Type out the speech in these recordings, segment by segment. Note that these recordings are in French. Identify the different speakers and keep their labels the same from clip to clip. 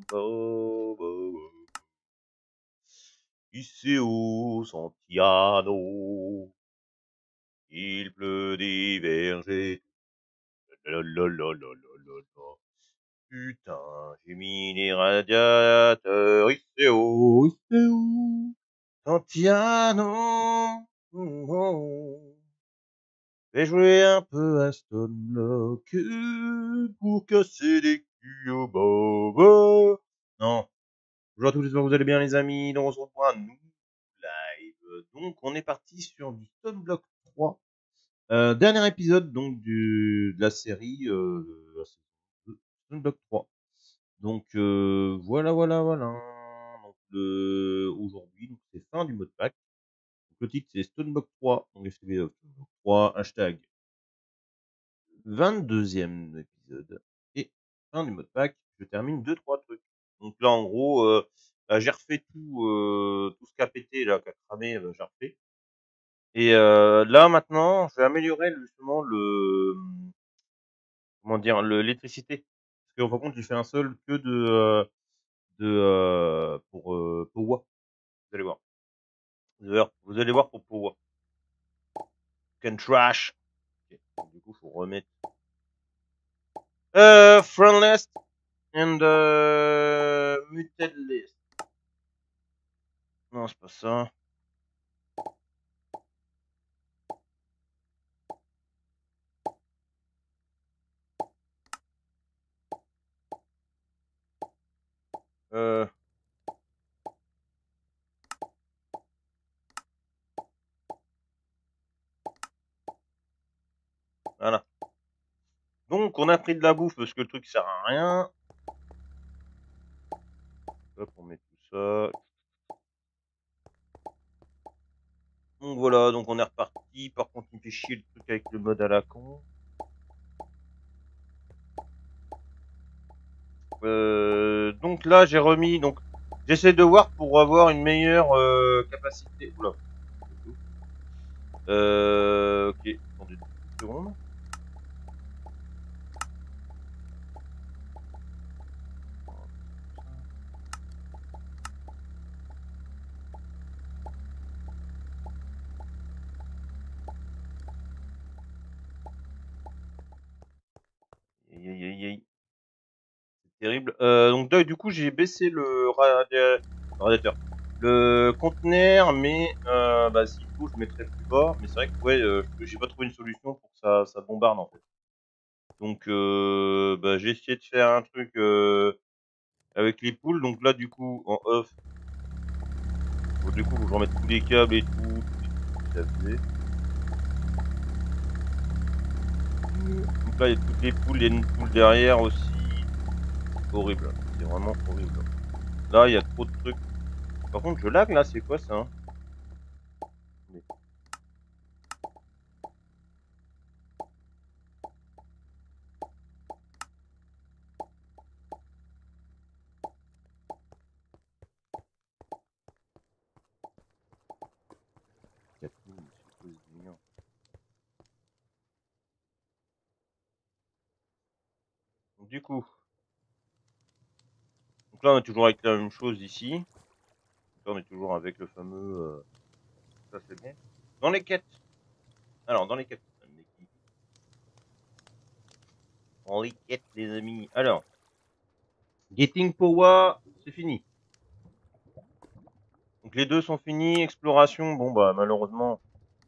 Speaker 1: Ici au Santiano, il pleut des vergers. Lalalalalalala. Putain, j'ai mis les radiateurs. Ici au Santiano. J'ai joué un peu à Stonelock pour casser des culs au baba. Non. Bonjour à tous, j'espère que vous allez bien les amis. Donc on se retrouve pour un nouveau live. Donc on est parti sur du Stoneblock 3. Dernier épisode donc de la série de la saison 2, Stoneblock 3. Donc voilà. Donc aujourd'hui, donc c'est fin du mode pack. Donc, le titre c'est Stoneblock 3. Donc écrivez Stoneblock 3 hashtag 22e épisode et fin du mode pack. Je termine 2-3 trucs. Donc là en gros bah, j'ai refait tout ce qui a pété là, qui a cramé, j'ai refait. Et là maintenant, je vais améliorer justement le comment dire l'électricité. Parce qu'en fin de compte, j'ai fait un seul que pour Powa. Vous allez voir. Vous allez voir pour Powa. Can trash. Okay. Donc, du coup, faut remettre friend list and muted list. Non, c'est pas ça. Voilà. Donc, on a pris de la bouffe parce que le truc sert à rien. Hop, on met tout ça. Donc voilà, donc on est reparti. Par contre, il me fait chier le truc avec le mode à la con. Donc là, j'ai remis. Donc, j'essaie de voir pour avoir une meilleure capacité. Oula. Ok. Attendez 2 secondes. Aïe. C'est terrible. Donc du coup, j'ai baissé le radiateur. Le conteneur, mais bah, s'il faut, je mettrai plus bas. Mais c'est vrai que ouais, j'ai pas trouvé une solution pour que ça bombarde en fait. Donc bah, j'ai essayé de faire un truc avec les poules. Donc là, du coup, en off, du coup, faut que je remette tous les câbles et tout. Ça faisait. Donc là, il y a toutes les poules, il y a une poule derrière aussi. C'est horrible. C'est vraiment horrible. Là, il y a trop de trucs. Par contre, je lag là, c'est quoi ça hein Donc, du coup, donc là, on est toujours avec la même chose ici. Donc là, on est toujours avec le fameux. Ça, c'est bon. Dans les quêtes. Alors, dans les quêtes. Dans les quêtes, les amis. Alors, Getting Power, c'est fini. Donc les deux sont finis. Exploration, bon bah malheureusement.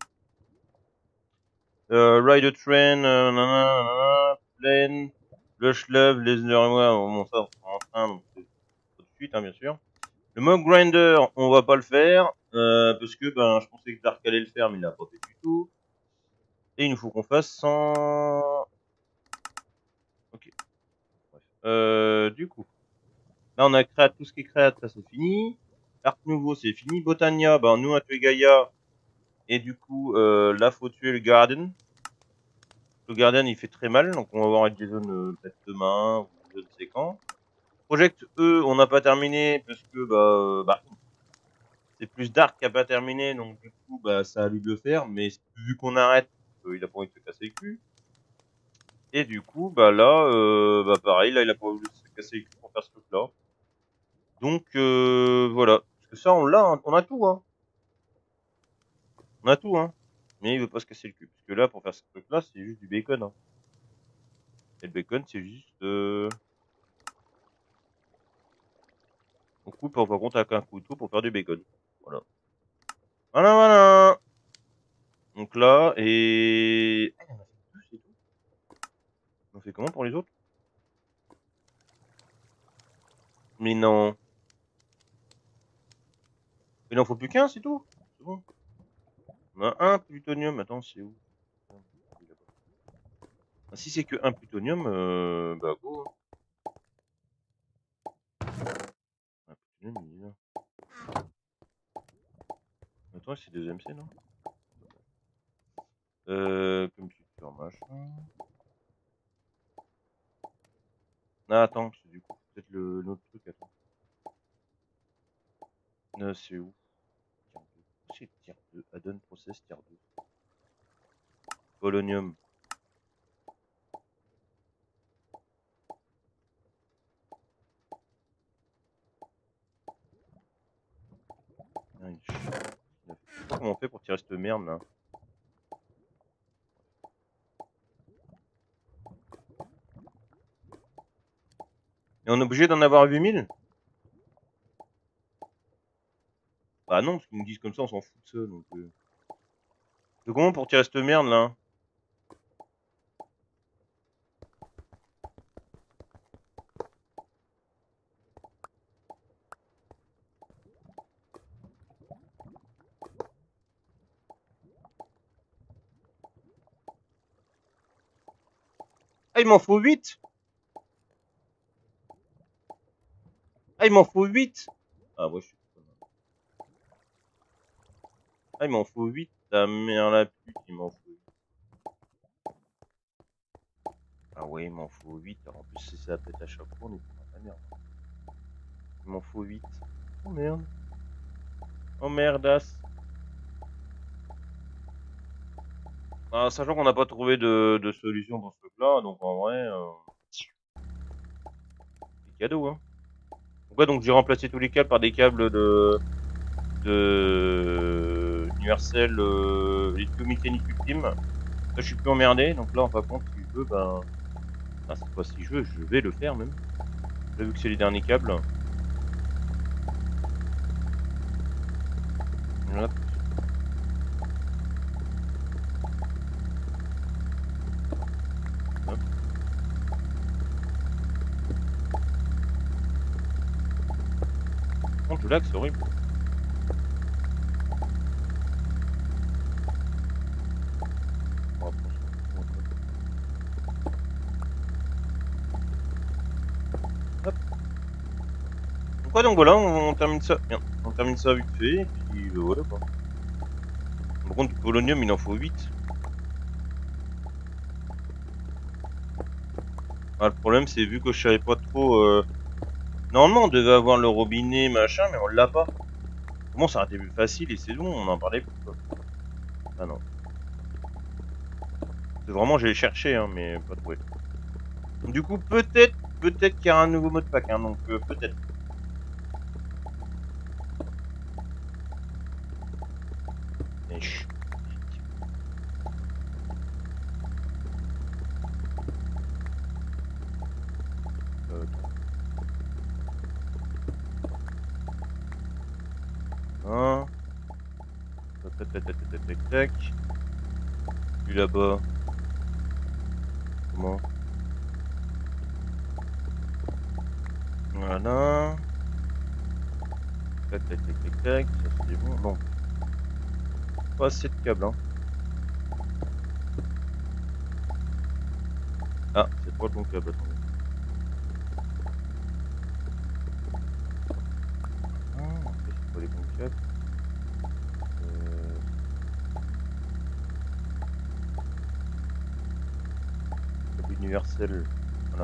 Speaker 1: Ride a train, plane, le Schlev, les bon ça en train, donc c'est tout de suite, hein, bien sûr. Le Mob Grinder, on va pas le faire, parce que ben je pensais que Dark allait le faire, mais il l'a pas fait du tout. Et il nous faut qu'on fasse 100... Ok. Bref. Du coup, là on a créé tout ce qui est créé, ça c'est fini. Arc nouveau c'est fini. Botania, ben nous on a tué Gaïa. Et du coup, là faut tuer le Guardian. Le Guardian il fait très mal, donc on va voir avec Jason peut-être demain, ou je ne sais quand. Project E, on n'a pas terminé, parce que bah c'est plus Dark qui a pas terminé, donc du coup bah ça a lui de le faire, mais vu qu'on arrête, il a pas envie de se casser le cul. Et du coup, bah là, bah pareil, là il a pas voulu se casser les culs pour faire ce truc-là. Donc voilà. Parce que ça, on l'a, hein. On a tout, hein. On a tout, hein. Mais il veut pas se casser le cul. Parce que là, pour faire ce truc-là, c'est juste du bacon, hein. Et le bacon, c'est juste... on coupe, on va compter avec un couteau pour faire du bacon. Voilà. Voilà, voilà. Donc là, et... Ah, il y en a fait deux, c'est tout. On fait comment pour les autres? Mais non. Il en faut plus qu'un, c'est tout. C'est bon. On a un plutonium. Attends, c'est où? Ah, si c'est que un plutonium, bah go. Un plutonium, il est là. Attends, c'est deux MC, non? Computer, machin. Ah, attends, c'est du coup peut-être l'autre truc, attends. C'est où? Tier 2. C'est tier 2. Add-on process tier 2. Polonium. Ah, je sais pas comment on fait pour tirer cette merde là. Et on est obligé d'en avoir 8000? Bah non, parce qu'ils nous disent comme ça, on s'en fout de ça. Donc, comment pour tirer cette merde là? Ah, il m'en faut 8. Ah, il m'en faut 8. Ah, ouais, je suis... Ah, il m'en faut 8. Ta mère la pute, il m'en faut 8. Ah ouais, il m'en faut 8. Alors, en plus, si ça pète à chaque fois, on est dans la merde. Il m'en faut 8. Oh merde. Oh merdasse. Ah, sachant qu'on n'a pas trouvé de solution dans ce truc-là, donc en vrai, c'est cadeau, hein. Pourquoi donc j'ai remplacé tous les câbles par des câbles de universel électromécanique ultime. Là, je suis plus emmerdé, donc là, en fin de compte, si je veux, ben, c'est pas si je veux, je vais le faire même. Là, vu que c'est les derniers câbles. Hop. Hop. Par contre, le lag, c'est horrible. Hop. Donc, ouais, donc voilà, on termine ça. Bien. On termine ça vite fait, et puis voilà quoi. Par contre, du polonium, il en faut 8. Ah, le problème, c'est vu que je savais pas trop. Normalement, on devait avoir le robinet, machin, mais on l'a pas. Comment ça aurait été plus facile et c'est bon, on en parlait plus quoi. Ah non. C'est vraiment, j'ai cherché, hein, mais pas trouvé. Du coup, peut-être qu'il y aura un nouveau mode pack, hein, donc peut-être. Mais chut. Hein. Tac, tac, tac, tac, tac, tac. Lui là-bas. Comment? Voilà. Tac, tac, tac, tac, tac. Ça c'est bon. Non. Pas assez de câbles, hein. Ah, c'est pas le bon câble, attendez. Ah, en fait, c'est pas les bons câbles. Câble universel. Voilà.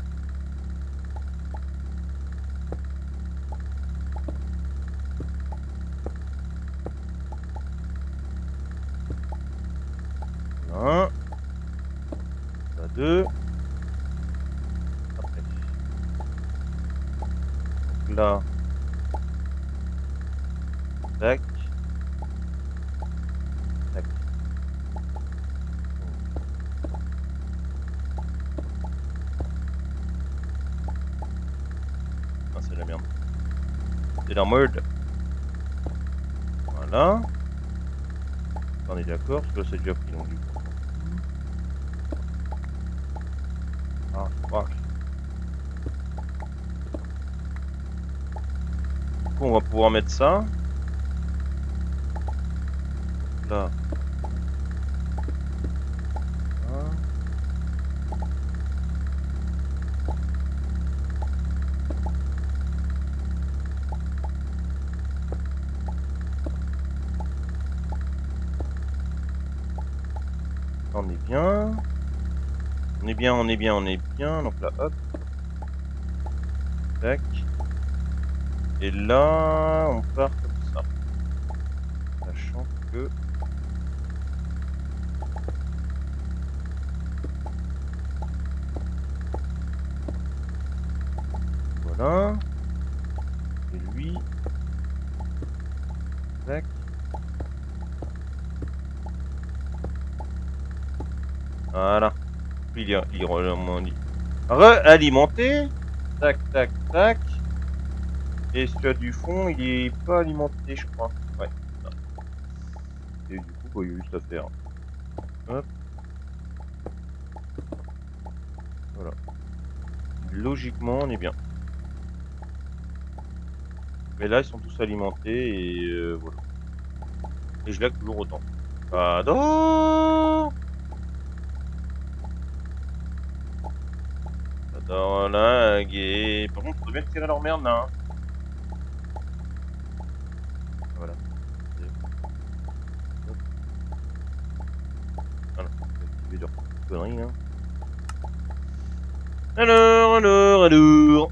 Speaker 1: Un. Ça, deux. Après. Donc là. Tac. Tac. Ah, c'est la merde. C'est la merde. Voilà. On est d'accord, parce que là c'est déjà pris donc du coup. Ah, fuck. Du coup, on va pouvoir mettre ça. Là. Voilà. On est bien. On est bien, on est bien, on est bien. Donc là, hop. Tac. Et là, on part comme ça. Sachant que... Voilà. Et lui... Tac. Voilà. Il est alimenté. Tac, tac, tac. Et celui du fond, il est pas alimenté, je crois. Ouais. Ça. Et du coup, bah, il y a juste à faire. Hop. Voilà. Logiquement, on est bien. Mais là, ils sont tous alimentés et voilà. Et je lag toujours autant. Pardon. Attends, laguer. Par contre, faut bien tirer leur merde là. Hein. Voilà. Voilà. Activer leur connerie là. Alors.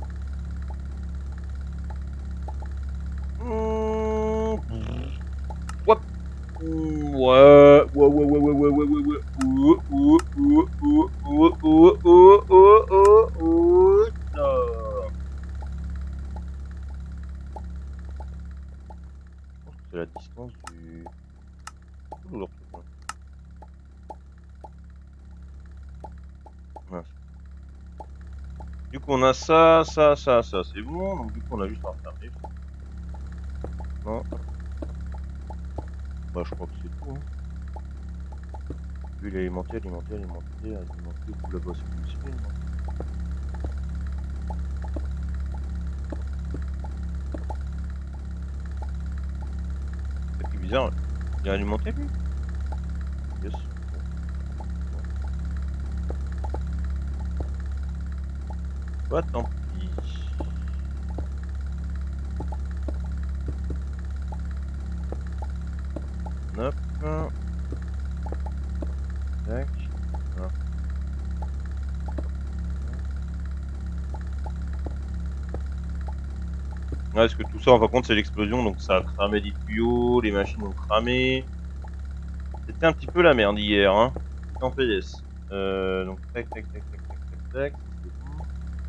Speaker 1: Hop. Ouais. Ouais, ouais, ouais, ouais, ouais, ouais, ouais, ouais. Là. Je pense que c'est la distance du... Toujours truc là. Mince. Du coup, on a ça, ça, ça, ça, c'est bon. Donc, du coup, on a juste à refermer. Non. Bah, je crois que c'est tout. Hein. Lui, il est alimenté, alimenté, alimenté, alimenté. Ou là-bas, c'est plus aussi. C'est bizarre. Il est alimenté, lui. Yes. Bah, tant pis. Hop. Tac. Voilà. Ouais, parce que tout ça, en fin de compte, c'est l'explosion, donc ça a cramé des tuyaux, les machines ont cramé. C'était un petit peu la merde hier, hein. C'était en PS. Donc, tac, tac, tac, tac, tac, tac, tac, ça c'est bon.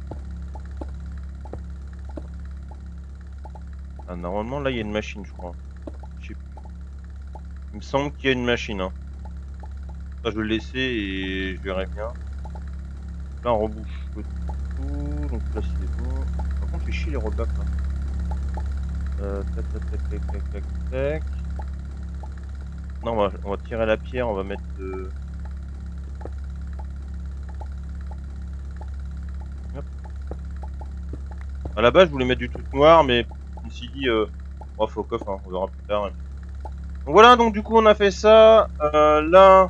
Speaker 1: Ah, normalement, là, il y a une machine, je crois. Je sais plus. Il me semble qu'il y a une machine, hein. Ça, je vais le laisser et je verrai bien. Là, on rebouche tout, donc là, c'est bon. Par contre, fait chier les rollbacks, là. Tac, tac, tac, tac, tac, tac, tac. Non, on va tirer la pierre, on va mettre... Hop. À la base, je voulais mettre du truc noir, mais je me suis dit, oh, faut coffre, hein, on verra plus tard. Donc voilà, donc du coup, on a fait ça. Là,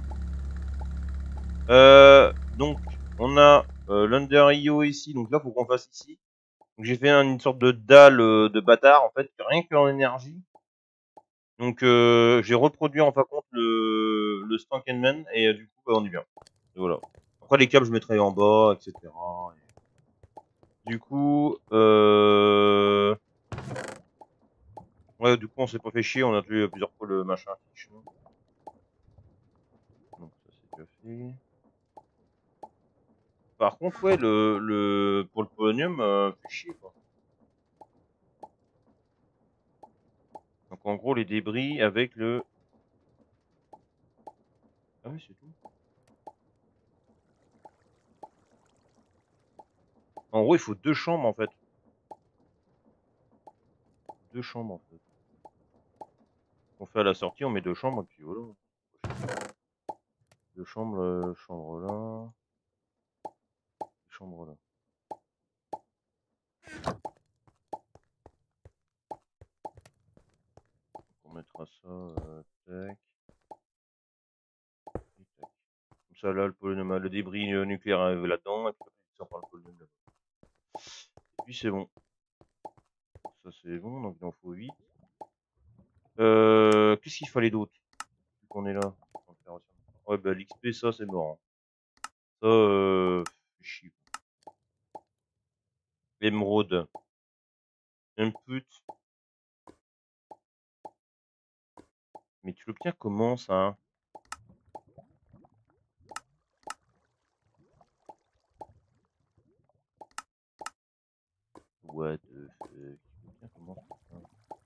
Speaker 1: donc, on a l'Under IO ici, donc là, faut qu'on fasse ici. Donc j'ai fait une sorte de dalle de bâtard, en fait, rien qu'en énergie. Donc j'ai reproduit en fin de compte le Stankenman, et du coup, bah, on est bien. Et voilà. Après, les câbles, je mettrai en bas, etc. Et... Du coup, ouais, du coup, on s'est pas fait chier, on a tué plusieurs fois le machin. Donc ça, c'est déjà fait. Par contre, ouais, pour le polonium, fait chier, quoi. Donc en gros, les débris avec le... Ah oui, c'est tout. En gros, il faut 2 chambres, en fait. 2 chambres, en fait. On fait à la sortie, on met 2 chambres, et puis voilà. 2 chambres, chambre là... Chambre là. On mettra ça, tac. Et tac. Comme ça, là, le débris nucléaire arrive là-dedans, et puis ça prend le polonium là-bas. Et puis c'est bon. Ça c'est bon, donc il en faut 8. Qu'est-ce qu'il fallait d'autre? Vu qu'on est là. Ouais, bah l'XP, ça c'est mort. Hein. Ça, chier. L'émeraude. Input. Mais tu l'obtiens comment ça? Hein? What the fuck? Tu l'obtiens comment ça?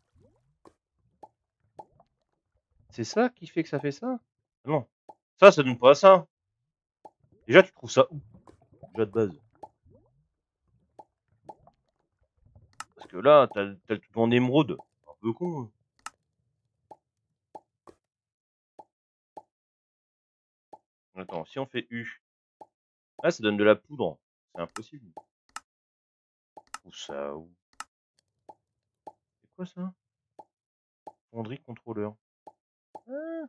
Speaker 1: C'est ça qui fait que ça fait ça? Ah non. Ça donne pas ça. Déjà, tu trouves ça où? Déjà de base. Parce que là, t'as le tout en émeraude. Un peu con. Hein. Attends, si on fait U. Là, ça donne de la poudre. C'est impossible. Où ça? Où? C'est quoi ça? Fonderie contrôleur. Ah.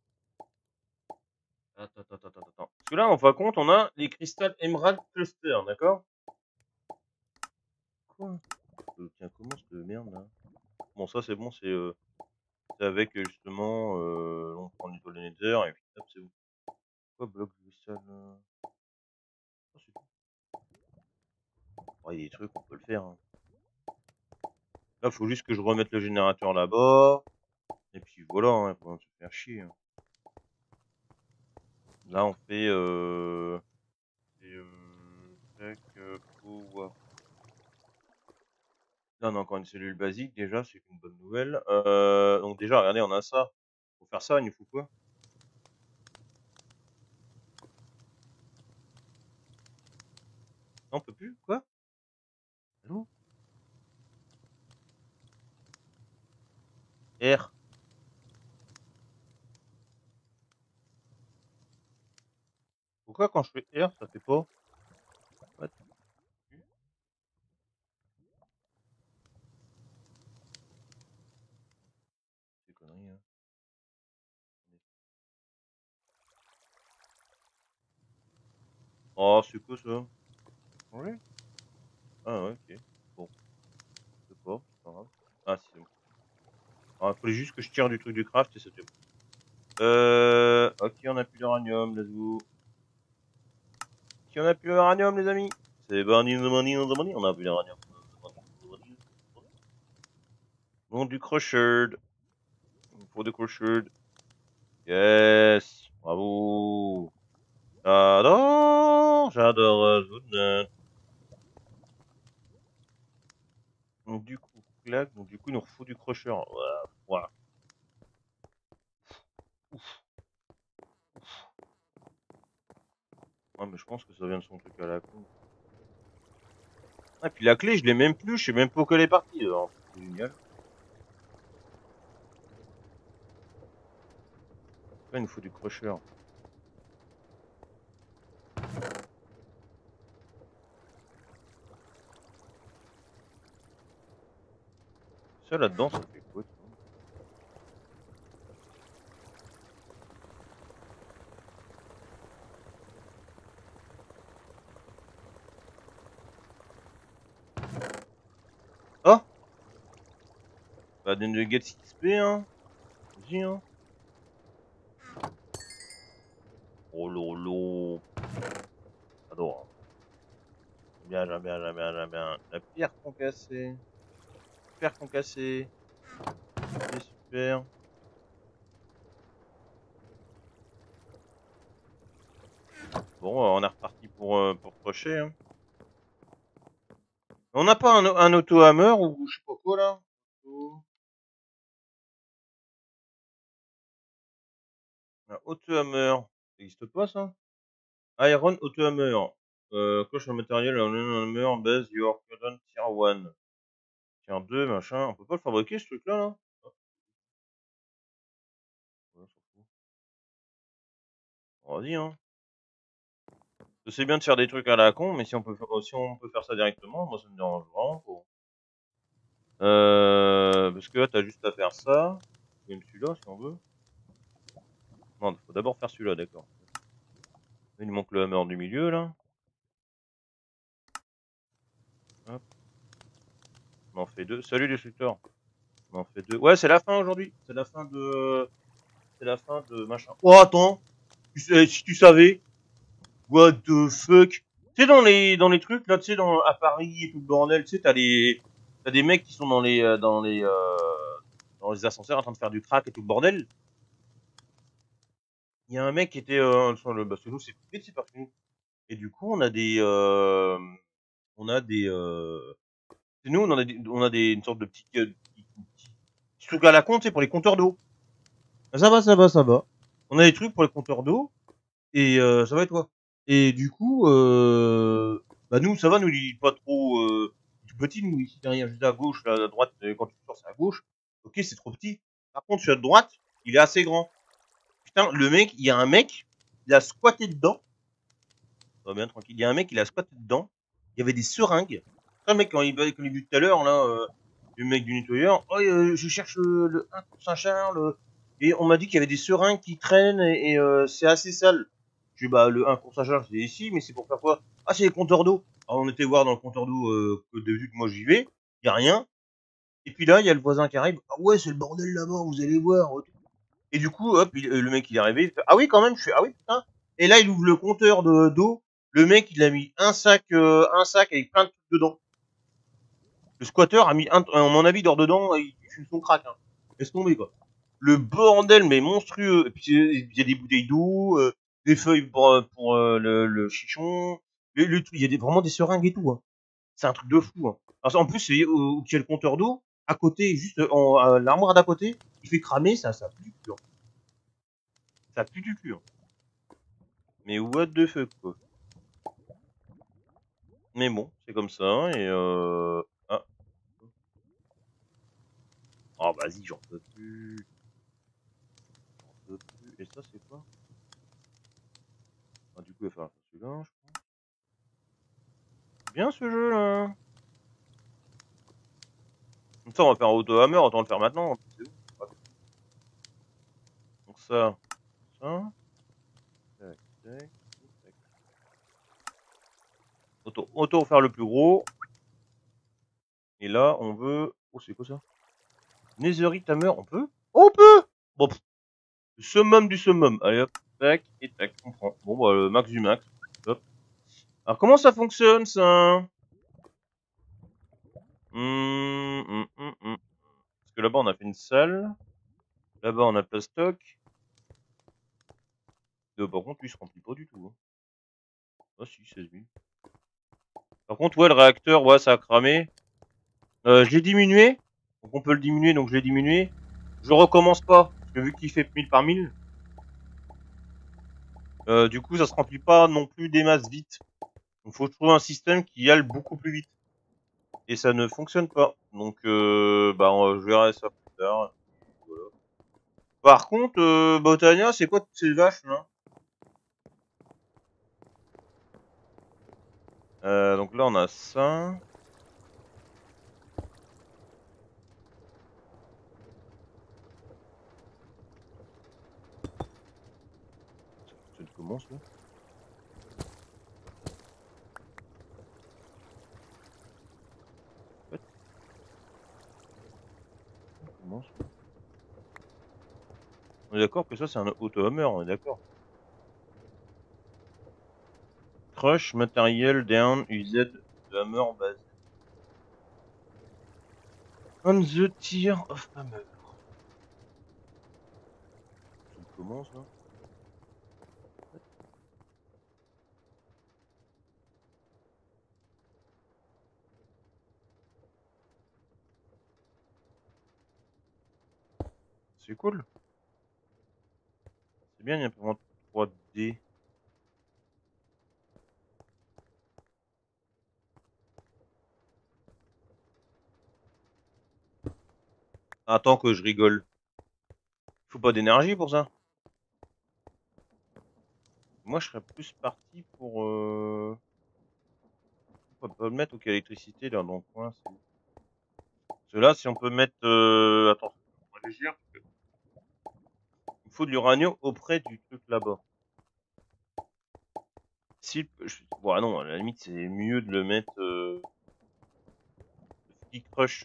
Speaker 1: Attends. Parce que là, en fin de compte, on a les cristals Emerald Cluster, d'accord? Quoi? Tiens, comment cette merde là? Bon, ça c'est bon, c'est avec justement, on prend l'étoile de Nether et puis hop, c'est bon. Quoi, bloc de cristal oh, c'est tout. Oh, il y a des trucs, on peut le faire. Hein. Là, faut juste que je remette le générateur là-bas. Et puis voilà, hein, faut se faire chier. Hein. Là, on fait tac, power. Là, on a encore une cellule basique, déjà, c'est une bonne nouvelle. Donc déjà, regardez, on a ça. Pour faire ça, il nous faut quoi? Non, on peut plus? Quoi? Allô? R. Pourquoi quand je fais R, ça fait pas? What? C'est connerie, hein. Oh, c'est quoi ça? Ouais? Ah ouais, ok. Bon, c'est pas grave. Ah, si, c'est bon. Ah, fallait juste que je tire du truc du craft et c'était bon. Ok, on a plus d'uranium, let's go. Ok, on a plus d'uranium, les amis. C'est Barney the Money, on a plus d'uranium. Non, du crushed. Il faut du crushed. Yes. Bravo. J'adore Zoudnet. Donc du coup, clac, donc du coup, il nous faut du crusher. Voilà. Ouf. Ouais, mais je pense que ça vient de son truc à la con. Ah, puis la clé, je l'ai même plus, je sais même pas où qu'elle est partie. C'est génial. Là, il nous faut du crusher. Ça là-dedans, ça fait quoi? Oh! Bah, des nuggets XP, hein. Vas-y, hein. Oh lolo. J'adore. J'aime bien. La pierre concassée. Pierre concassée. C'est super. Bon, on est reparti pour crusher, hein. On n'a pas un auto-hammer ou je sais pas quoi, là? Auto Hammer. Ça existe pas ça? Iron Auto Hammer. Coche un matériel en hammer base your current tier 1. Tier 2, machin. On peut pas le fabriquer ce truc là là? Ouais, on s'en fout. Vas-y hein. Je sais bien de faire des trucs à la con, mais si on peut faire ça directement, moi ça me dérange vraiment pas. Parce que là t'as juste à faire ça. Même celui-là si on veut. Non, faut d'abord faire celui-là, d'accord. Il manque le hammer du milieu là. Hop. On en fait deux. Salut destructeur. On en fait deux. Ouais, c'est la fin aujourd'hui. C'est la fin de. C'est la fin de machin. Oh attends. Si tu savais. What the fuck. Tu sais dans les trucs là, tu sais à Paris et tout le bordel, tu sais t'as des mecs qui sont dans les ascenseurs en train de faire du crack et tout le bordel. Il y a un mec qui était sur le parce que nous c'est privé, c'est parce que nous. Et du coup on a des nous on a des une sorte de petit truc à la con, tu sais, pour les compteurs d'eau. Ça va, ça va, ça va. On a des trucs pour les compteurs d'eau et ça va et toi. Et du coup bah nous ça va, nous il est pas trop tout petit, nous ici derrière juste à gauche, là, à droite, quand tu sors c'est à gauche. Ok, c'est trop petit. Par contre celui à droite, il est assez grand. Putain, le mec, il y a un mec, il a squatté dedans. Ça va bien tranquille. Il y a un mec, il a squatté dedans. Il y avait des seringues. Le mec quand il est vu tout à l'heure là, le mec du nettoyeur. Oh, je cherche le 1 pour Saint-Charles. Et on m'a dit qu'il y avait des seringues qui traînent et c'est assez sale. Je dis bah le 1 pour Saint-Charles c'est ici, mais c'est pour faire quoi? Ah c'est les compteurs d'eau. Alors on était voir dans le compteur d'eau que d'habitude moi j'y vais. Il y a rien. Et puis là il y a le voisin qui arrive. Ah ouais c'est le bordel là-bas, vous allez voir. Et du coup, hop, le mec il est arrivé, il fait, ah oui quand même, je fais ah oui putain. Et là il ouvre le compteur de d'eau, le mec il a mis un sac avec plein de trucs dedans. Le squatter a mis à mon avis dort dedans, il fume son crack. Hein. Laisse tomber quoi. Le bordel mais monstrueux. Et puis il y a des bouteilles d'eau, des feuilles pour le chichon, il y a vraiment des seringues et tout. Hein. C'est un truc de fou. Hein. Alors, en plus, il y a le compteur d'eau à côté, juste en l'armoire d'à côté, il fait cramer, ça pue du cul. Hein. Ça pue du cul. Hein. Mais what the fuck, quoi. Mais bon, c'est comme ça, et Ah. Oh, vas-y, j'en peux plus. J'en peux plus. Et ça, c'est quoi? Ah, du coup, il va falloir faire celui-là, je crois. Bien, ce jeu-là. Comme ça, on va faire un auto-hammer, autant le faire maintenant. C'est où? Donc ça. Tac, tac, tac. Auto faire le plus gros. Et là, on veut... Oh, c'est quoi ça? Netherite Hammer, on peut? Oh, on peut! Bon, le summum du summum. Allez hop, tac, et tac, on prend. Bon, bah, le max du max. Hop. Alors, comment ça fonctionne, ça? Parce que là-bas, on a fait une salle. Là-bas, on a pas stock. Par contre, lui, il se remplit pas du tout. Hein. Ah si, 16 000. Par contre, ouais, le réacteur, ouais, ça a cramé. Je l'ai diminué. Donc, on peut le diminuer, donc je l'ai diminué. Je recommence pas. Parce que vu qu'il fait 1000 par 1000, du coup, ça se remplit pas non plus des masses vite. Donc, faut trouver un système qui aille beaucoup plus vite. Et ça ne fonctionne pas. Donc, bah, je verrai ça plus tard. Voilà. Par contre, Botania, c'est quoi toutes ces vaches, là? Donc là, on a ça. Ça fonctionne comment, ça? What? Comment ça? On est d'accord que ça, c'est un auto-hammer, on est d'accord. Crush, matériel, down, UZ, de hammer base. On the tier of hammer. Comment, ça? C'est cool. C'est bien une imprimante 3D. Attends que je rigole. Faut pas d'énergie pour ça. Moi, je serais plus parti pour... On peut le mettre au cas électricité là dans le coin. Cela, si on peut mettre... Attends, on va réfléchir. Il faut de l'uranium auprès du truc là-bas. Si... Bon, non, à la limite, c'est mieux de le mettre... Le Flick Rush.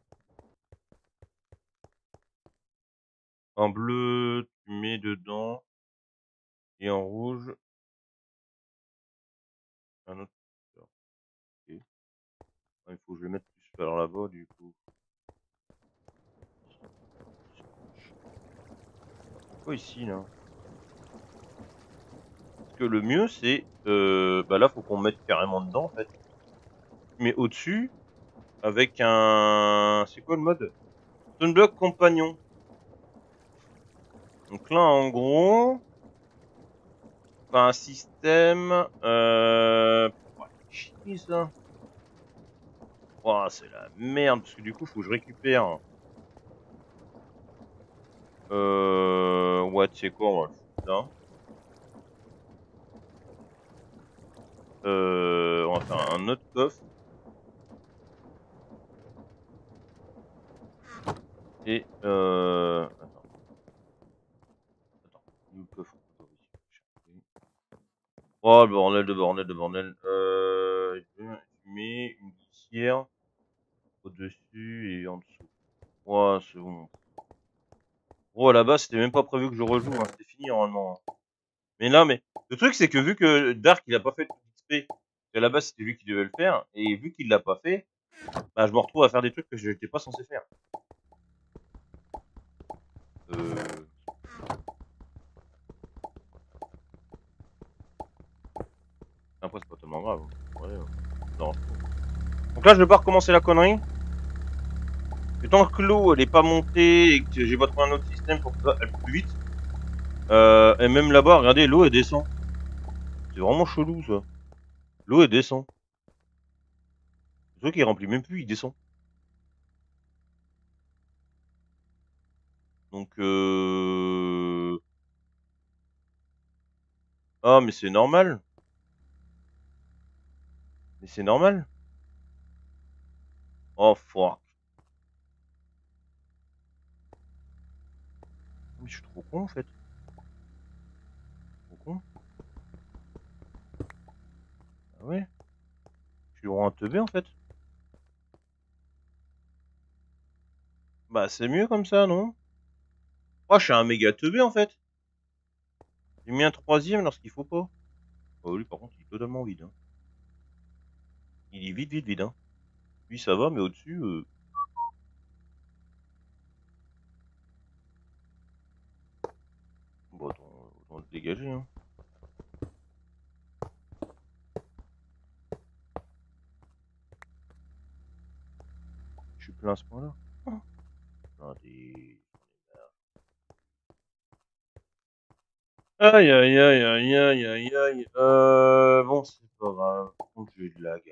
Speaker 1: En bleu, tu mets dedans. Et en rouge... Un autre... Okay. Ah, il faut que je le mette plus vers là-bas, du coup. Pourquoi ici, là? Parce que le mieux, c'est... bah là, faut qu'on mette carrément dedans, en fait. Mais au-dessus, avec un... C'est quoi le mode? Sunblock compagnon. Donc là, en gros... un système... Ouais, chier, ça. Oh, c'est la merde, parce que du coup, faut que je récupère... Ouais, tu sais quoi, on va le foutre là. On va faire un autre coffre. Et attends. Le coffre. Oh, le bordel de bordel de bordel. Je mets une glissière au-dessus et en dessous. Ouais, c'est bon. Oh, là-bas, c'était même pas prévu que je rejoue, hein. C'était fini normalement. Mais là, mais le truc, c'est que vu que Dark, il a pas fait de XP, et là-bas, c'était lui qui devait le faire, et vu qu'il l'a pas fait, bah, je me retrouve à faire des trucs que je n'étais pas censé faire. Après, c'est pas tellement grave. Ouais, non. Donc là, je vais pas recommencer la connerie. Et tant que l'eau, elle est pas montée, et que j'ai pas trouvé un autre système pour que ça aille plus vite, et même là-bas, regardez, l'eau, elle descend. C'est vraiment chelou, ça. L'eau, elle descend. Le truc, il remplit même plus, il descend. Donc, ah, mais c'est normal. Mais c'est normal. Oh, fuck. Mais je suis trop con, en fait. Trop con. Ah ouais. Je suis vraiment un teubé, en fait. Bah, c'est mieux comme ça, non? Oh, je suis un méga teubé, en fait. J'ai mis un troisième lorsqu'il faut pas. Oh, lui, par contre, il est totalement vide, hein. Il est vide, vide, vide, hein. Lui, ça va, mais au-dessus, bon, autant le dégager, hein. Je suis plein à ce point-là. Attendez. Aïe, aïe, aïe, aïe, aïe, aïe, aïe. Bon, c'est pas grave. Par contre, j'ai eu de lag.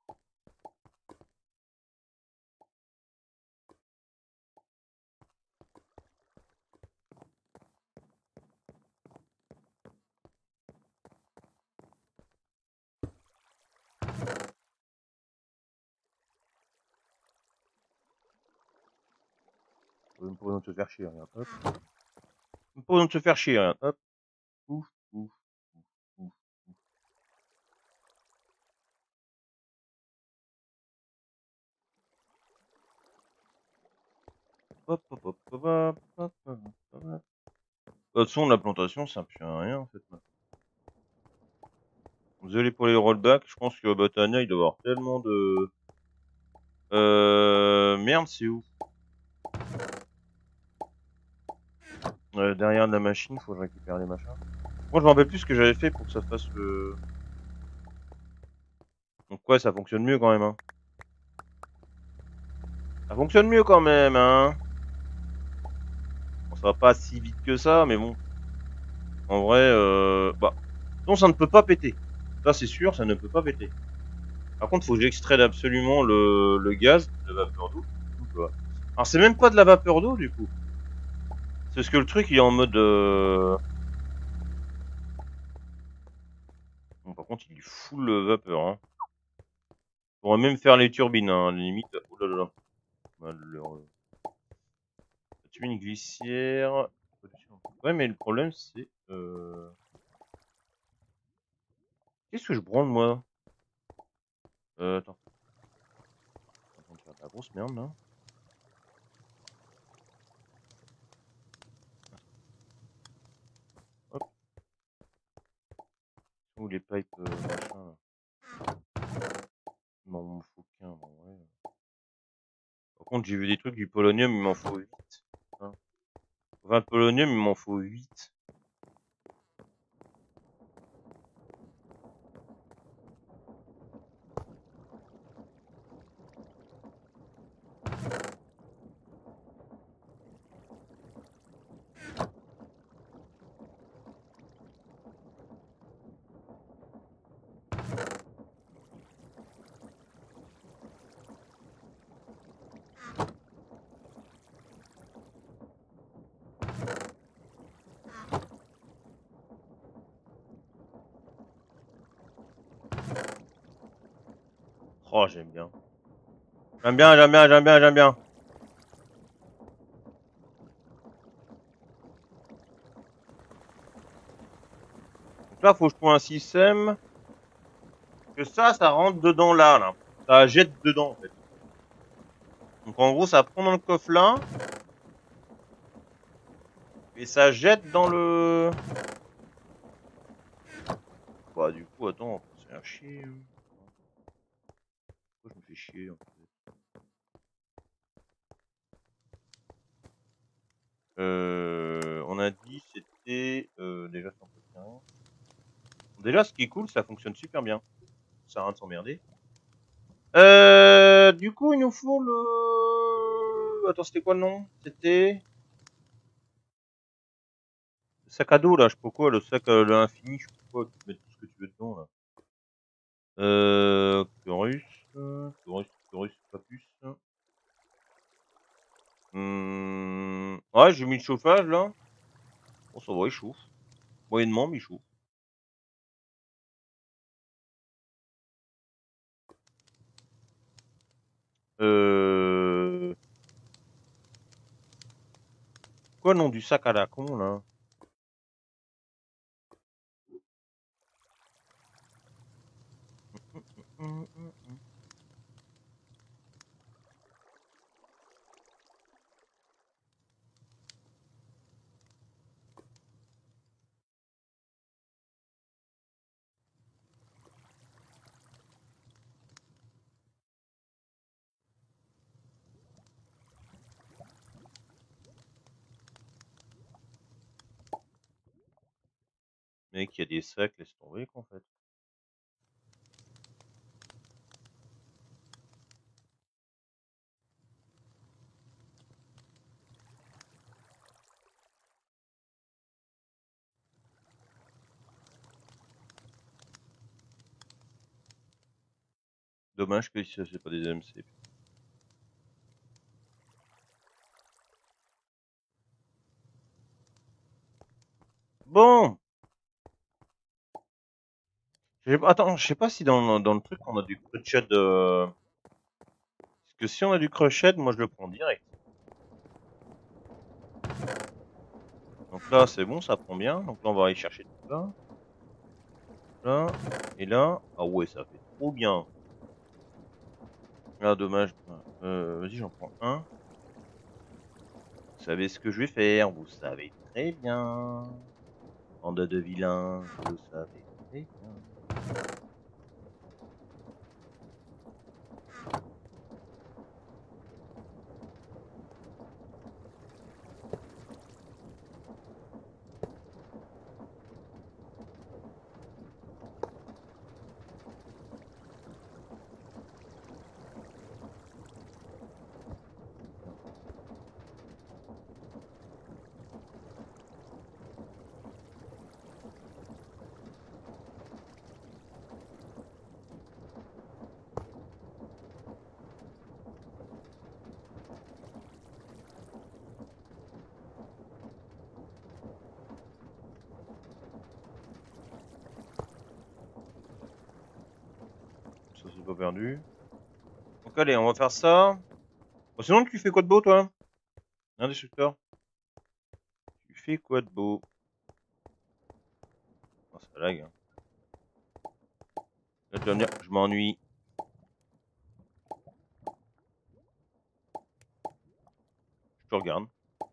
Speaker 1: Même pour nous te faire chier, regarde. Hop. Même pour nous te faire chier, regarde. Hop. Ouf, ouf, ouf, ouf. Hop, hop, hop, hop, hop, hop, hop, hop. De toute façon, la plantation, ça ne sert à rien, en fait. Désolé pour les rollbacks. Je pense que Botania, il doit y avoir tellement de... Merde, c'est où? Derrière la machine, faut que je récupère les machins. Moi, je me rappelle plus ce que j'avais fait pour que ça fasse le... Donc ouais, ça fonctionne mieux quand même, hein. Ça fonctionne mieux quand même, hein. Bon, ça va pas si vite que ça, mais bon. En vrai, bah, non, ça ne peut pas péter. Ça, c'est sûr, ça ne peut pas péter. Par contre, faut que j'extraide absolument le gaz, la vapeur d'eau. Alors, c'est même pas de la vapeur d'eau, du coup. C'est parce que le truc, il est en mode... Bon, par contre, il est full vapeur, hein. On pourrait même faire les turbines, hein, à la limite. Oh là là là. Malheureux. Tu mets une glissière... Ouais, mais le problème, c'est... Qu'est-ce que je branle, moi? Attends. Attends, tu vas la grosse merde, là. Hop. Où les pipes, machin, là. Il m'en faut qu'un, bon, ouais. Par contre, j'ai vu des trucs du polonium, il m'en faut 8. Hein. 20 polonium, il m'en faut 8. Oh, j'aime bien. J'aime bien, j'aime bien, j'aime bien, j'aime bien. Donc là, faut que je trouve un système que ça rentre dedans là, là. Ça jette dedans, en fait. Donc en gros, ça prend dans le coffre là. Et ça jette dans le... Bah du coup, attends, c'est un chier. Hein. Pourquoi je me fais chier, en fait? On a dit c'était... déjà, ça entretient. Déjà, ce qui est cool, ça fonctionne super bien. Ça sert à rien de s'emmerder. Du coup, il nous faut le... Attends, c'était quoi le nom? C'était... Le sac à dos, là, je sais pas quoi, le sac à l'infini, je sais pas quoi, tu peux mettre tout ce que tu veux dedans, là. Chorus, pas plus. Ouais, j'ai mis le chauffage, là. Bon, ça va, il chauffe. Moyennement, mais il chauffe. Quoi le nom du sac à la con, là? Mec, il y a des sacs, laisse tomber, qu'en fait. Dommage que ça, c'est pas des MC. Bon! Attends, je sais pas si dans le truc on a du crochet de... Parce que si on a du crochet, moi je le prends direct. Donc là, c'est bon, ça prend bien. Donc là, on va aller chercher tout ça. Là, et là. Ah ouais, ça fait trop bien. Là, dommage. Vas-y, j'en prends un. Vous savez ce que je vais faire, vous savez très bien. Bande de vilains, vous savez très bien. c'est pas perdu. Donc allez, on va faire ça. Bon, sinon, tu fais quoi de beau, toi? Un destructeur. Tu fais quoi de beau? Oh, ça lag. Hein. Là, tu vas me dire, je m'ennuie. Je te regarde.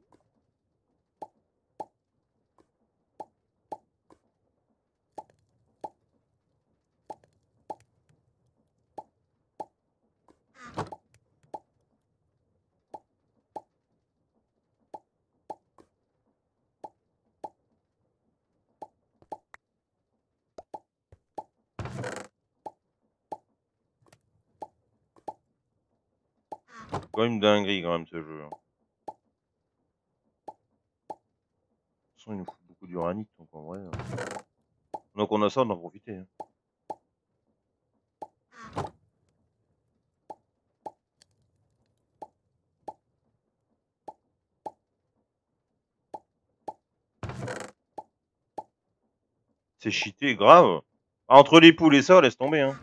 Speaker 1: Quand même une dinguerie, quand même, ce jeu. De toute façon, il nous faut beaucoup d'uranite, donc en vrai. Donc on a ça, on en profiter. Hein. C'est cheaté, grave. Entre les poules et ça, laisse tomber. Hein.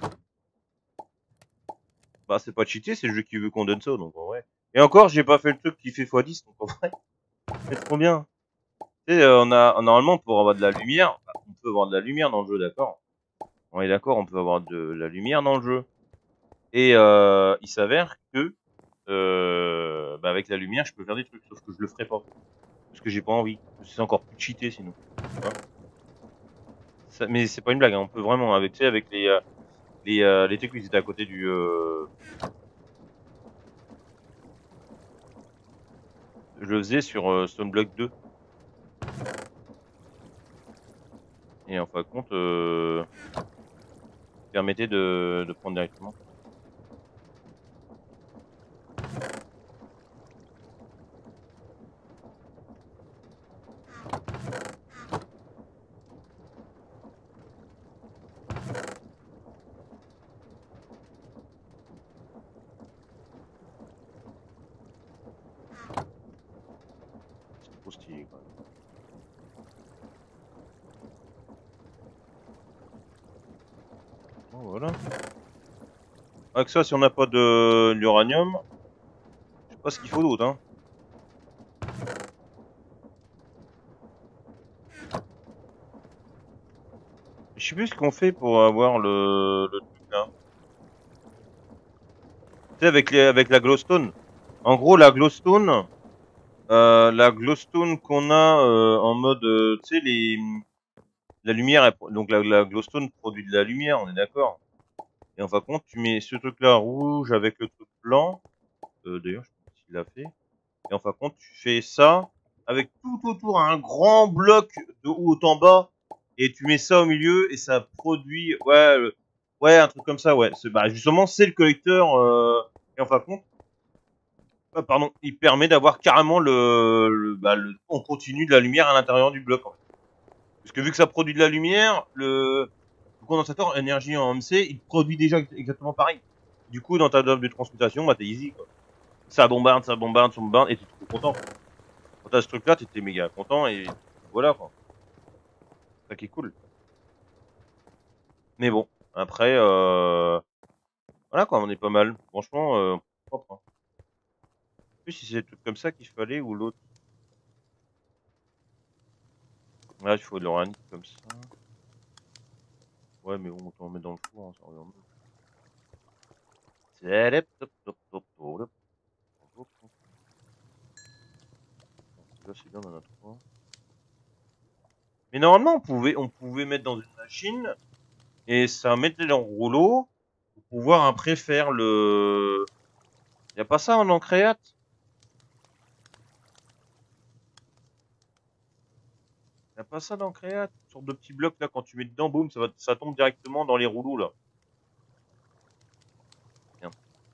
Speaker 1: Bah, c'est pas cheaté, c'est le jeu qui veut qu'on donne ça, donc en vrai. Et encore, j'ai pas fait le truc qui fait x10, donc en vrai, c'est trop bien. Tu sais, normalement, pour avoir de la lumière, on peut avoir de la lumière dans le jeu, d'accord? On est d'accord, on peut avoir de la lumière dans le jeu. Et il s'avère que, bah, avec la lumière, je peux faire des trucs, sauf que je le ferai pas. Parce que j'ai pas envie. C'est encore plus cheaté, sinon. Ça, mais c'est pas une blague, hein, on peut vraiment, avec, tu sais, avec les trucs qui étaient à côté du... Je le faisais sur Stoneblock 2. Et en fin de compte, permettait de prendre directement. C'est trop stylé, quand même. Bon, voilà. Avec ça, si on n'a pas de l'uranium, je sais pas ce qu'il faut d'autre, hein. Je sais plus ce qu'on fait pour avoir le truc là. Tu sais, avec la glowstone. En gros, la glowstone qu'on a en mode, tu sais, la lumière, donc la glowstone produit de la lumière, on est d'accord. Et en fin de compte, tu mets ce truc-là rouge avec le truc blanc. D'ailleurs, je sais pas s'il l'a fait. Et en fin de compte, tu fais ça avec tout autour un grand bloc de haut en bas. Et tu mets ça au milieu et ça produit, ouais, ouais, un truc comme ça, ouais. Bah, justement, c'est le collecteur. Et en fin de compte, pardon, il permet d'avoir carrément on continue de la lumière à l'intérieur du bloc. En fait. Parce que vu que ça produit de la lumière, le condensateur énergie en MC, il produit déjà exactement pareil. Du coup, dans ta table de transmutation, bah t'es easy, quoi. Ça bombarde, ça bombarde, ça bombarde, et t'es trop content. Quand t'as ce truc-là, t'étais méga content, et voilà, quoi. Ça qui est cool. Mais bon, après, voilà, quoi, on est pas mal. Franchement, propre. Hein. En plus, si c'est des trucs comme ça qu'il fallait, ou l'autre. Là, il faut de l'oranite comme ça. Ouais, mais bon, autant en mettre dans le four, hein, ça revient mieux. Là, c'est bien, on en a 3. Mais normalement, on pouvait mettre dans une machine et ça mettait en rouleau pour pouvoir après faire le. Y a pas ça en Encreate? Y a pas ça dans Encreate? Une sorte de petit bloc là, quand tu mets dedans, boum, ça tombe directement dans les rouleaux là. Tiens.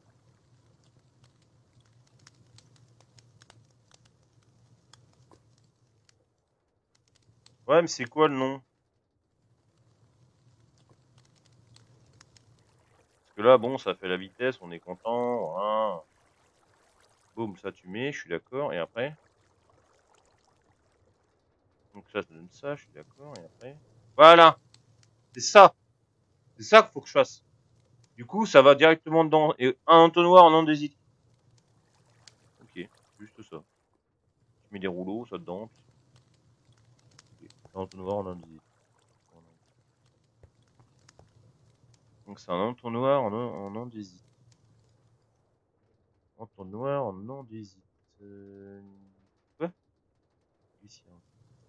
Speaker 1: Ouais, mais c'est quoi le nom? Parce que là, bon, ça fait la vitesse, on est content. Voilà. Boum, ça tu mets, je suis d'accord. Et après? Donc ça donne ça, je suis d'accord. Et après? Voilà! C'est ça! C'est ça qu'il faut que je fasse. Du coup, ça va directement dedans. Et un entonnoir en andésite. Ok, juste ça. Je mets des rouleaux, ça dedans. Okay. Un entonnoir en andésite. Donc c'est un entonnoir en andésite. Entonnoir en andésite. Quoi? Ici, hein.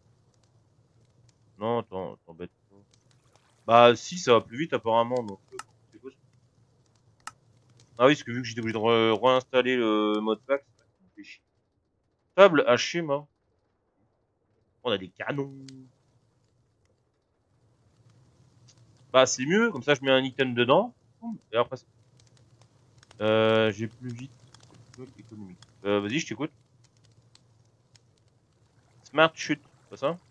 Speaker 1: Non, t'embête pas. Bah si, ça va plus vite apparemment, donc c'est quoi ça? Ah oui, parce que vu que j'étais obligé de réinstaller le modpack, c'est vrai que ça me fait chier. Table à schéma. On a des canons. Bah c'est mieux, comme ça je mets un item dedans. Et après, j'ai plus vite. Économique. Vas-y, je t'écoute. Smart chute, c'est pas ça?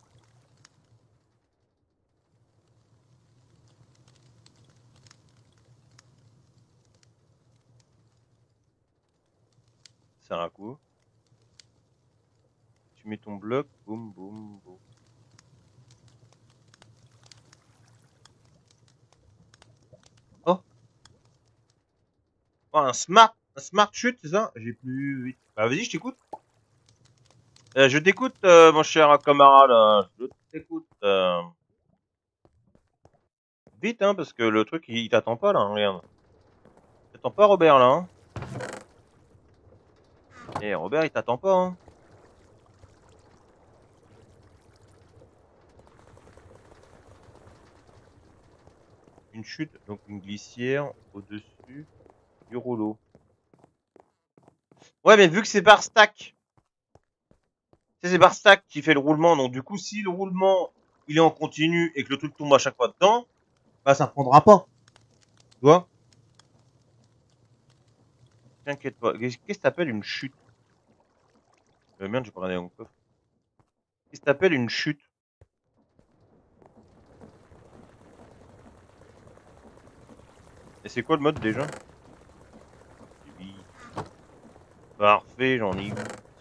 Speaker 1: C'est un coup. Tu mets ton bloc, boum, boum, boum. Oh, oh un smart chute, c'est ça? J'ai plus vite. Bah vas-y, je t'écoute. Je t'écoute, mon cher camarade. Je t'écoute. Vite, hein, parce que le truc, il t'attend pas, là, hein, regarde. Il t'attend pas, Robert, là, hein. Eh, Robert, il t'attend pas, hein. Une chute, donc une glissière au-dessus du rouleau. Ouais, mais vu que c'est par stack, c'est par stack qui fait le roulement, donc du coup, si le roulement, il est en continu et que le truc tombe à chaque fois dedans, bah, ça prendra pas. Tu vois? T'inquiète pas. Qu'est-ce que t'appelles une chute? Merde, j'ai pas regardé mon coffre. Qu'est-ce que t'appelles une chute? Et c'est quoi le mode déjà? Oui. Parfait, j'en ai eu.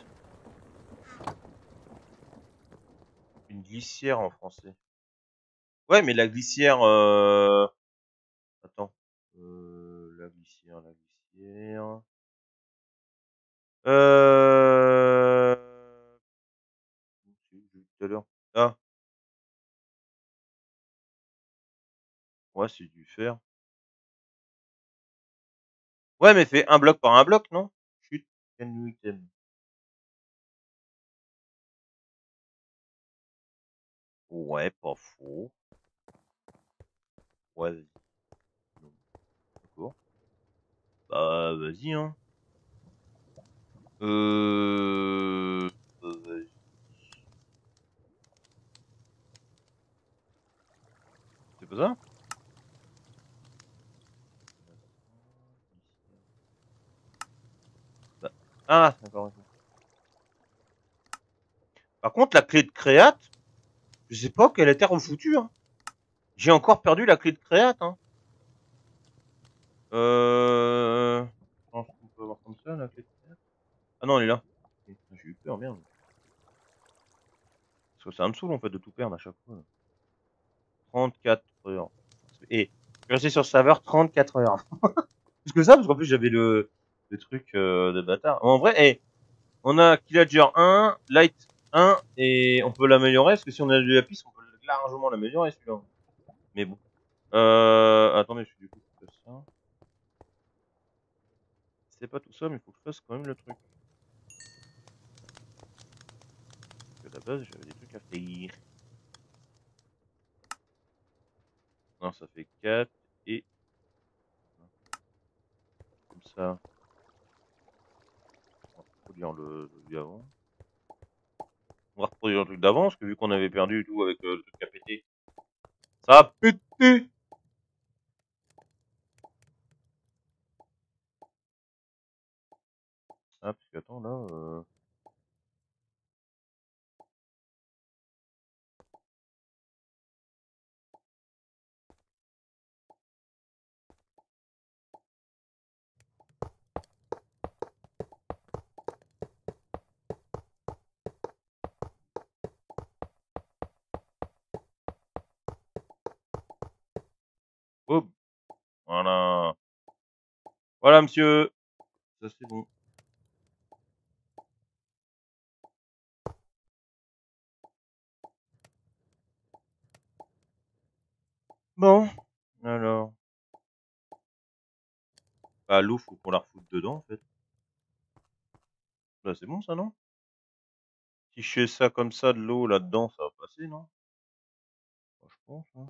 Speaker 1: Une glissière en français. Ouais, mais la glissière, attends. La glissière, la glissière. Euh... J'ai vu tout à l'heure. Ah, ouais, c'est du fer. Ouais, mais fais un bloc par un bloc, non? Chut, can we can. Ouais, pas faux. Ouais, vas-y. Non, d'accord. Bah, vas-y, hein. Vas-y. C'est pas ça? Bah, ah, d'accord, ok. Par contre, la clé de créate, je sais pas quelle était refoutue, hein. J'ai encore perdu la clé de créate, hein. On peut avoir comme ça, la clé de créate. Ah non, elle est là. J'ai eu peur, merde. Parce que ça me saoule, en fait, de tout perdre à chaque fois, là. 34 heures. Et, je suis resté sur le serveur 34 heures. Plus que ça, parce qu'en plus, j'avais le truc, de bâtard. En vrai, on a Killager 1, Light 1, et on peut l'améliorer, parce que si on a de la piste, on peut largement l'améliorer, celui-là. Mais bon. Attendez, je suis du coup, je fais ça. C'est pas tout ça, mais il faut que je fasse quand même le truc. Parce que à la base, j'avais des trucs à faire. Non, ça fait 4, et comme ça, on va reproduire le truc d'avant. On va reproduire le truc d'avant, parce que vu qu'on avait perdu et tout avec le truc à péter, ça a pété! Ah, parce que attends, là, hop, voilà. Voilà, monsieur. Ça, c'est bon. Bon. Alors. Bah, l'eau, faut qu'on la refoute dedans, en fait. Bah, c'est bon, ça, non? Si je fais ça comme ça, de l'eau là-dedans, ça va passer, non? Bah, je pense, hein.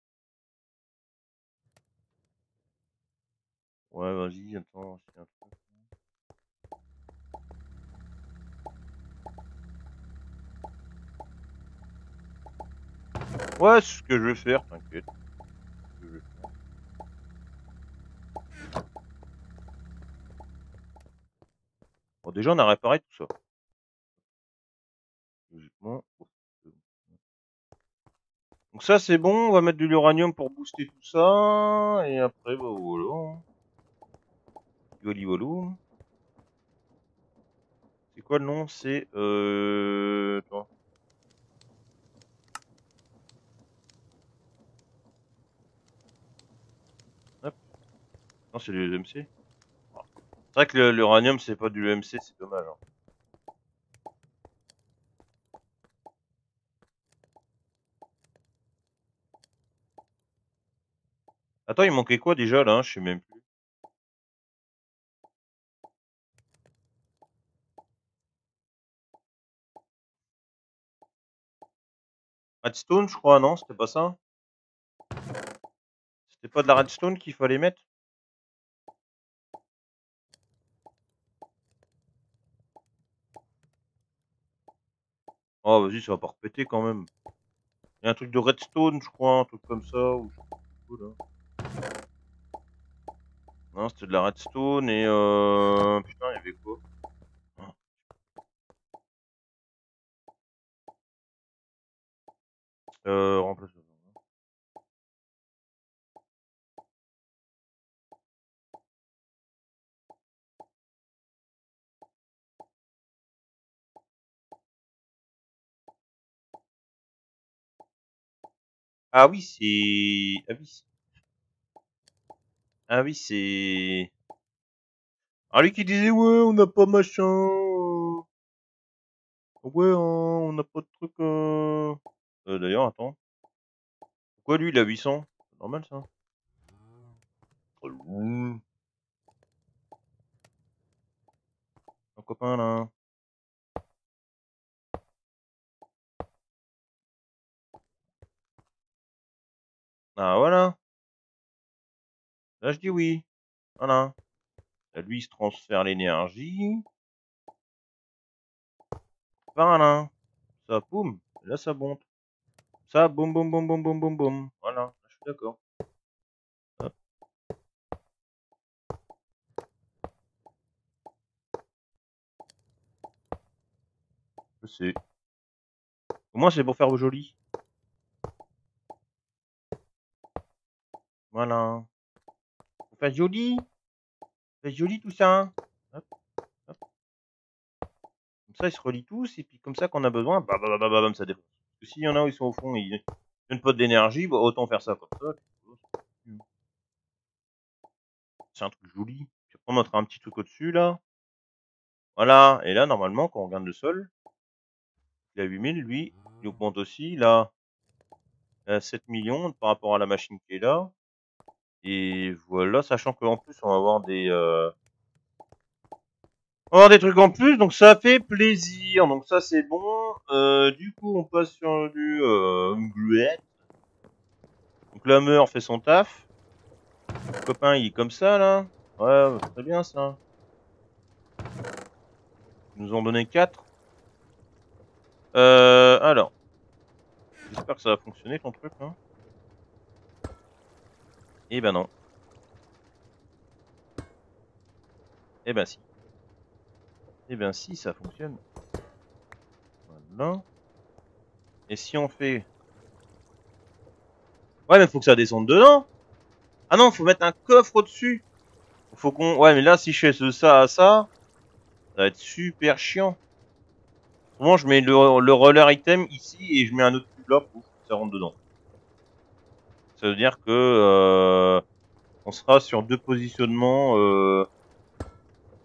Speaker 1: Ouais, vas-y, attends, c'est un truc. Ouais, c'est ce que je vais faire, t'inquiète. C'est ce que je vais faire. Bon, déjà, on a réparé tout ça. Logiquement. Donc ça, c'est bon, on va mettre de l'uranium pour booster tout ça, et après, bah voilà. Yoli Wolou. C'est quoi le nom? C'est attends. Hop. Non, c'est du EMC. C'est vrai que l'uranium, c'est pas du EMC, c'est dommage. Hein. Attends, il manquait quoi déjà là? Je sais même plus. Redstone, je crois, non? C'était pas ça? C'était pas de la redstone qu'il fallait mettre? Oh, vas-y, ça va pas repéter quand même. Il y a un truc de redstone, je crois, un truc comme ça. Ou je sais pas trop, là. Non, c'était de la redstone et putain, il y avait quoi? Remplace. Ah oui, c'est. Ah oui. Ah oui, c'est. Ah lui qui disait ouais, on n'a pas machin. Ouais, hein, on n'a pas de truc. D'ailleurs, attends. Pourquoi lui il a 800? C'est normal ça. Mmh. Un copain là. Ah voilà. Là je dis oui. Voilà. Là, lui il se transfère l'énergie. Voilà. Ça, boum. Là ça monte. Ça, boum boum boum boum boum boum boum. Voilà. Je suis d'accord. Hop. Je sais. Au moins c'est pour faire joli. Voilà. Pour faire joli. Faire joli tout ça. Hop. Hop. Comme ça ils se relient tous et puis comme ça qu'on a besoin, bah, ça défonce. Parce que s'il y en a où ils sont au fond, ils une pote d'énergie, bah autant faire ça comme ça. C'est un truc joli. Puis après on mettra un petit truc au-dessus là. Voilà. Et là normalement quand on regarde le sol, il a 8000, lui, il augmente aussi là. Il a 7 millions par rapport à la machine qui est là. Et voilà, sachant qu'en plus on va avoir des on va avoir des trucs en plus, donc ça fait plaisir. Donc ça c'est bon. Du coup on passe sur du gluette. Donc la meurt fait son taf. Le copain il est comme ça là. Ouais, très bien ça. Ils nous ont donné 4. Alors. J'espère que ça va fonctionner ton truc hein. Eh ben non. Eh ben si. Eh ben si, ça fonctionne. Voilà. Et si on fait... Ouais, mais faut que ça descende dedans. Ah non, faut mettre un coffre au-dessus. Faut qu'on... Ouais, mais là, si je fais ça à ça, ça va être super chiant. Souvent, je mets le roller item ici et je mets un autre cube là pour que ça rentre dedans. Ça veut dire que on sera sur deux positionnements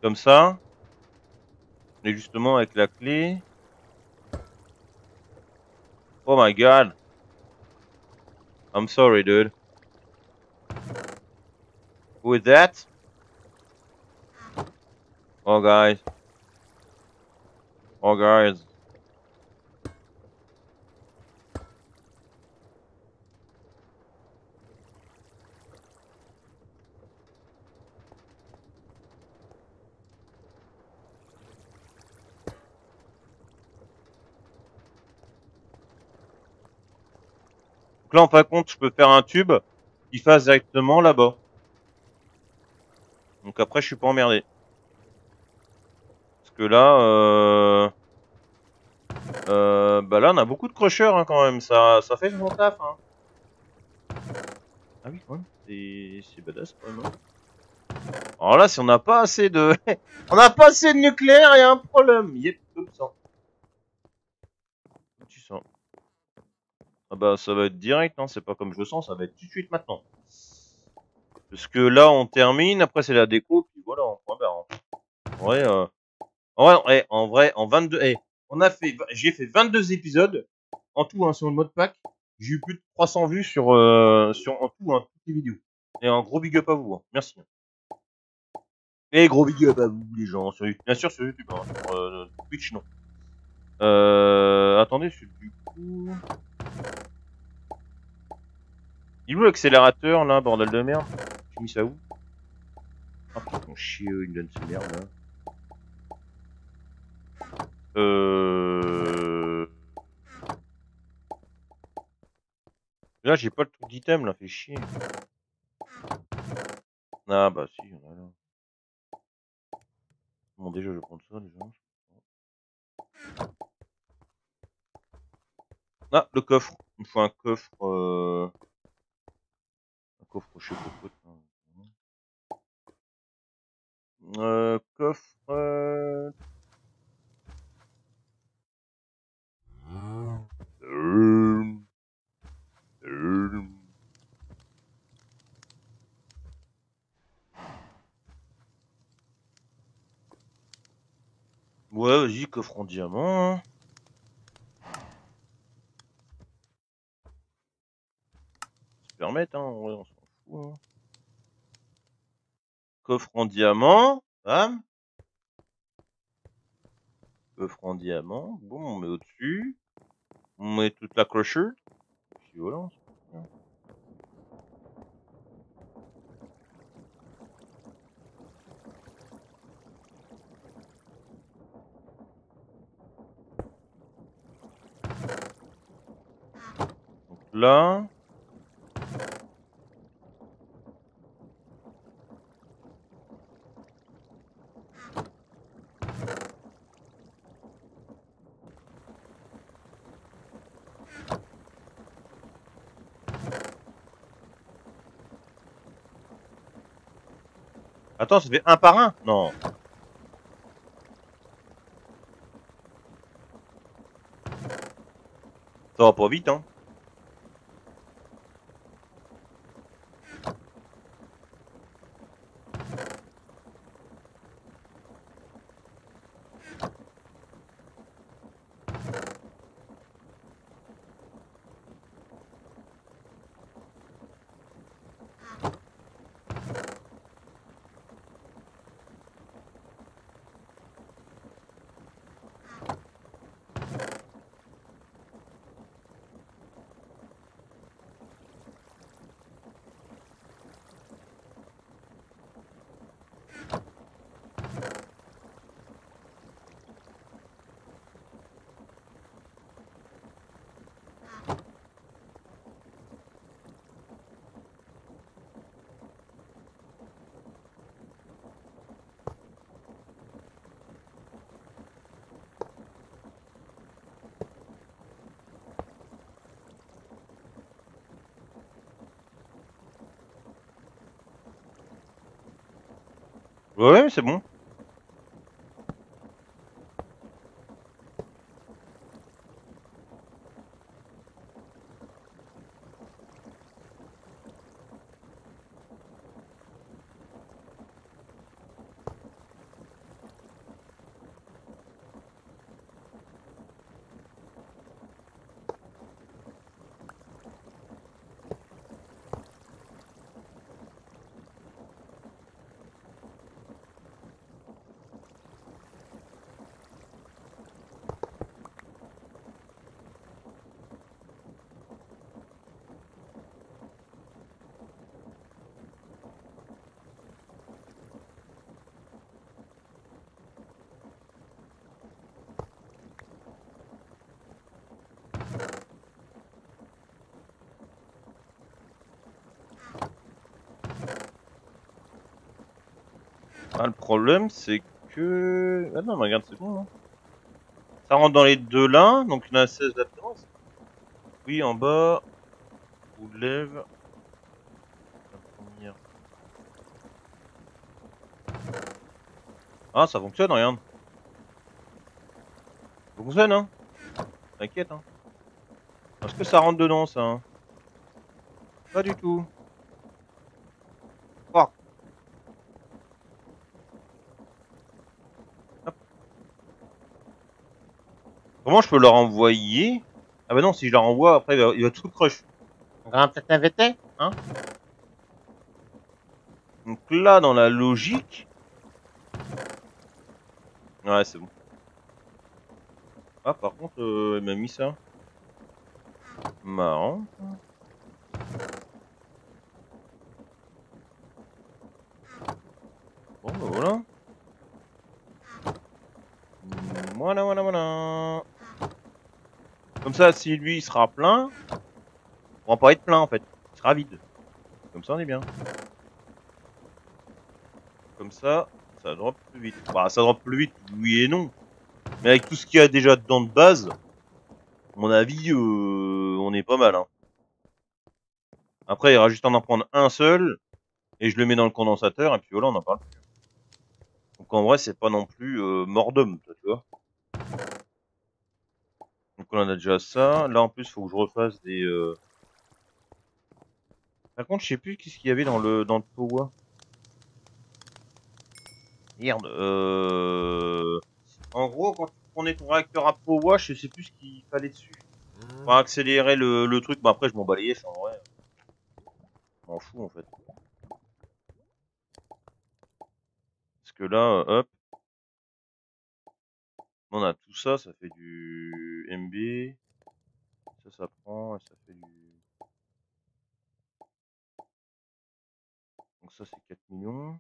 Speaker 1: Comme ça. Et justement avec la clé. Oh my god. I'm sorry, dude. Who is that? Oh guys. Oh guys. Donc là, en fin de compte, je peux faire un tube qui fasse directement là-bas. Donc après, je suis pas emmerdé. Parce que là, bah là, on a beaucoup de crocheurs hein, quand même. Ça fait son taf. Hein. Ah oui, quand même. C'est badass quand même. Hein. Alors là, si on n'a pas assez de, on n'a pas assez de nucléaire, il y a un problème. Yep, comme ça. Tu sens. Ah bah ça va être direct, hein. C'est pas comme je le sens, ça va être tout de suite maintenant. Parce que là, on termine. Après, c'est la déco. Puis voilà, on point barre. Hein. En vrai, en vrai, en 22, j'ai fait 22 épisodes en tout hein, sur le mode pack. J'ai eu plus de 300 vues sur en tout hein, toutes les vidéos. Et un gros big up à vous, hein. Merci. Et gros big up à vous les gens sur YouTube. Bien sûr sur YouTube, hein. Sur Twitch non. Attendez, du coup, il est où l'accélérateur là, bordel de merde? J'ai mis ça où? Ah putain, mon chier, il donne ces merdes là. Là, j'ai pas le truc d'item là, fait chier. Ah bah si, il y en a là. Bon, déjà, je vais prendre ça déjà. Ah, le coffre. Il me faut un coffre. Un coffre chez Popote. Coffre. Ouais, vas-y, coffre en diamant. Hein. Se permettre, hein, ouais, on s'en fout. Hein. Coffre en diamant. Bam. Coffre en diamant. Bon, on met au-dessus. On met toute la crusher. Puis voilà. Donc là. Attends, ça fait un par un? Non. Ça va pas vite, hein. Ouais, c'est bon. Ah, le problème, c'est que... Ah non, mais regarde, c'est bon, hein. Ça rentre dans les deux là, donc il y en a 16 là-dedans. Oui, en bas, ou lève. La première. Ah, ça fonctionne, regarde. Ça fonctionne, hein. T'inquiète, hein. Est-ce que ça rentre dedans, ça, hein? Pas du tout. Fuck. Hop. Comment je peux leur envoyer? Ah bah non, si je leur envoie, après, il va tout crush. On va peut-être inviter, hein? Donc là, dans la logique... Ouais, c'est bon. Ah, par contre, il m'a mis ça. Marrant. Bon, bah voilà. Voilà, voilà, voilà. Comme ça, si lui, il sera plein, on va pas être plein, en fait. Il sera vide. Comme ça, on est bien. Comme ça drop plus vite. Bah, ça drop plus vite, oui et non. Mais avec tout ce qu'il y a déjà dedans de base, à mon avis, on est pas mal, hein. Après, il y aura juste à en prendre un seul, et je le mets dans le condensateur, et puis voilà, on en parle plus. Donc en vrai, c'est pas non plus mort d'homme, tu vois. Donc on a déjà ça. Là, en plus, faut que je refasse des... Par contre, je sais plus qu'est-ce qu'il y avait dans le Powa. Merde. En gros, quand tu prenais ton réacteur à Powa, je sais plus ce qu'il fallait dessus. Pour accélérer le truc. Bah après, je m'en balayais, en vrai. Je m'en fous, en fait. Parce que là, hop. On a tout ça, ça fait du MB. Ça prend, et ça fait du... Donc ça, c'est 4 millions.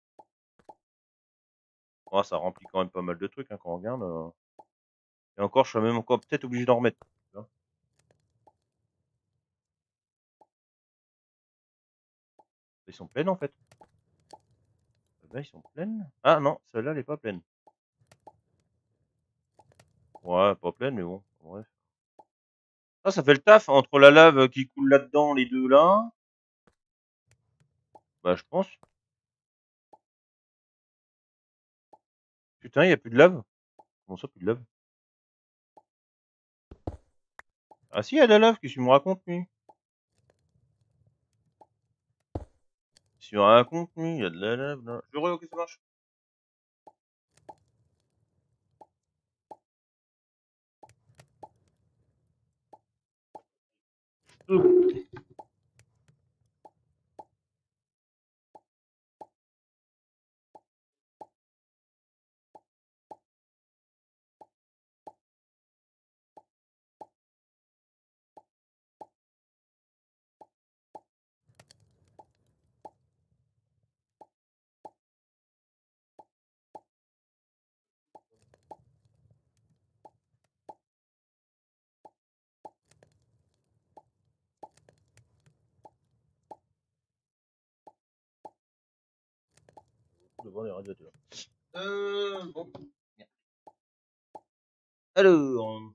Speaker 1: Oh, ça remplit quand même pas mal de trucs, hein, quand on regarde. Et encore, je serais même encore peut-être obligé d'en remettre. Tu vois. Ils sont pleines, en fait. Là, ils sont pleines. Ah non, celle-là, elle est pas pleine. Ouais, pas pleine, mais bon, bref. Ah, ça fait le taf entre la lave qui coule là-dedans, les deux là. Bah, je pense. Putain, il y a plus de lave. Comment ça, plus de lave? Ah si, il y a de la lave, qu'est-ce que tu me racontes, lui? Si tu me racontes, lui, il y a de la lave, là. Je ok, ça marche. Devant les radiateurs. Bon. Alors,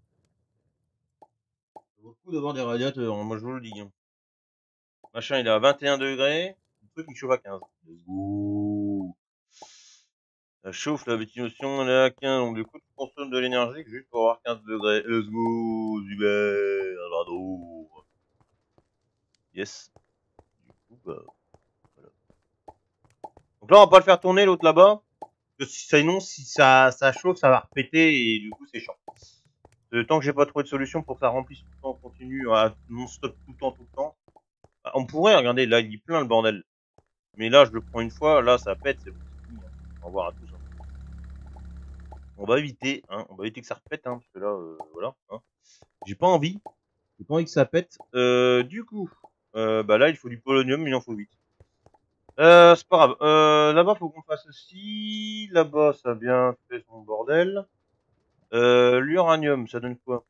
Speaker 1: ça vaut le coup devant des radiateurs, moi je vous le dis. Hein. Machin, il est à 21 degrés. Le truc, il chauffe à 15. Let's go. Ça chauffe la petite notion, elle est à 15. Donc, du coup, tu consommes de l'énergie juste pour avoir 15 degrés. Let's go. Super. Bravo. Yes. Du coup, bah, voilà. Donc là, on va pas le faire tourner, l'autre là-bas. Parce que sinon, si ça chauffe, ça va repéter et du coup, c'est chiant. Tant que j'ai pas trouvé de solution pour que ça remplisse tout le temps, continue à non-stop tout le temps, tout le temps. Bah, on pourrait, regardez, là, il est plein le bordel. Mais là, je le prends une fois, là, ça pète, c'est bon, c'est fini. Hein. Au revoir à tous. Hein. On va éviter, hein. On va éviter que ça repète, hein, parce que là, voilà. Hein. J'ai pas envie. J'ai pas envie que ça pète. Du coup, bah là, il faut du polonium, il en faut 8. C'est pas grave. Là-bas, faut qu'on fasse aussi. Là-bas, ça a bien fait son bordel. L'uranium, ça donne quoi?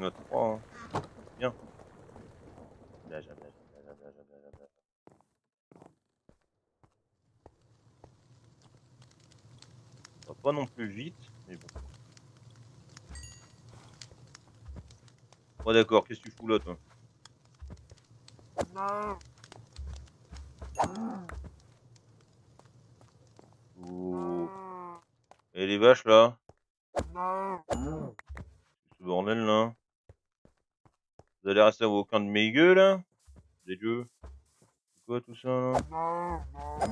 Speaker 1: On a 3, hein. Bien. Blaja, blaja, blaja, blaja, blaja, blaja. Ça va pas non plus vite, mais bon. Bon d'accord, qu'est-ce que tu fous là, toi? Oh. Et les vaches, là? Ce bordel, là? Vous allez rester à aucun de mes gueux, là? Des dieux? C'est quoi tout ça, là?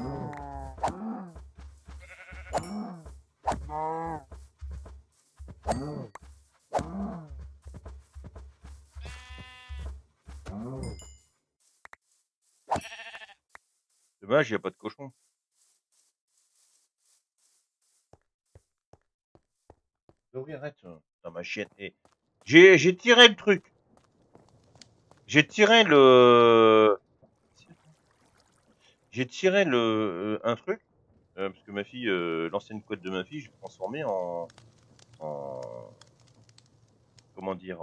Speaker 1: Dommage, y a pas de cochon. Oui, arrête, ça, ma chienne. Et j'ai tiré le truc. J'ai tiré le... J'ai tiré le... un truc. Parce que ma fille, l'ancienne couette de ma fille, j'ai transformé en... Comment dire,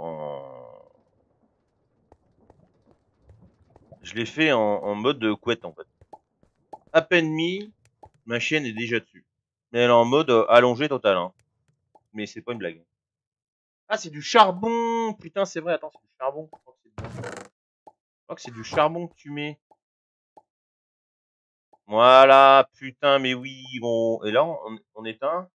Speaker 1: je l'ai fait en mode couette, en fait. À peine mis, ma chienne est déjà dessus. Mais elle est en mode allongé total, hein. Mais c'est pas une blague. Ah, c'est du charbon! Putain, c'est vrai, attends, c'est du charbon. Je crois que c'est du charbon que tu mets. Voilà, putain, mais oui, bon. Et là, on éteint.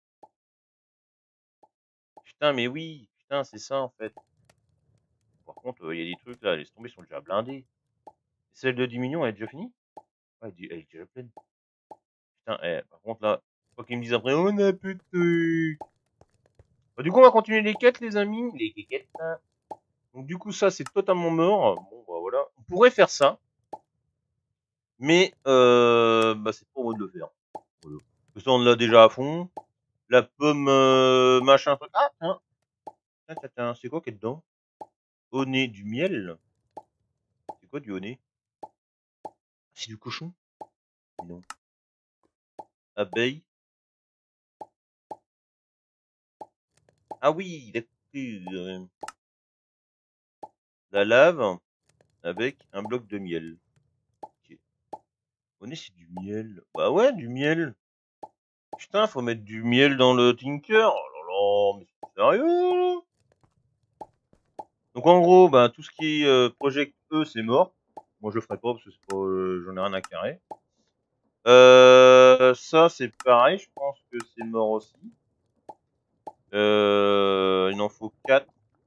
Speaker 1: Putain, mais oui, putain, c'est ça, en fait. Par contre, il y a des trucs, là, laisse tomber, ils sont déjà blindés. Celle de 10 millions, elle est déjà finie? Ouais, elle est déjà pleine. Putain, par contre, là, faut qu'ils me disent après, on a plus de trucs. Bah, du coup, on va continuer les quêtes, les amis. Les quêtes, hein. Donc, du coup, ça, c'est totalement mort. Bon, bah, voilà. On pourrait faire ça. Mais, bah, c'est pas au mode de le faire. Voilà. Parce que ça, on l'a déjà à fond. La pomme, machin, truc. Ah, tiens. Tiens, tiens, tiens. C'est quoi qui est dedans? Au nez, du miel. C'est quoi du au nez? C'est du cochon? Non. Abeille. Ah oui, d'accord. La lave avec un bloc de miel. Ok. Au nez, c'est du miel. Bah ouais, du miel. Putain, faut mettre du miel dans le Tinker. Oh là là, mais c'est sérieux? Donc en gros, bah tout ce qui est Project E, c'est mort. Moi je le ferai pas parce que c'est pas, j'en ai rien à carrer. Ça c'est pareil, je pense que c'est mort aussi. Il en faut 4.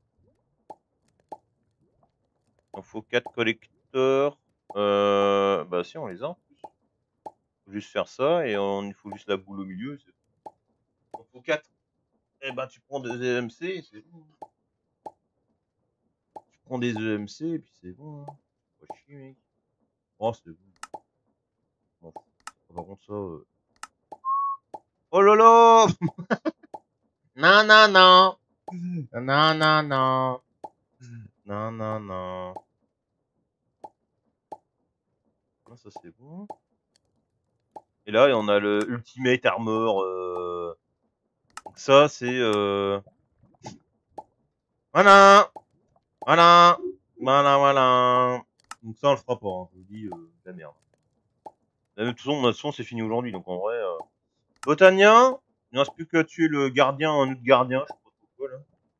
Speaker 1: Il en faut 4 collecteurs. Bah si on les a en plus. Faut juste faire ça et il faut juste la boule au milieu. Il en faut 4. Eh ben tu prends des EMC et c'est bon. Tu prends des EMC et puis c'est bon. Hein. Pas chier mec. Oh c'est bon. Bon. Par contre ça... Oh là là. Non, non, non. Non, non, non. Non, non, non. Non, ça c'est bon. Et là, on a le Ultimate Armor. Donc ça, c'est... Voilà. Voilà. Voilà, voilà. Donc ça, on le fera pas. Hein. Je vous dis, la merde. De toute façon, c'est fini aujourd'hui. Donc en vrai... Botania. Il ne reste plus qu'à tuer le gardien, un autre gardien. Je sais pas trop quoi, là.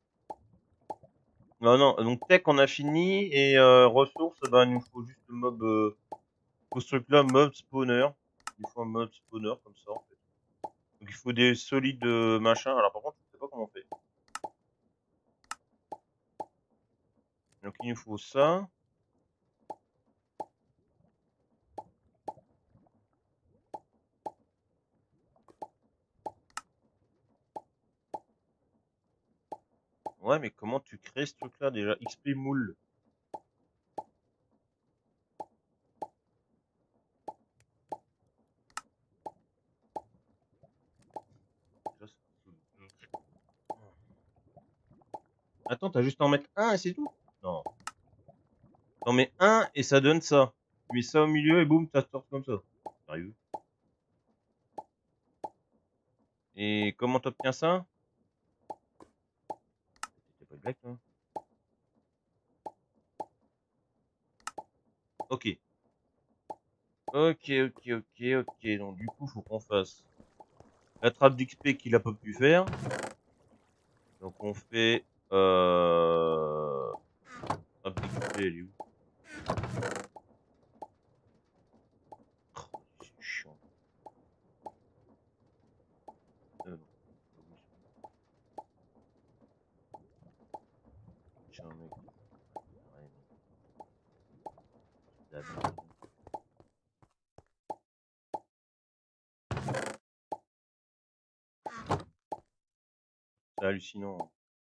Speaker 1: Non, non. Donc tech, on a fini. Et ressources, bah, il nous faut juste le mob... Pour ce truc-là, mob spawner. Il faut un mob spawner comme ça, en fait. Donc il faut des solides machin. Alors par contre, je sais pas comment on fait. Donc il nous faut ça. Ouais, mais comment tu crées ce truc-là déjà? XP moule. Attends, t'as juste à en mettre un et c'est tout? Non. T'en mets un et ça donne ça. Tu mets ça au milieu et boum, ça sort comme ça. Sérieux? Et comment t'obtiens ça? C'est pas une blague, hein. Ok. Ok, ok, ok, ok. Donc du coup, faut qu'on fasse la trappe d'XP qu'il a pas pu faire. Donc on fait... Trappe d'XP, elle est où? Oh, c'est chiant. Non. Tiens, mec. Ouais, mais... C'est hallucinant.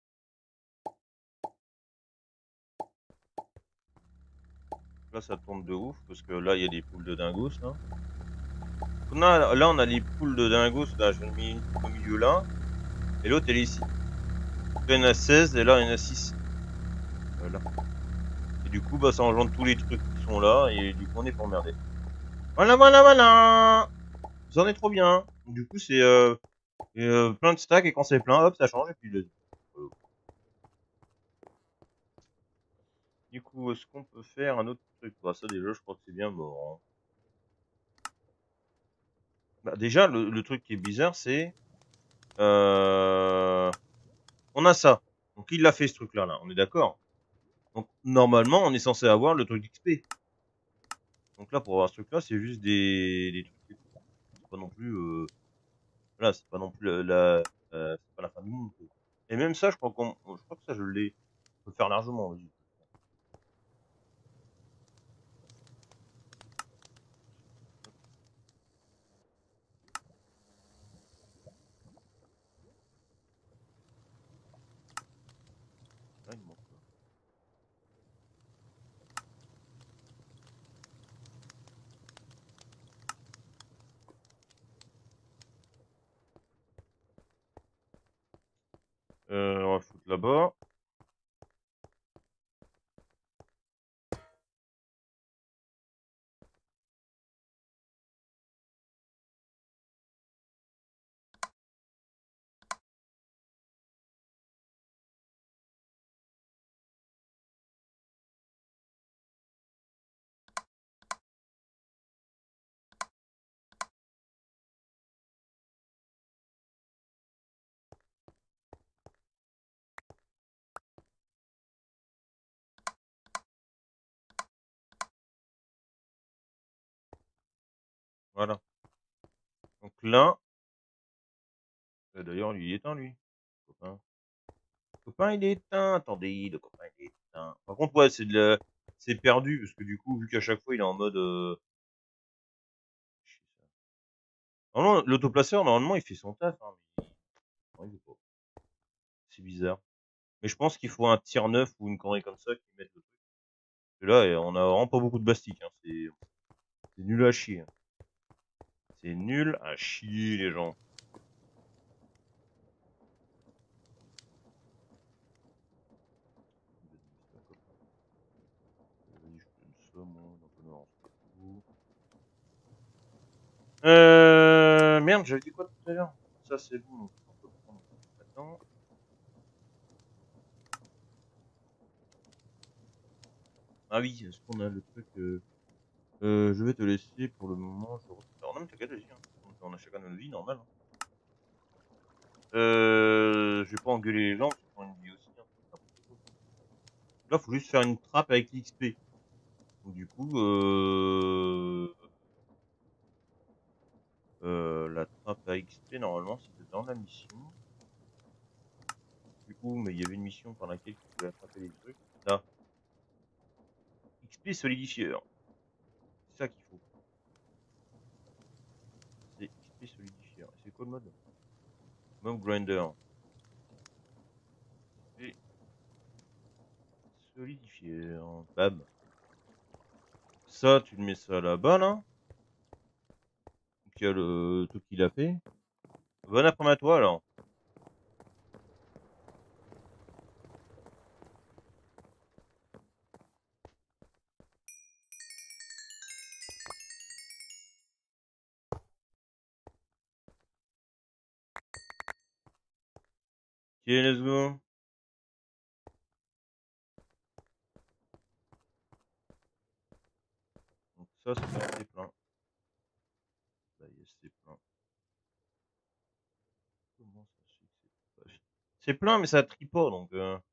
Speaker 1: Là, ça tourne de ouf, parce que là, il y a des poules de dingos, là. Là, on a les poules de dingos, là, je mis une au milieu là, et l'autre, elle est ici. Là, il y en a 16, et là, il y en a 6. Là. Et du coup, bah, ça engendre tous les trucs qui sont là, et du coup, on est pas emmerdé. Voilà, voilà, voilà! Vous en êtes trop bien. Du coup, c'est plein de stacks, et quand c'est plein, hop, ça change, et puis du coup, est-ce qu'on peut faire un autre truc? Bah, ça, déjà, je crois que c'est bien mort. Hein. Bah, déjà, le truc qui est bizarre, c'est... On a ça. Donc, il l'a fait, ce truc-là, là. On est d'accord? Donc, normalement, on est censé avoir le truc d'XP. Donc là, pour avoir ce truc-là, c'est juste des trucs. C'est pas non plus... Voilà, c'est pas non plus c'est pas la fin du monde. Quoi. Et même ça, je crois que ça, je l'ai. On peut faire largement, vas-y. Ah, il me manque quoi. On va foutre là-bas. Voilà. Donc là... D'ailleurs, lui, il est éteint, lui. Copain. Copain, il est éteint. Attendez, le copain, il est éteint. Par contre, ouais, c'est perdu, parce que du coup, vu qu'à chaque fois, il est en mode... Non, l'autoplaceur, normalement, il fait son taf. Hein, mais... non, il veut pas. C'est bizarre. Mais je pense qu'il faut un tir 9 ou une connerie comme ça qui mette le truc. Et là, on a vraiment pas beaucoup de bastique. Hein. C'est nul à chier. Hein. C'est nul à chier, les gens. Vas-y, je te donne ça, moi. Donc, on en fout. Merde, j'avais dit quoi tout à l'heure? Ça, c'est bon. Donc, on peut prendre maintenant. Ah oui, est-ce qu'on a le truc je vais te laisser pour le moment. Je Alors, non, mais t'inquiète, vas-y. Hein. On a chacun notre vie, normal. Hein. Je vais pas engueuler les gens, parce qu'on a une vie aussi. Hein. Là, faut juste faire une trappe avec l'XP. Donc, du coup, la trappe à XP, normalement, c'était dans la mission. Du coup, mais il y avait une mission par laquelle tu pouvais attraper les trucs. Là, XP solidifieur. C'est ça qu'il faut. C'est XP solidifieur. Et c'est quoi le mode? Mob grinder. Et solidifieur. Bam. Ça, tu le mets ça là-bas, là. Donc, il y a le truc qu'il a fait. Bon après-midi à toi, alors. Ok, let's go. ça, c'est plein. Là, yes, c'est plein. Comment ça se fait que c'est plein, mais ça trie pas, donc...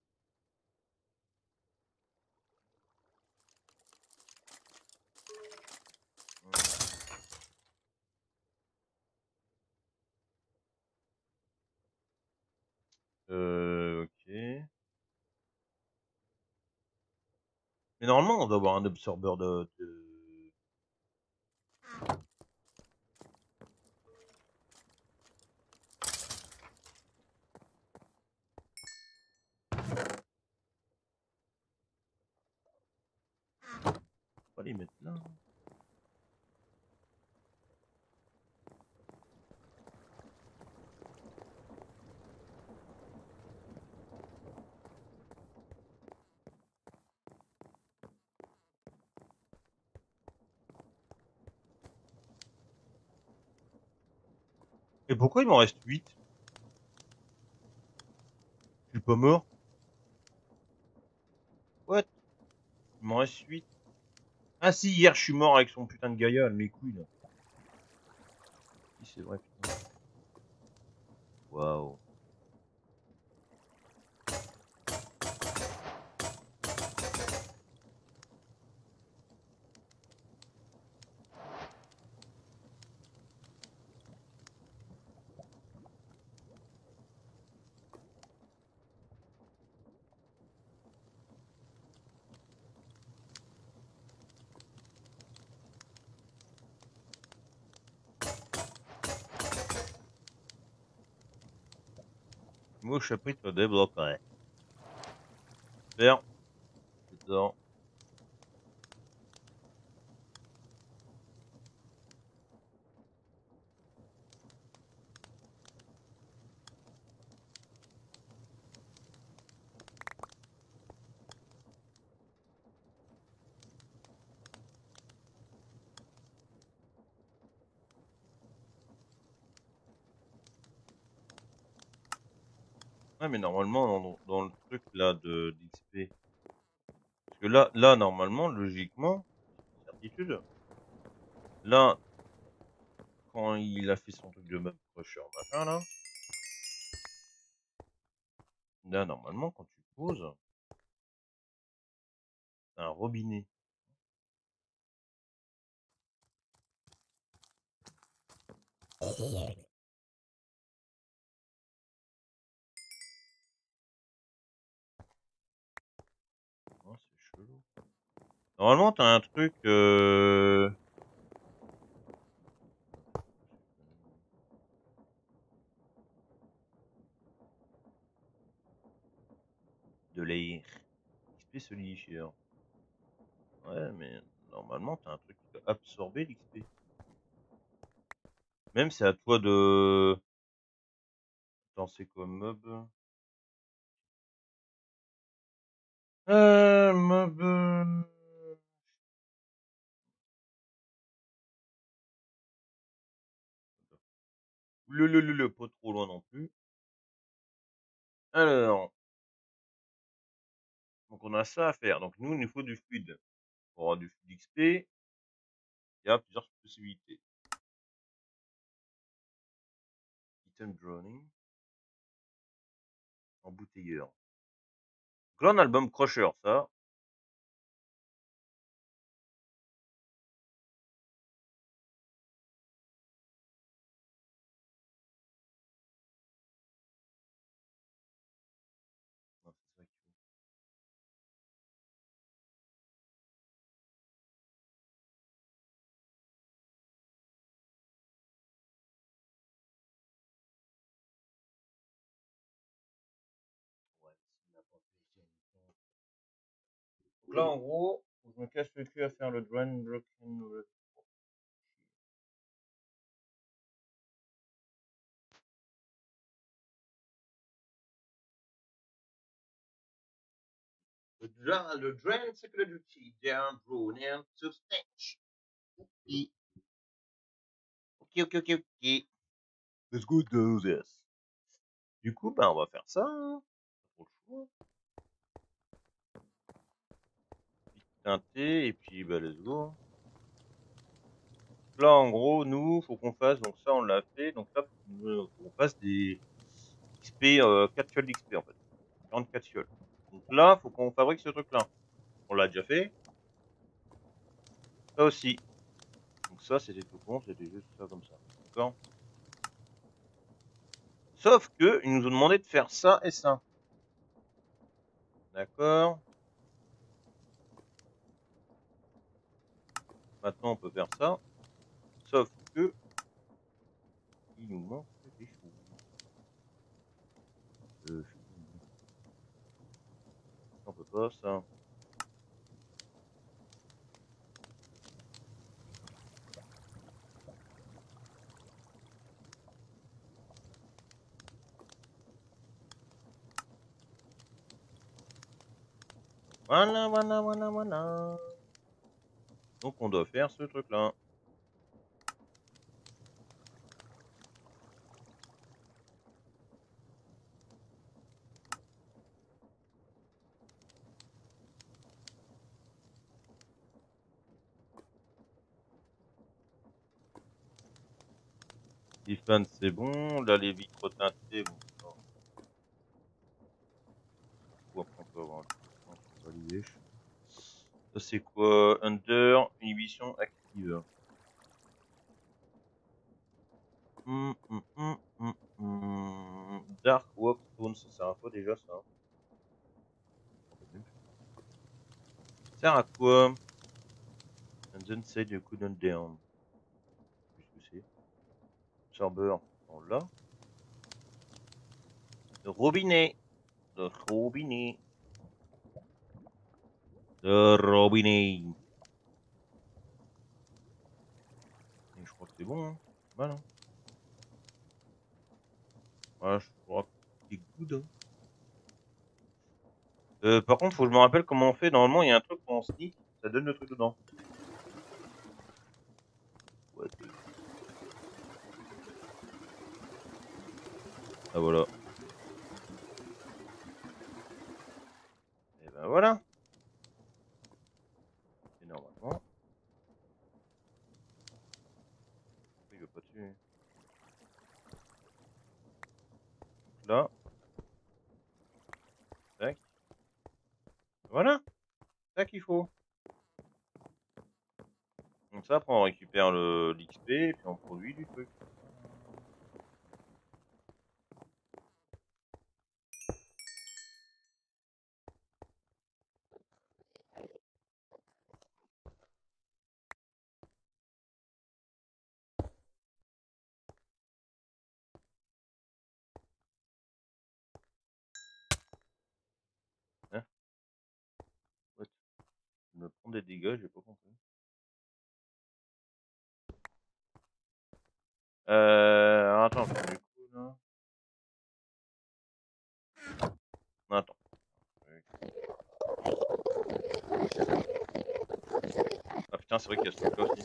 Speaker 1: ok. Mais normalement, on doit avoir un absorbeur de... On va les mettre là. Et pourquoi il m'en reste 8? Je suis pas mort? What? Il m'en reste 8. Ah si, hier je suis mort avec son putain de Gaïa, mes couilles là. Si c'est vrai, putain. Waouh. Moi, chapitre débloqué. Super. Dedans. Ouais, mais normalement, dans le truc là de d'XP. Parce que là, normalement, logiquement, certitude. Là, quand il a fait son truc de map crusher, machin là. Là, normalement, quand tu poses, t'as un robinet. Oh, c'est chelou. Normalement, t'as un truc, de l'air. XP solidifier. Ouais, mais normalement, t'as un truc qui peut absorber l'XP. Même c'est à toi de... Attends, c'est quoi mob? Mob... Pas trop loin non plus. Alors, donc on a ça à faire. Donc nous, il nous faut du fluide. Pour avoir du fluide XP, il y a plusieurs possibilités. Item drowning. Embouteilleur. Donc là, on a le bomb crusher, ça. Non, c'est ça qu'il faut. Ouais, s'il n'a pas fait, c'est nickel. Donc là, en gros, faut que je me casse le cul à faire le drain broken. Le drain security down drone to stage. Ok. Let's go do this. Du coup, bah, on va faire ça. Hein. Pas trop le choix. Teinté, et puis, bah, let's go. là, en gros, nous, faut qu'on fasse, donc ça, on l'a fait, donc là, faut qu'on fasse des XP, 4 fioles d'XP, en fait. 44 fioles. Donc là, faut qu'on fabrique ce truc-là. On l'a déjà fait. Ça aussi. Donc ça, c'était tout con, c'était juste ça comme ça. D'accord? Sauf que, ils nous ont demandé de faire ça et ça. D'accord? Maintenant, on peut faire ça. Sauf que, il nous manque des choses. On peut pas, ça. Voilà, voilà, voilà, voilà. Donc, on doit faire ce truc-là. Defense, c'est bon. Là, les vitres teintées, bon, ça. Ou après, on peut avoir un truc, on peut valider. Ça, c'est quoi? Under, inhibition active. Dark Walk Stone, ça sert à quoi déjà ça? Ça sert à quoi? And then say you couldn't down. Qu'est-ce que c'est? Serveur, on l'a. Le robinet. Le robinet. Le robinet. Et je crois que c'est bon, hein. Mal, hein. Ouais, je crois que c'est good, hein. Par contre, faut que je me rappelle comment on fait. Normalement, il y a un truc quand on sneak, ça donne le truc dedans. Ouais. Ah voilà. Et ben voilà. Et normalement. Il veut pas dessus. Donc là. Tac. Voilà. C'est ça qu'il faut. Donc ça, après on récupère l'XP et puis on produit du truc. Hein? What? Je me prends des dégâts, j'ai pas compris. Alors attends, du coup là. Non, attends. Ah putain, c'est vrai qu'il y a ce truc-là aussi.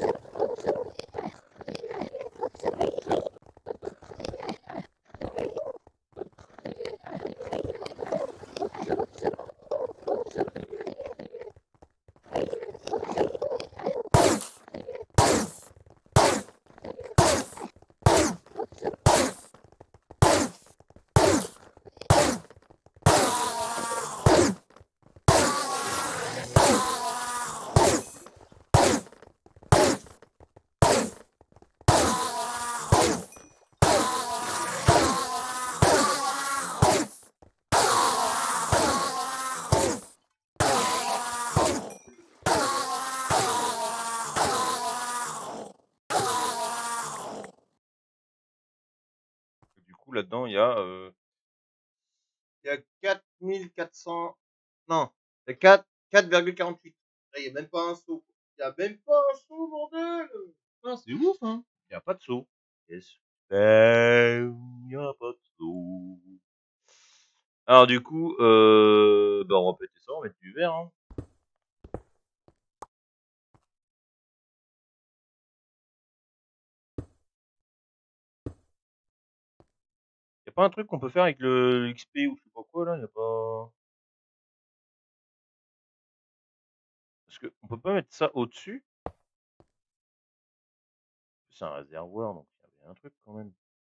Speaker 1: Du coup, là-dedans, il y a 4400. Non, il y a 4,48. Là, il n'y a même pas un saut. Il n'y a même pas un saut, bordel! Non, c'est ouf, hein. Il n'y a pas de saut. Yes. Il n'y a pas de saut. Alors, du coup, bah, on va péter ça, on va mettre du vert, hein. Y a pas un truc qu'on peut faire avec le XP ou je sais pas quoi, là? Y a pas. Parce que on peut pas mettre ça au-dessus? C'est un réservoir, donc il y avait un truc quand même.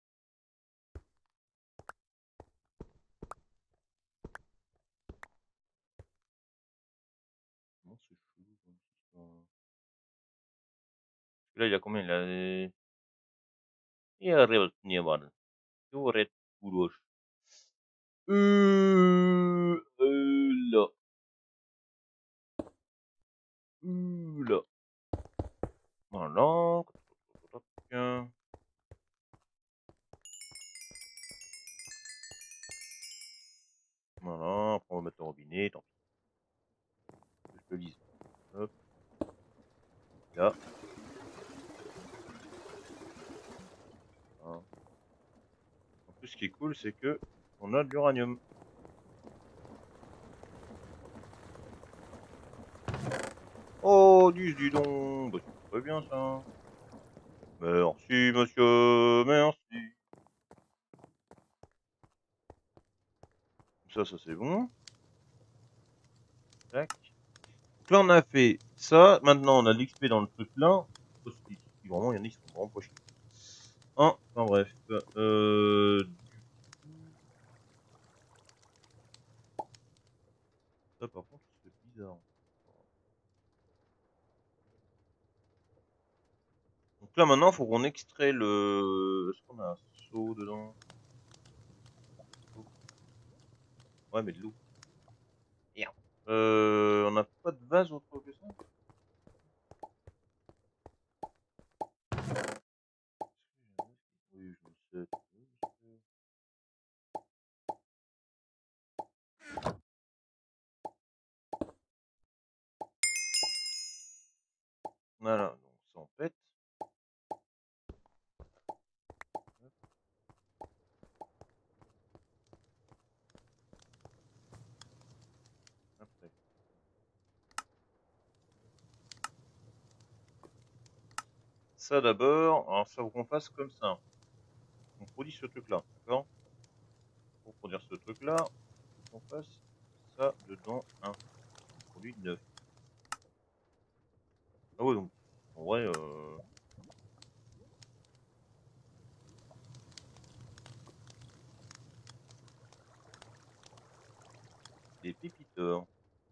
Speaker 1: Comment c'est chelou comme histoire. Parce que là, il a combien? Il a... Il arrive à tenir, voilà. Il aurait couloche. Là. Là. Voilà. Voilà, après on va mettre le robinet, tant pis. Que je le lise. Hop, là. Voilà. En plus, ce qui est cool, c'est que on a de l'uranium. Oh, dis donc. Bah, c'est très bien ça. Merci, monsieur, merci. Ça c'est bon. Tac. Donc là, on a fait ça. Maintenant, on a l'XP dans le truc là. Si vraiment, il y en a qui sont vraiment pas chiés. Enfin bref. Ça, par contre, c'est bizarre. Donc là, maintenant, il faut qu'on extrait le... Est-ce qu'on a un seau dedans? Ouais, mais de l'eau. Merde. On n'a pas de vase autre que ça? Oui, je sais. Voilà, donc ça en pète. Après. Ça d'abord, alors ça faut qu'on fasse comme ça. On produit ce truc là, d'accord? Pour produire ce truc là, faut qu'on fasse ça dedans un produit neuf. Ah ouais, donc en vrai, des pépiteurs.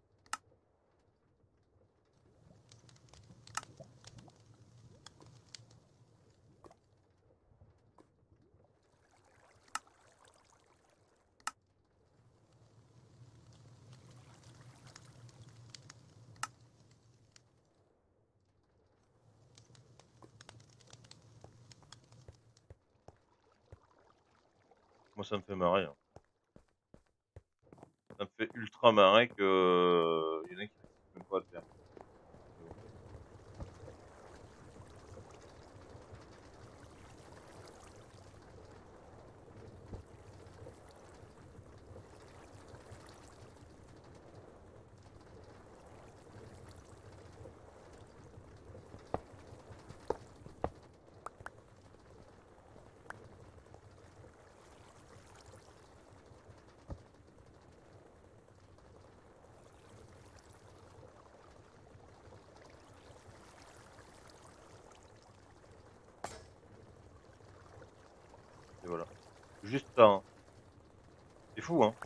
Speaker 1: Moi ça me fait marrer, hein. Ça me fait ultra marrer que y en a qui réussissent même pas à le faire. Mais bon. Et voilà. Juste ça, hein. C'est fou, hein.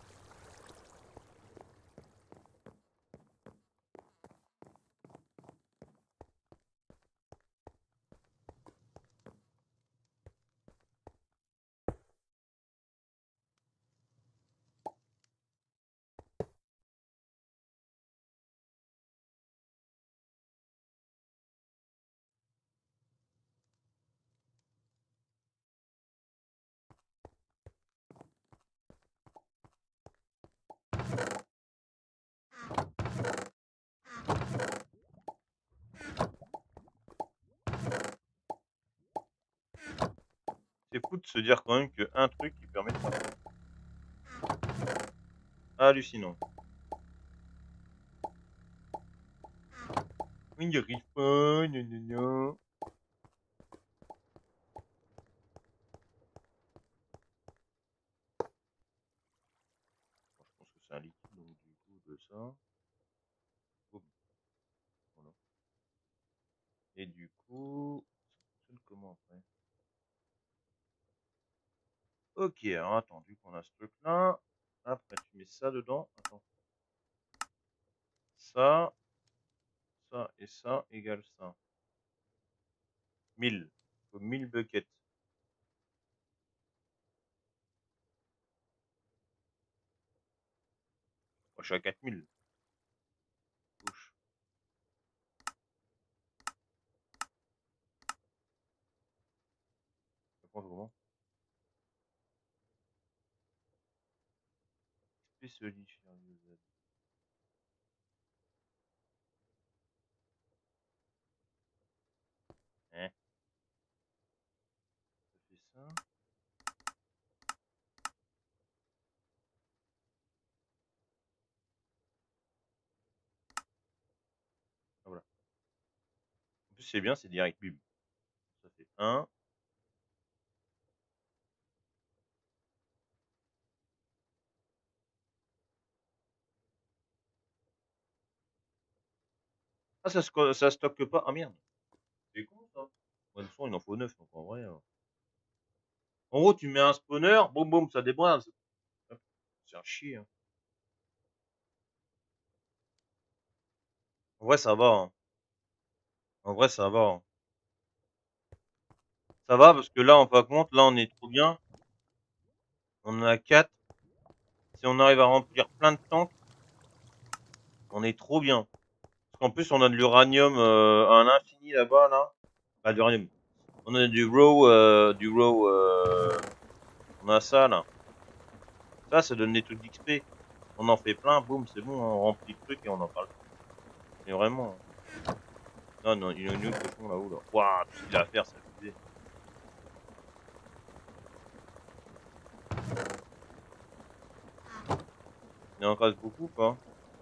Speaker 1: C'est fou de se dire quand même qu'un truc qui permet de faire ça. Hallucinant. Il n'y arrive pas, gna gna gna. Bon, je pense que c'est un liquide, donc du coup de ça. Boum. Voilà. Et du coup, ça fonctionne comment après? Ok, alors attends, vu qu'on a ce truc là, après tu mets ça dedans, attends. Ça et ça égale ça. 1000. Faut 1000 buckets. Moi je suis à 4000. Bouche. Je pense comment? XP solidifier Z. Hein? Ça fait ça. Ah, voilà. En plus c'est bien, c'est direct bim. Ça fait 1. Ah ça stocke pas. Ah merde. C'est con ça. Ouais, de toute façon, il en faut 9, donc en vrai. En gros, tu mets un spawner, boum boum, ça débrase. C'est un chier. Hein. En vrai, ça va. Hein. En vrai, ça va. Hein. Ça va parce que là, en fin de compte, là, on est trop bien. On en a 4. Si on arrive à remplir plein de tanks, on est trop bien. Parce qu'en plus, on a de l'uranium à l'infini là-bas, là. Pas de l'uranium. On a on a ça, là. Ça donne des trucs d'XP. On en fait plein, boum, c'est bon, on remplit le truc et on en parle. Mais vraiment. Non, non, il y a une autre cochon là-haut, là. Waouh, tout ce qu'il a à faire, c'est abusé. Il en reste beaucoup, quoi.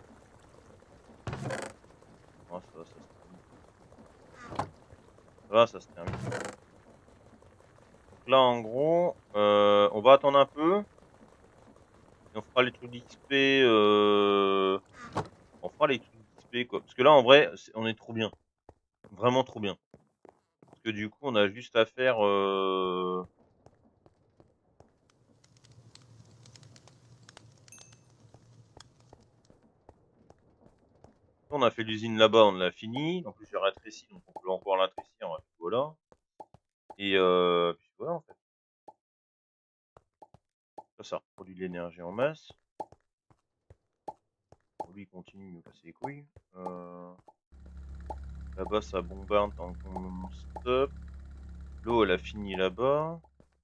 Speaker 1: Ah, ça va, ça se termine. Ça va, ça se termine. Donc là, en gros, on va attendre un peu. Et on fera les trucs d'XP, on fera les trucs d'XP, quoi. Parce que là, en vrai, on est trop bien. Vraiment trop bien. Parce que du coup, on a juste à faire, on a fait l'usine là-bas, on l'a fini. En plus, j'ai rétréci, donc on peut encore l'intrécir. Voilà. Et puis voilà, en fait. Ça reproduit de l'énergie en masse. Lui, il continue de nous casser les couilles. Là-bas, ça bombarde tant qu'on stop. L'eau, elle a fini là-bas.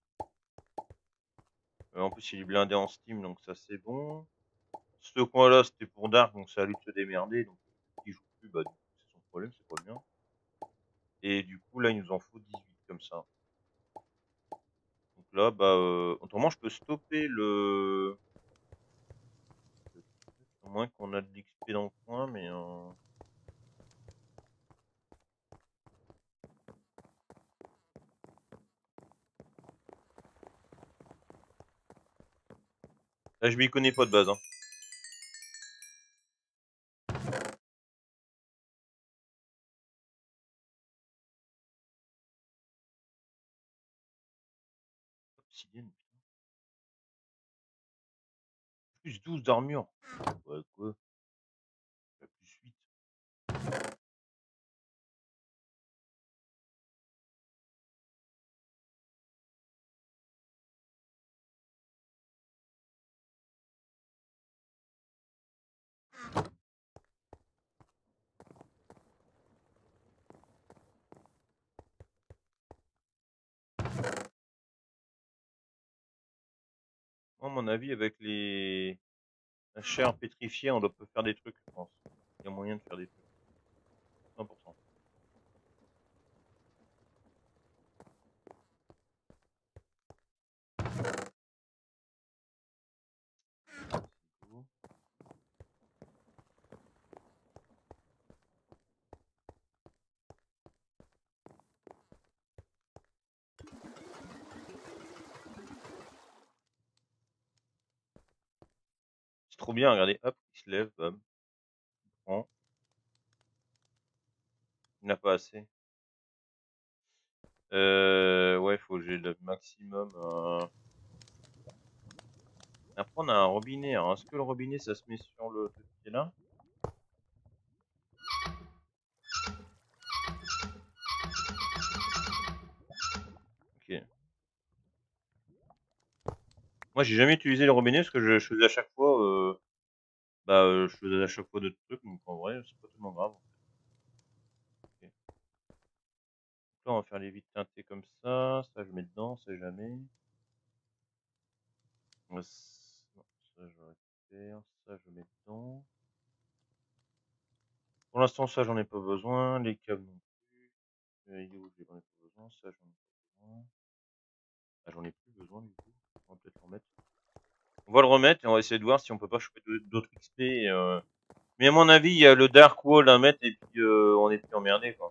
Speaker 1: En plus, il est blindé en Steam, donc ça, c'est bon. Ce coin-là, c'était pour Dark, donc c'est à lui de se démerder. Donc, il joue plus, bah, c'est son problème, c'est pas le mien. Et du coup, là, il nous en faut 18 comme ça. Donc là, bah, autrement, je peux stopper le... Au moins qu'on a de l'XP dans le coin, mais... Là, je m'y connais pas de base. Hein. Obsidienne, putain. Plus 12 d'armure. Ouais, quoi. Plus 8. Moi, à mon avis, avec la chair pétrifiée, on doit peut faire des trucs, je pense. Il y a moyen de faire des trucs. 100%. C'est trop bien, regardez, hop, il se lève, bam, il prend. Il n'a pas assez. Ouais, faut que j'ai le maximum. Après, on a un robinet. Alors, est-ce que le robinet, ça se met sur le truc qui est là? Ok. Moi, j'ai jamais utilisé le robinet parce que je faisais à chaque fois, je faisais à chaque fois d'autres trucs, donc en vrai, c'est pas tellement grave. Ok. Donc là, on va faire les vitres teintées comme ça. Ça, je mets dedans, ça jamais. Non, ça, je récupère. Ça, je mets dedans. Pour l'instant, ça, j'en ai pas besoin. Les câbles non plus. You, j'en ai pas besoin. Ça, j'en ai pas besoin. Ah, j'en ai plus besoin du coup. On va peut-être le remettre. On va le remettre et on va essayer de voir si on peut pas choper d'autres XP. Mais à mon avis, il y a le Dark Wall à mettre et puis on est plus emmerdé quoi.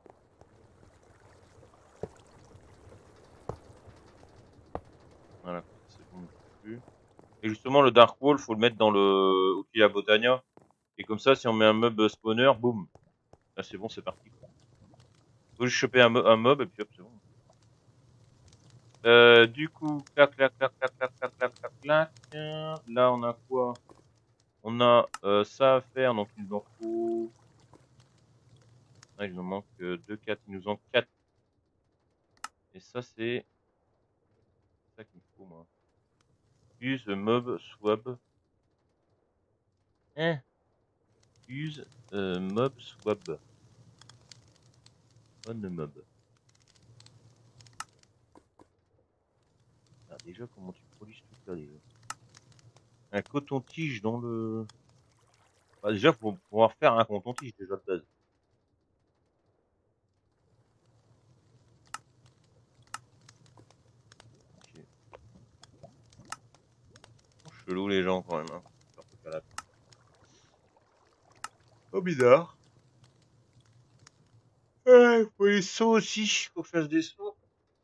Speaker 1: Voilà, c'est bon plus. Et justement, le Dark Wall, faut le mettre dans le Okilia Botania. Et comme ça, si on met un mob spawner, boum. Là, c'est bon, c'est parti quoi. Faut juste choper un mob et puis hop, c'est bon. Du coup, clac, clac, clac, clac, clac, clac, clac, clac, clac. Là, on a quoi? On a ça à faire, donc il nous en faut. Ah, il nous manque 2, 4. Il nous en 4. Et ça, c'est ça qu'il me faut, moi. Use mob swab. Hein? Use mob swab. On mob. Ah, déjà, comment tu produis ce truc-là, déjà? Un coton-tige dans le... Ah, déjà, faut pouvoir faire un coton-tige, déjà, de base. Ok. Chelou, les gens, quand même, hein. Oh, bizarre. Ouais, faut les sauts aussi. Faut que je fasse des sauts.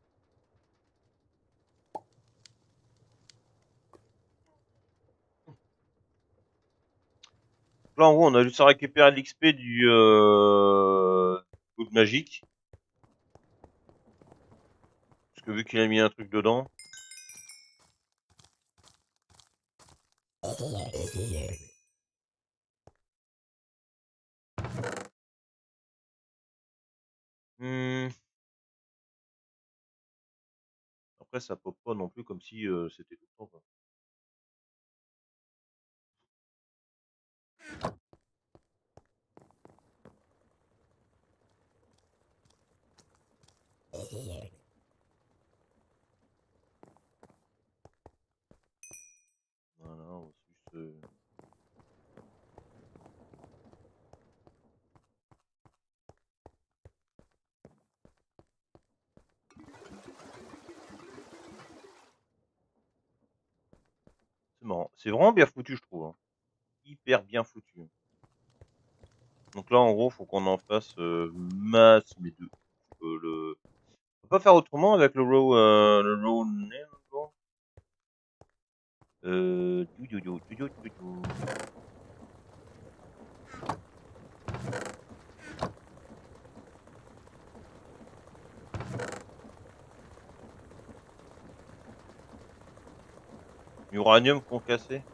Speaker 1: Là, en gros, on a juste à récupérer l'XP du coup de magique. Parce que vu qu'il a mis un truc dedans. Hmm. Après, ça pop pas non plus comme si c'était tout le temps, quoi. Voilà, on va juste... C'est marrant. C'est vraiment bien foutu, je trouve. Hein. Hyper bien foutu. Donc là, en gros, faut qu'on en fasse masse, mais deux. On peut pas faire autrement avec le raw nail, quoi. Du. Uranium concassé.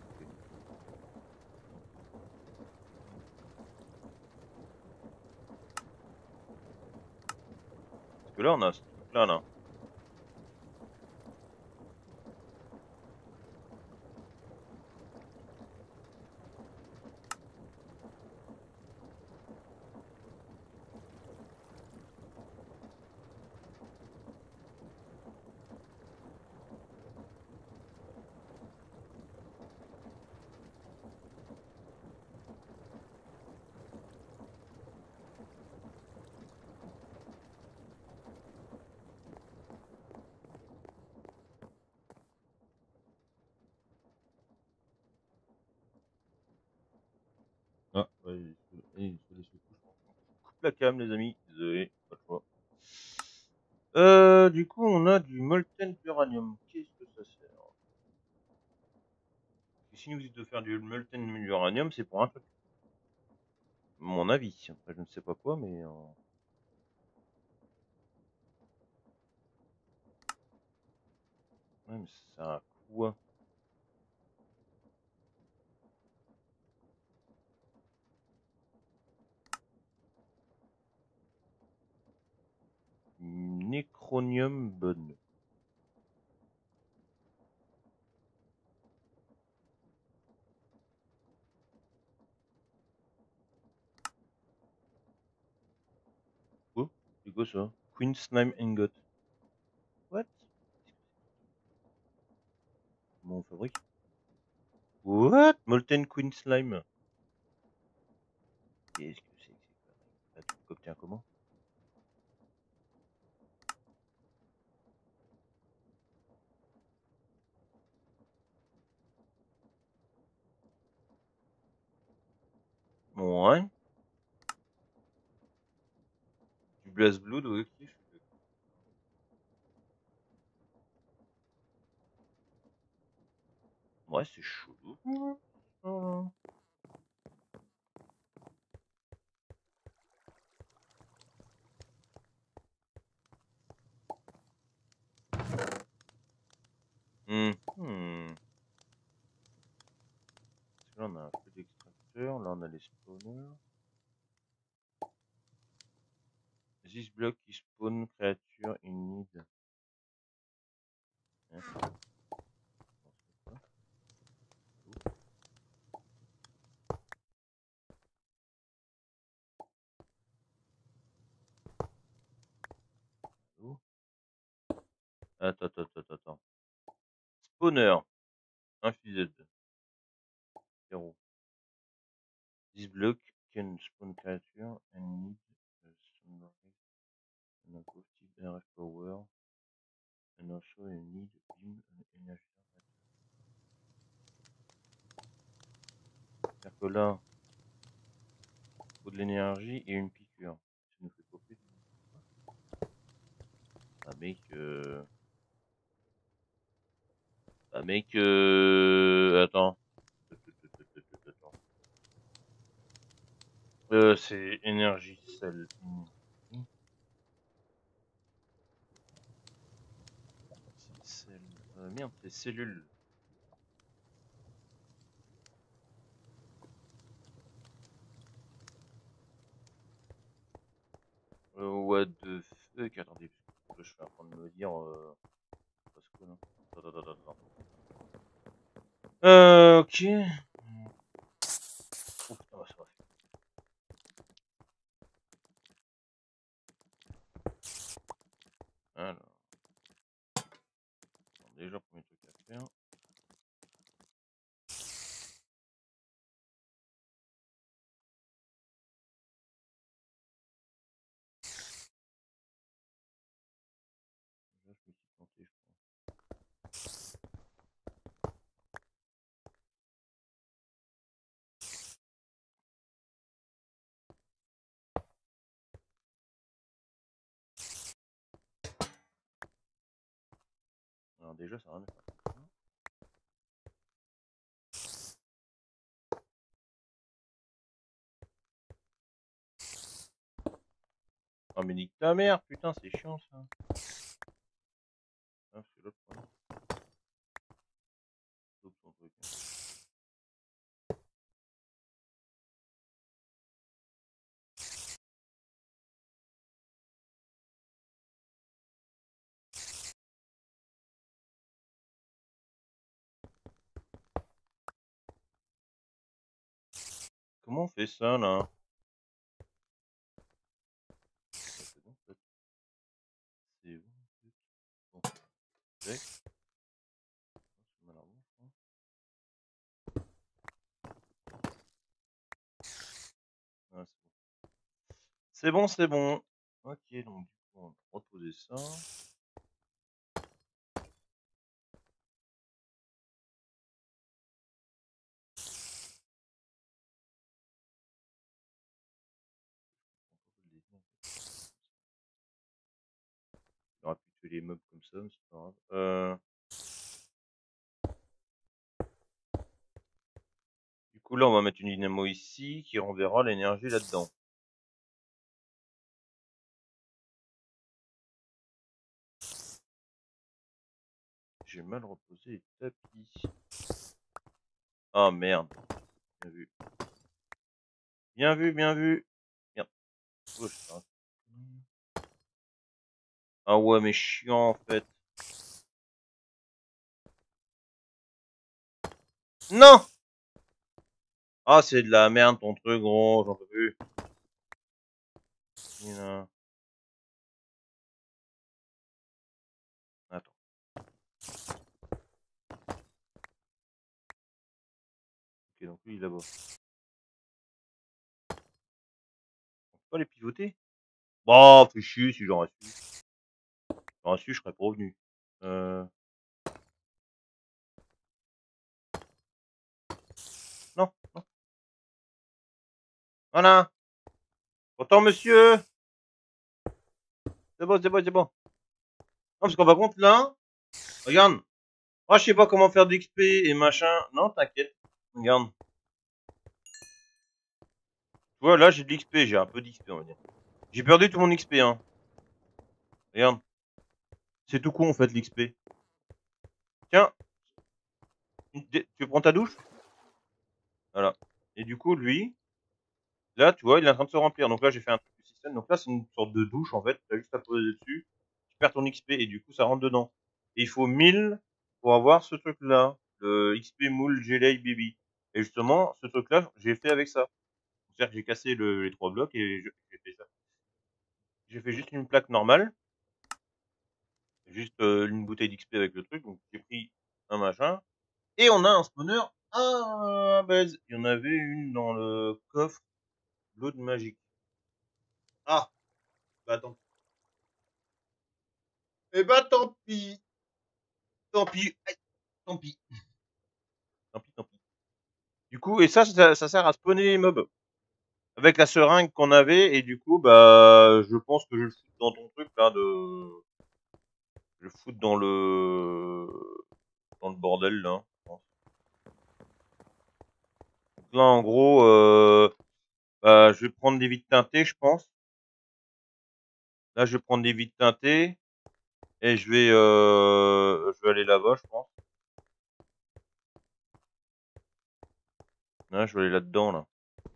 Speaker 1: Parce que là, on a ce truc-là, là. Ah, ouais, il faut des sous-couches. Je coupe la cam, les amis. Désolé, pas le choix. Du coup, on a du molten uranium. Qu'est-ce que ça sert? Si nous dites de faire du molten uranium, c'est pour un truc. Mon avis. Après, je ne sais pas quoi, mais... Ouais, mais ça a un coût. Hein. Necronium bonne. Oh, c'est quoi ça? Queen Slime Ingot. What? Comment on fabrique? What? Molten Queen Slime. Qu'est-ce que c'est que ces conneries? Ah, tu l'obtiens comment? Ouais. Du BlazBlue, ouais, ok, je suis d'accord. Ouais, c'est chelou. Ouais. Hmm. Là, on a un peu d'extracteur. Là, on a les spawners. This block qui spawn créature in need. Hein? Où? Attends. Spawner. Infused. 0. This block can spawn creature and need sunrise and a positive RF power and also a need beam energy. C'est-à-dire que là, il faut de l'énergie et une piqûre. Ça nous fait popper. Ah mec, attends. C'est énergie cell. Merde, c'est cellules. What the fuck? Attendez, parce que je suis en train de me dire. Parce que non. Attends. Ok. Oh putain, ça va faire. Alors. Déjà, premier truc à faire. Déjà, je me suis planté, je crois. Alors, déjà, ça va rien faire. Oh, mais nique ta mère, putain, c'est chiant ça. Ah, c'est l'autre problème. L'autre son truc. Comment on fait ça là? C'est bon, en fait. C'est bon, en fait. Bon, check. C'est mal à voir, je crois. Ah, c'est bon. C'est bon. Ok, donc du coup, on va reposer ça. On aurait pu tuer les meubles comme ça, mais c'est pas grave. Du coup, là, on va mettre une dynamo ici qui renverra l'énergie là-dedans. J'ai mal reposé les tapis. Ah merde. Bien vu. Bien vu, bien vu. Merde. Oh, ah ouais, mais chiant en fait. Non! Ah, c'est de la merde ton truc, gros, j'en peux plus. Attends. Ok, donc lui, il est là-bas. On peut pas les pivoter? Bah, fais chier si j'aurais su. J'aurais su, je serais pas revenu. Non, non. Voilà. Pourtant, monsieur. C'est bon, c'est bon, c'est bon. Non, parce qu'en par contre, là, regarde. Moi, je sais pas comment faire d'XP et machin. Non, t'inquiète. Regarde. Tu vois, là, j'ai de l'XP. J'ai un peu d'XP, on va dire. J'ai perdu tout mon XP, hein. Regarde. C'est tout con, en fait, l'XP. Tiens. Tu prends ta douche? Voilà. Et du coup, lui, là, tu vois, il est en train de se remplir. Donc là, j'ai fait un truc du système. Donc là, c'est une sorte de douche, en fait. Tu as juste à poser dessus. Tu perds ton XP et du coup, ça rentre dedans. Et il faut 1000 pour avoir ce truc-là. Le XP Moule Jelly Baby. Et justement, ce truc-là, j'ai fait avec ça. C'est-à-dire que j'ai cassé les 3 blocs et j'ai fait ça. J'ai fait juste une plaque normale. Juste une bouteille d'XP avec le truc. Donc j'ai pris un machin. Et on a un spawner à base. Il y en avait une dans le coffre. L'eau de magique. Ah, bah attends. Eh bah tant pis. Tant pis. Aïe, tant pis. Tant pis, tant pis. Du coup, et ça sert à spawner les mobs. Avec la seringue qu'on avait, et du coup, bah, je pense que je le fous dans ton truc, là, de... Je le fous dans le bordel, là. Donc là, en gros, bah, je vais prendre des vides teintés, je pense. Là, je vais prendre des vides teintés. Et je vais aller là-bas, je pense. Là, je vais aller là-dedans, là.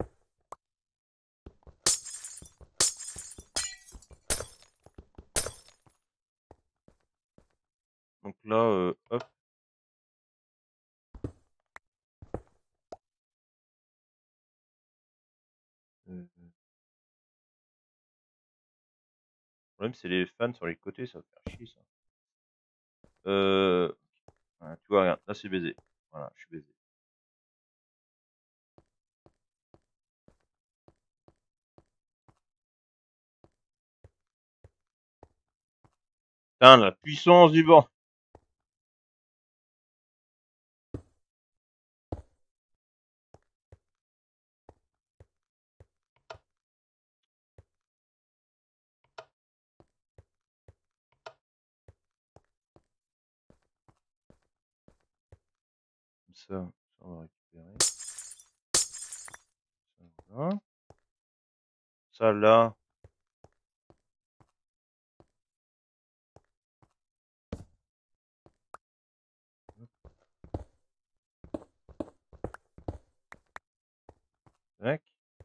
Speaker 1: Donc là, hop. Le problème, c'est les fans sur les côtés, ça va faire chier, ça. Voilà, tu vois, regarde, là, c'est baisé. Voilà, je suis baisé. Putain, la puissance du vent. Ça on va récupérer. Ça, voilà. Ça, là. Tac.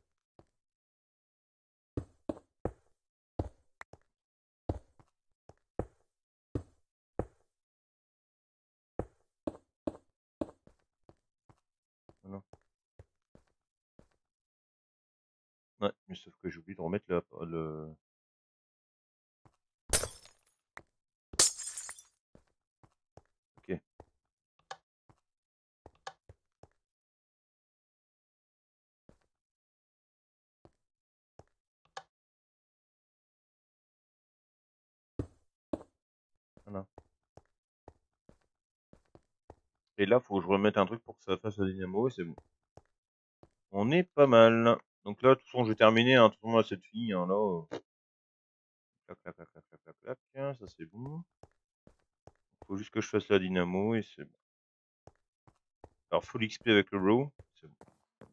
Speaker 1: Voilà. Ouais, mais sauf que j'ai oublié de remettre le... Ok. Voilà. Et là, faut que je remette un truc pour que ça fasse la dynamo et c'est bon. On est pas mal. Donc là, de toute façon, j'ai terminé, hein. De toute façon, là, cette fille, hein, là. Clac, clac, clac, clac, clac, clac, clac. Tiens, ça c'est bon. Faut juste que je fasse la dynamo et c'est bon. Alors, full XP avec le row. C'est bon.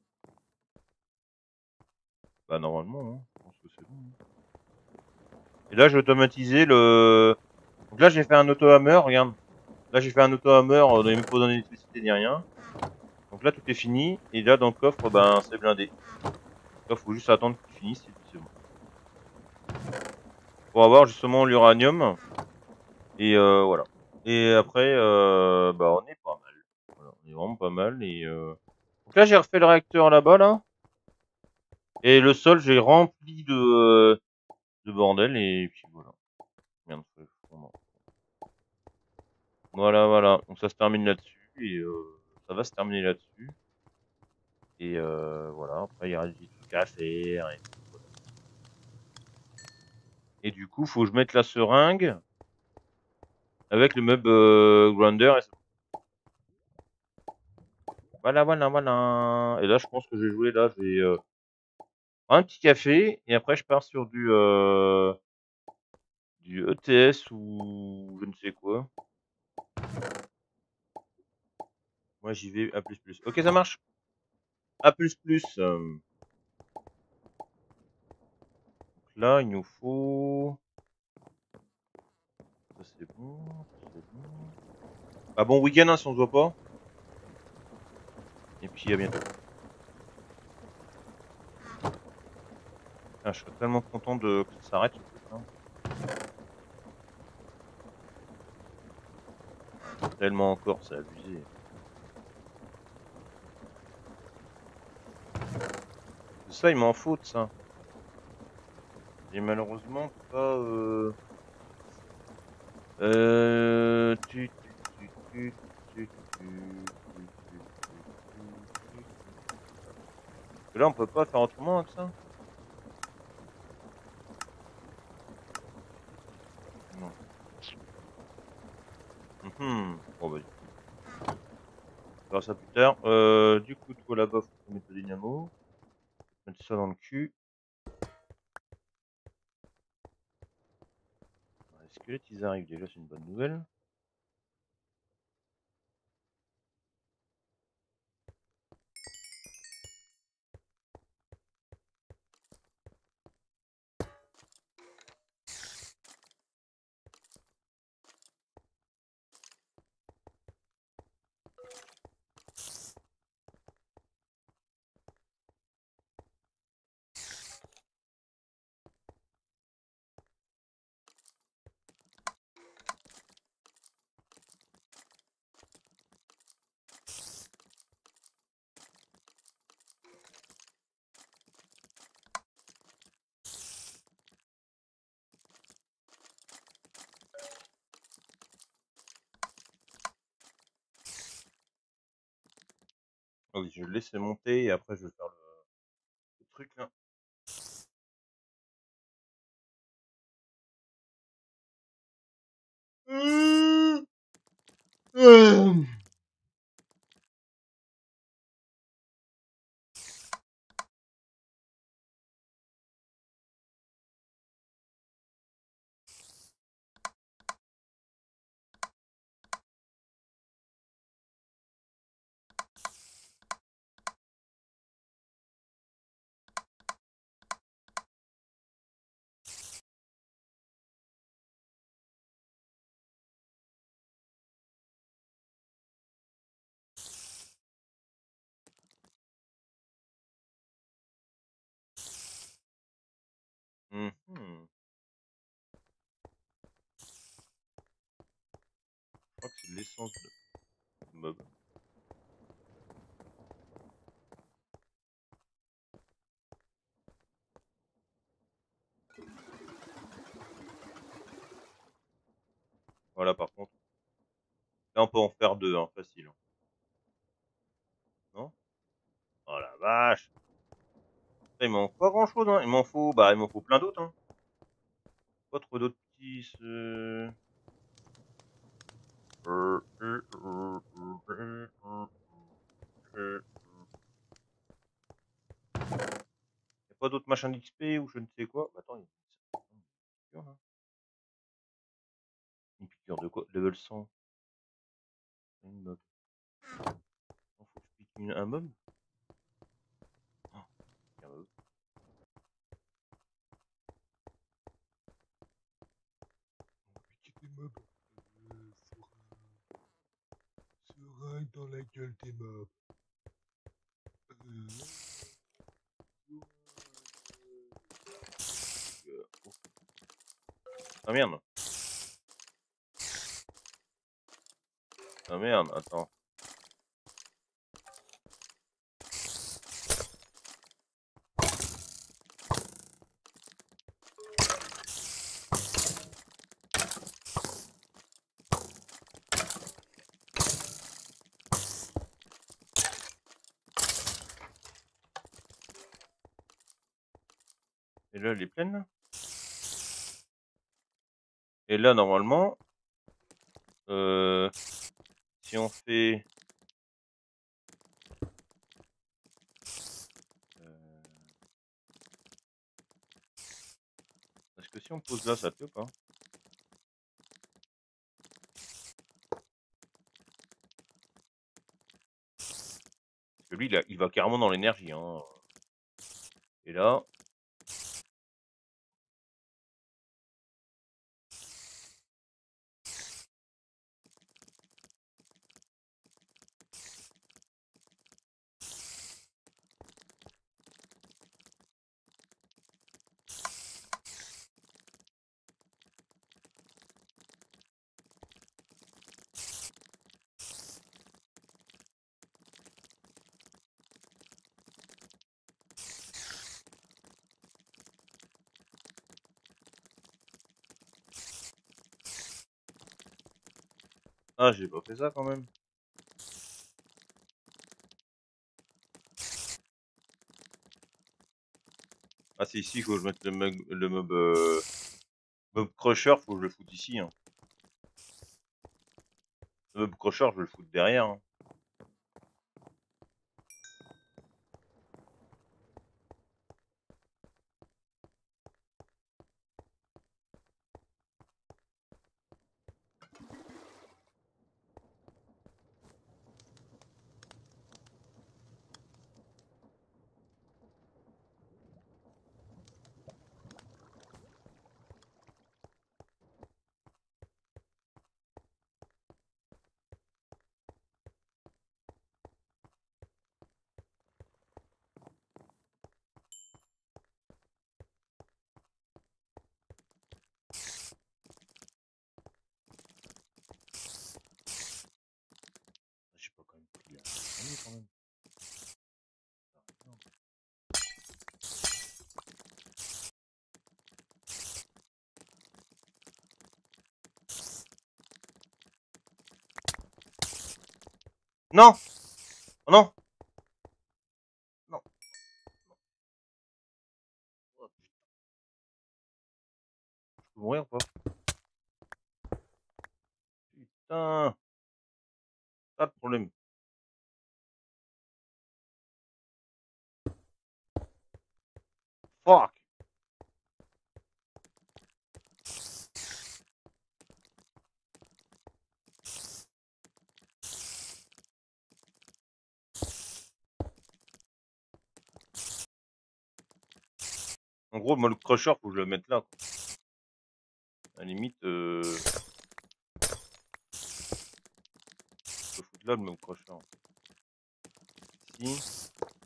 Speaker 1: Bah, normalement, hein. Je pense que c'est bon. Hein. Et là, j'ai automatisé le... Donc là, j'ai fait un auto-hammer, regarde. Là, j'ai fait un auto-hammer, on n'avait même pas besoin d'électricité ni rien. Donc là, tout est fini. Et là, dans le coffre, ben, c'est blindé. Là, faut juste attendre qu'il finisse et puis c'est bon. Pour avoir justement l'uranium. Et voilà. Et après, bah, on est pas mal. Voilà, on est vraiment pas mal. Et donc là, j'ai refait le réacteur là-bas, là. Et le sol, j'ai rempli de bordel. Et puis voilà. Merde, voilà, voilà. Donc ça se termine là-dessus. Et ça va se terminer là-dessus. Et voilà. Après, il reste des trucs à faire. Et, voilà. Et du coup, faut que je mette la seringue avec le meuble grinder. Et voilà, voilà, voilà. Et là, je pense que je vais jouer là. Je vais un petit café et après je pars sur du ETS ou je ne sais quoi. Moi j'y vais à plus plus. Ok, ça marche. À plus plus. Donc là il nous faut. Ça c'est bon. Ça c'est bon. Ah bon week-end hein, si on se voit pas. Et puis à bientôt. Ah, je serais tellement content de que ça s'arrête ce truc là. Tellement encore, c'est abusé. C'est ça, il m'en faut de ça. Et malheureusement, on peut pas. Parce que là, on peut pas faire autrement que ça. Non. Bon, bah, on verra ça plus tard. Du coup, toi là-bas, faut qu'on mette le dynamo. Mettre ça dans le cul. Les squelettes, ils arrivent déjà, c'est une bonne nouvelle. Ah oui, je vais le laisser monter et après, je vais faire le truc là. Je crois que c'est de l'essence de mob. Voilà, par contre. Là, on peut en faire deux, hein, facile. Hein. Non? Oh la vache! Il m'en faut pas grand chose, hein. Il m'en faut plein d'autres, hein. Pas trop d'autres petits, y a pas d'autres machins d'XP ou je ne sais quoi. Bah, attends, il y a une piqûre, là. Une piqûre de quoi? Level 100. Une mob. Faut que je pique un mob? Oh, un mob. Piquer des mobs.
Speaker 2: dans la gueule des mobs.
Speaker 1: Ah merde. Ah merde, attends. Et là, elle est pleine là. Et là, normalement, si on fait... Est-ce que si on pose là, ça te fait ou pas? Parce que lui, il va carrément dans l'énergie. Hein. Et là... Ah, j'ai pas fait ça quand même. Ah, c'est ici qu'il faut que je mette le mob crusher, faut que je le foute ici. Hein. Le mob crusher, je vais le foutre derrière. Hein. J'ai pas quand même pris la quand même. Non. Oh non. Non. Oh, je peux mourir ou pas? Putain. Pas de problème. Fuck. En gros, moi, le crusher, faut que je le mette là. Quoi. À la limite, je peux foutre là le mob crusher. Ici.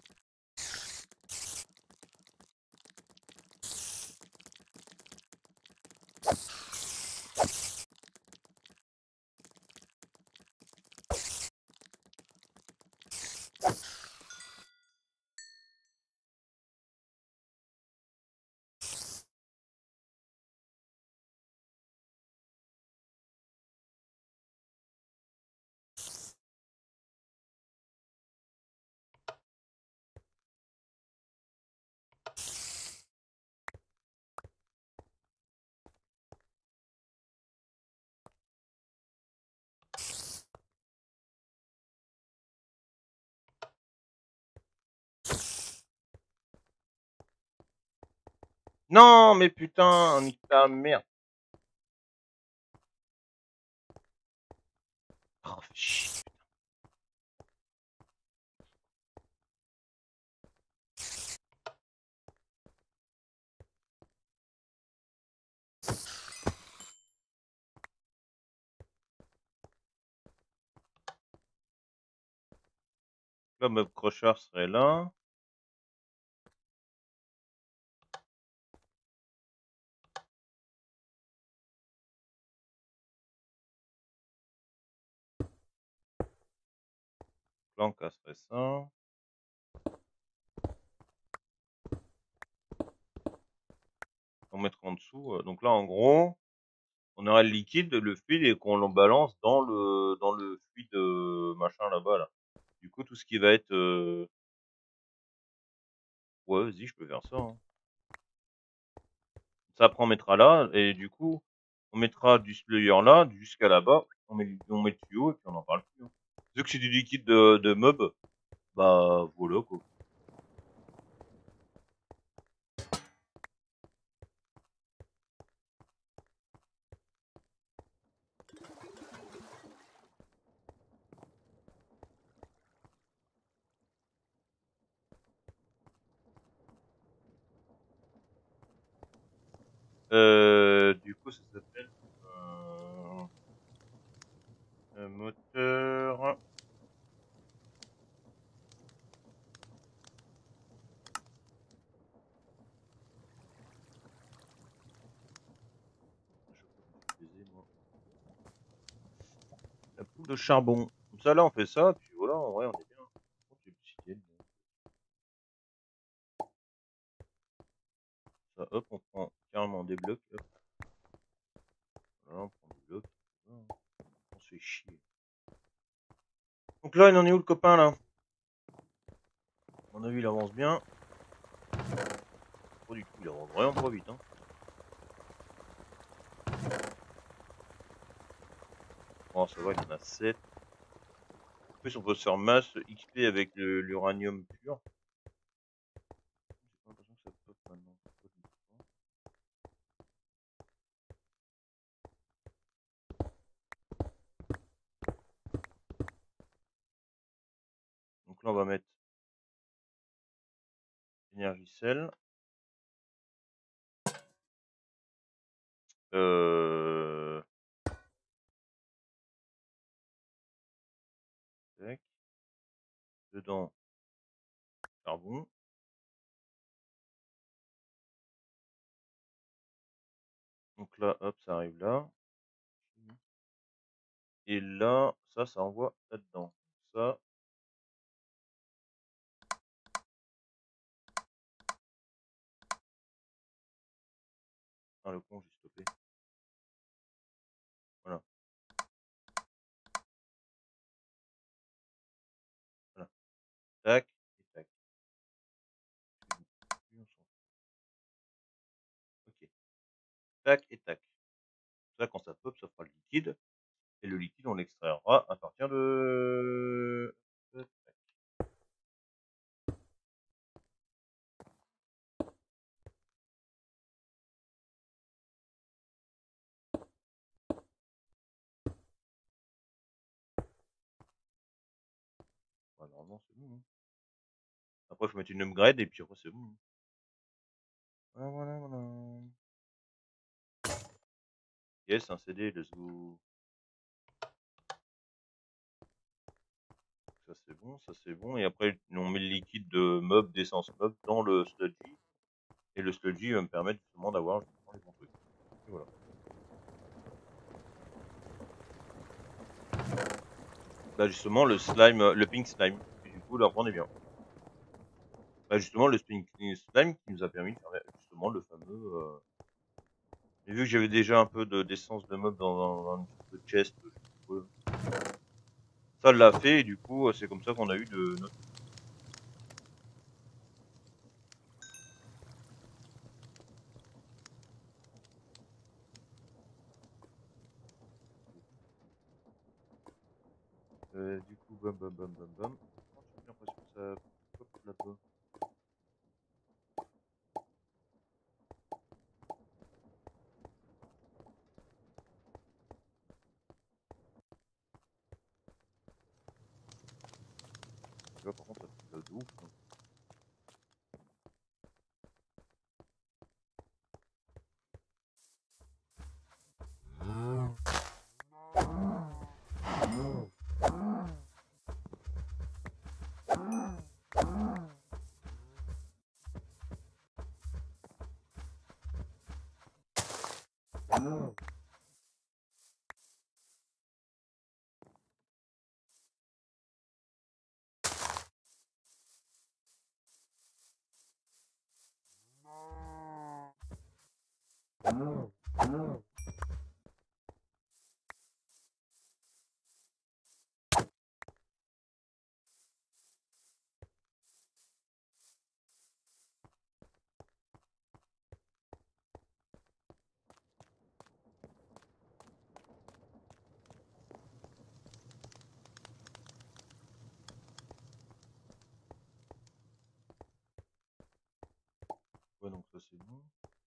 Speaker 1: Non, mais putain, nique ta merde. Oh, shit. là, Mob Crusher serait là. Là, on casserait ça. On mettrait en dessous. Donc là, en gros, on aurait le liquide, le fluide, et qu'on l'en balance dans le fluide machin là-bas, là. Du coup, tout ce qui va être... Ouais, vas-y, je peux faire ça. Hein. Ça, après, on mettra là, et du coup, on mettra du slayer là, jusqu'à là-bas. On met le tuyau, et puis on en parle plus. Hein. Vu que c'est du liquide de mob, bah voilà, quoi. Du coup, ça s'appelle un moteur. Je vais moi. La poule de charbon. Comme ça, là, on fait ça, puis voilà, en vrai, on est bien. Oh, c'est petit, ça, hop, on prend carrément des blocs. Hop. Voilà, on prend des blocs. Voilà. On se fait chier. Donc là, il en est où le copain là? À mon avis, il avance bien. Pas du tout, il avance vraiment pas vite. Hein. Bon, ça va, il en a 7. En plus, on peut se faire masse XP avec l'uranium pur. J'ai l'impression que ça pop maintenant. Donc là, on va mettre énergie sel. Tac. Dedans, charbon. Donc là, hop, ça arrive là. Et là, ça envoie là-dedans. Ça. Ah, le con, j'ai stoppé. Voilà. Voilà. Tac. Et tac. Ok. Tac et tac. Ça, quand ça pop, ça fera le liquide. Et le liquide, on l'extraira à partir de... Bah, normalement, c'est bon. Hein. Après, il faut mettre une upgrade et puis après, c'est bon. Voilà, voilà, voilà. Yes, un CD, let's go. Ça, c'est bon, ça, c'est bon. Et après, on met le liquide de mob, d'essence mob dans le sludgy. Et le sludgy va me permettre justement d'avoir les bons trucs. Et voilà. Bah, justement, le slime, le pink slime. Et du coup, là, on est bien. Bah, justement, le pink slime qui nous a permis de faire justement le fameux... Et vu que j'avais déjà un peu d'essence de mob dans un petit peu de chest, ça l'a fait et du coup c'est comme ça qu'on a eu de notre... Du coup bam bam bam bam bam. Oh, j'ai l'impression que ça pop là-bas. Là par contre ça fait de ouf. Hein. Ouais, donc ça c'est bon.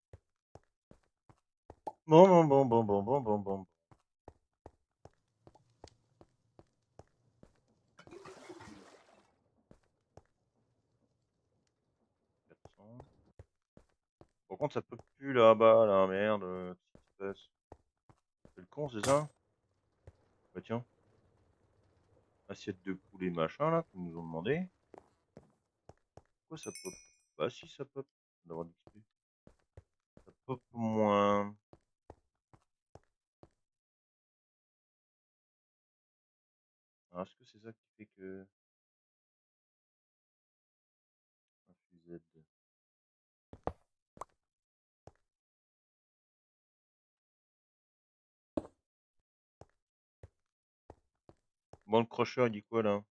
Speaker 1: Bon. 400. Par contre, ça peut plus là-bas, là, merde. Qu'est-ce qui se passe? C'est le con, c'est ça? Bah tiens. Assiette de poulet machin, là, qu'ils nous ont demandé. Pourquoi ça pop? Bah si, ça pop. D'avoir d'XP. Ça pop moins. Alors, est-ce que c'est ça qui fait que... Z. Bon, le crocheur, il dit quoi, là?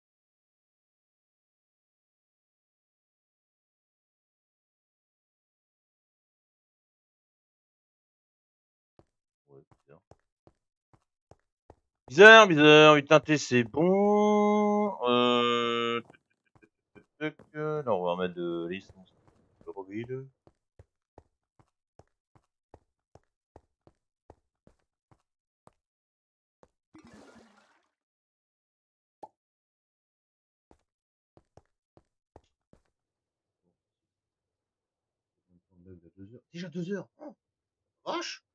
Speaker 1: Ouais, bizarre. Bizarre, 8 T c'est bon. Là, on va remettre de licence de Roville. Déjà 2 heures. Oh, vache.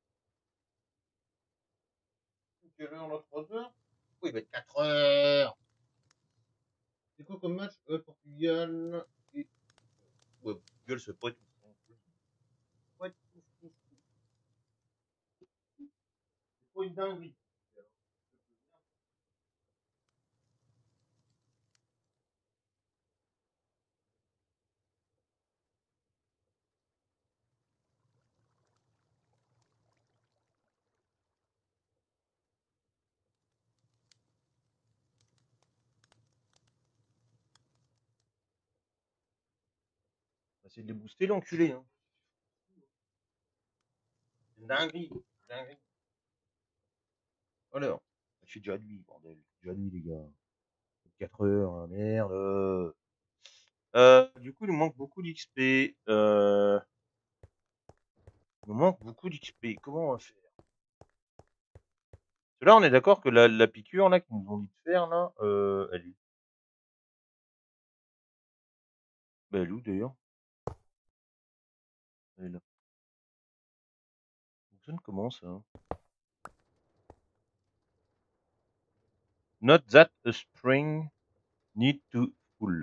Speaker 1: Quelle heure, là, 3 heures? Oui, il va être 4 heures. C'est quoi comme match? Portugal et... Ouais, Portugal, ça pourrait être... Ouais, c'est pas une dinguerie. On va essayer de les booster, l'enculé, hein. C'est une dinguerie. Alors, je suis déjà de nuit, bordel. Déjà de nuit, les gars. 4 heures, hein, merde. Du coup, il nous manque beaucoup d'XP. Il nous manque beaucoup d'XP. Comment on va faire? Parce que là, on est d'accord que la piqûre, là, qu'ils nous ont dit de faire, là, elle est... Bah, elle est où, d'ailleurs? Elle est là. Ça fonctionne comment, ça? Not that a spring need to full.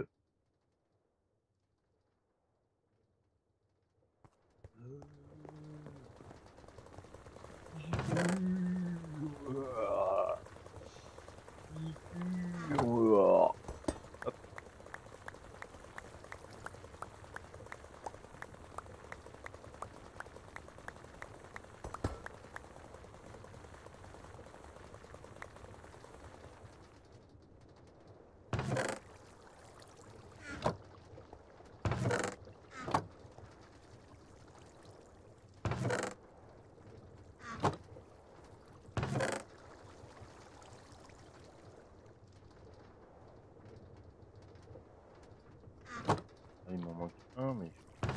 Speaker 1: Ah, il m'en manque un, mais...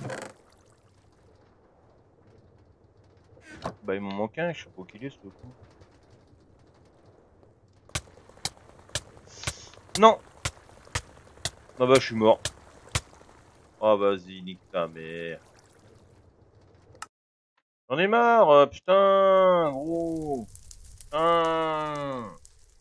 Speaker 1: Bah, il m'en manque un, je sais pas qu'il est, ce coup. Non! Ah bah, je suis mort. Ah, vas-y, nique ta mère. J'en ai marre, putain, gros. Putain.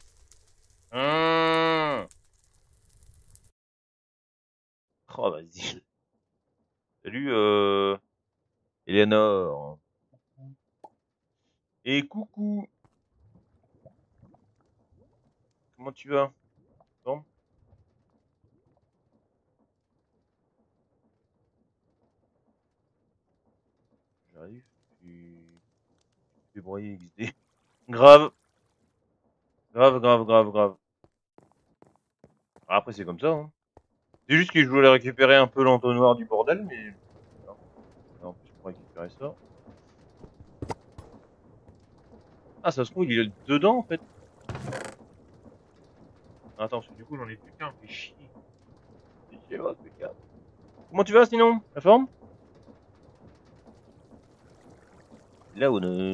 Speaker 1: Oh, vas-y. Salut, Eleanor. Et coucou. Comment tu vas? Bon. J'arrive. Tu fais broyer XD. Grave. Grave. Après, c'est comme ça, hein. C'est juste que je voulais récupérer un peu l'entonnoir du bordel, mais... En plus, pour récupérer ça... Ah, ça se trouve, il est dedans, en fait. Attends, parce que du coup, j'en ai plus qu'un. Fais chier. Fais chier, oh, fais gaffe. Comment tu vas, sinon? La forme? Là,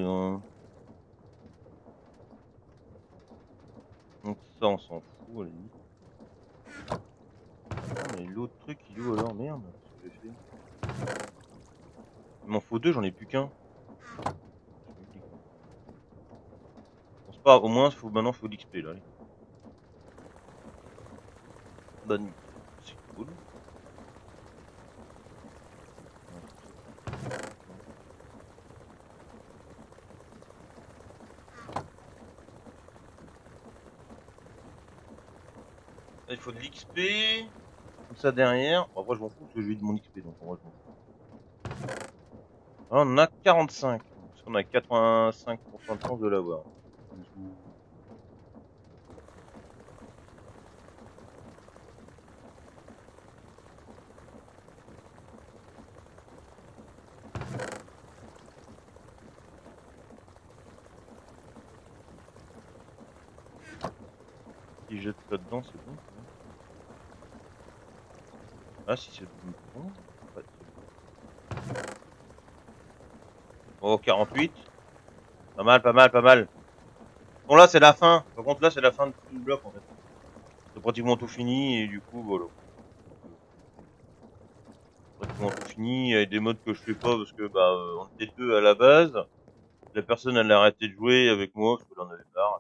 Speaker 1: donc ça, on s'en fout, à la limite. Attends, mais l'autre truc, il est où alors? Merde, qu'est-ce que j'ai fait? Il m'en faut deux, j'en ai plus qu'un. Je me dis, quoi. Bon, c'est pas grave, au moins, maintenant, faut l'XP, là, allez. Bonne nuit. C'est cool. Là, il faut de l'XP. Tout ça derrière. Bon, après, je m'en fous parce que je vais de mon XP, donc en vrai, je m'en fous. Ah, on en a 45. Parce qu'on a 85% de chance de l'avoir. Si je jette là-dedans, c'est bon. Ah, si c'est bon. Ouais, c'est bon. Oh, 48. Pas mal. Bon, là, c'est la fin. Par contre, là, c'est la fin de tout le bloc, en fait. C'est pratiquement tout fini, et du coup, voilà. Pratiquement tout fini. Il y a des modes que je fais pas parce que, bah, on était deux à la base. La personne, elle a arrêté de jouer avec moi parce qu'elle en avait marre.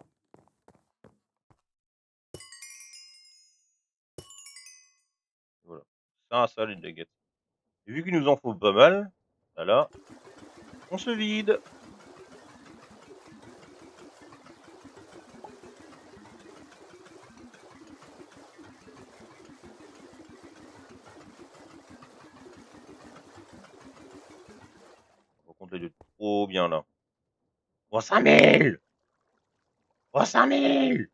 Speaker 1: Voilà. Ça, les daguettes. Et vu qu'il nous en faut pas mal, voilà, on se vide. Par contre, il est trop bien là. Oh, 5000! Oh, 5000!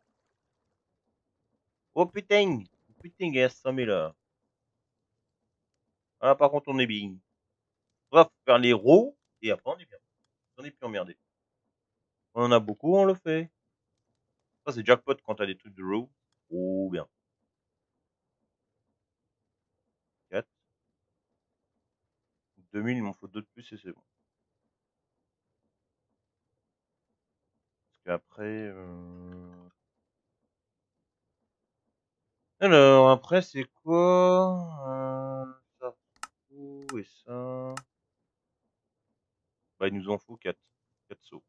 Speaker 1: Oh putain! Putain, il y a 5000 là. Ah, par contre, on est bien. On va faire les rows et après, on est bien. On est plus emmerdé. On en a beaucoup, on le fait. Ça, c'est jackpot quand t'as des trucs de row. Oh, bien. 4. 2000, il m'en faut 2 de plus et c'est bon. Parce qu'après... Alors, après, c'est quoi ça et ça... Bah, il nous en faut 4. 4 sauts.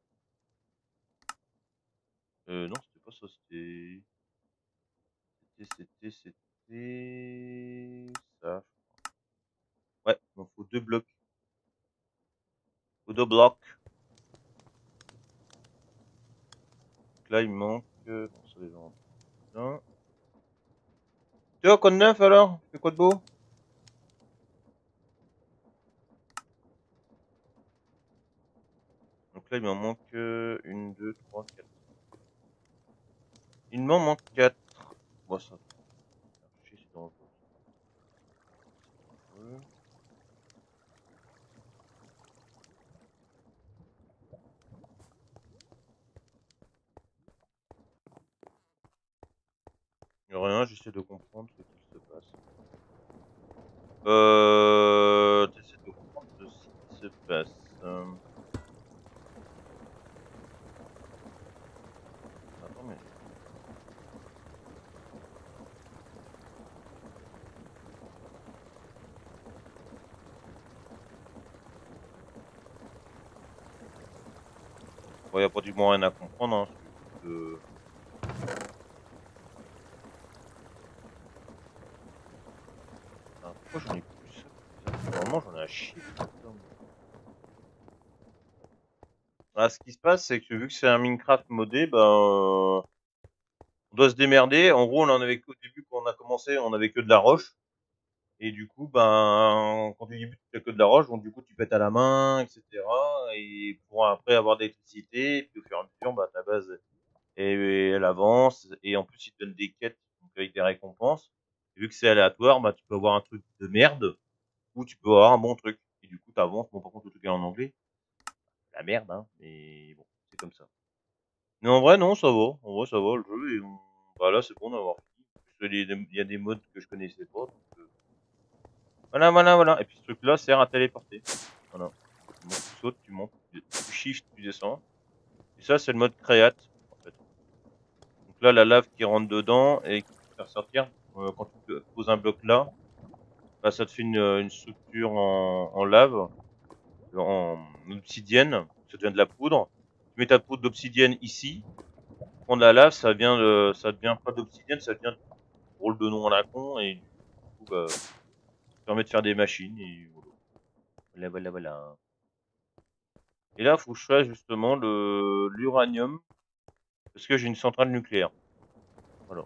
Speaker 1: Non, c'était pas ça, C'était... ça. Ouais, il m'en faut 2 blocs. Faut 2 blocs. Donc là, il me manque... Bon, ça les vend. Tu vois, quoi de neuf alors? Tu fais quoi de beau? Donc là, il m'en manque 1, 2, 3, 4. Il m'en manque 4. Bon, ça. C'est dangereux. Rien, j'essaie de comprendre ce qu'il se passe. T'essaies de comprendre ce qui se passe. Attends, mais... Bon, y a pratiquement rien à comprendre, hein. Ah, pourquoi j'en ai plus ça? Normalement, j'en ai à chier. Ah, ce qui se passe, c'est que vu que c'est un Minecraft modé, on doit se démerder. En gros, on en avait qu'au début, quand on a commencé, on avait que de la roche. Et du coup, quand tu débutes, tu as que de la roche, donc du coup, tu pètes à la main, etc. Et pour après avoir de l'électricité, et puis au fur et à mesure, ta base, elle avance. Et en plus, ils te donnent des quêtes, donc avec des récompenses. Et vu que c'est aléatoire, tu peux avoir un truc de merde, ou tu peux avoir un bon truc. Et du coup, t'avances. Bon, par contre, le truc est en anglais. La merde, hein. Mais bon, c'est comme ça. Mais en vrai, non, ça va. En vrai, ça va, le jeu. Là, c'est bon d'avoir fini. Parce que il y a des modes que je connaissais pas. Donc, voilà, voilà, voilà. Et puis ce truc-là sert à téléporter. Voilà. Tu sautes, tu montes, tu shift, tu descends. Et ça, c'est le mode créate, en fait. Donc là, la lave qui rentre dedans et qui peut faire sortir, quand tu poses un bloc là, ça te fait une structure en lave, en obsidienne. Ça devient de la poudre. Tu mets ta poudre d'obsidienne ici. Tu prends de la lave, ça devient pas d'obsidienne, ça devient drôle de nom à la con. Et du coup, ça permet de faire des machines. Et voilà. Voilà, voilà, voilà. Et là, faut que je fasse justement l'uranium, parce que j'ai une centrale nucléaire. Voilà.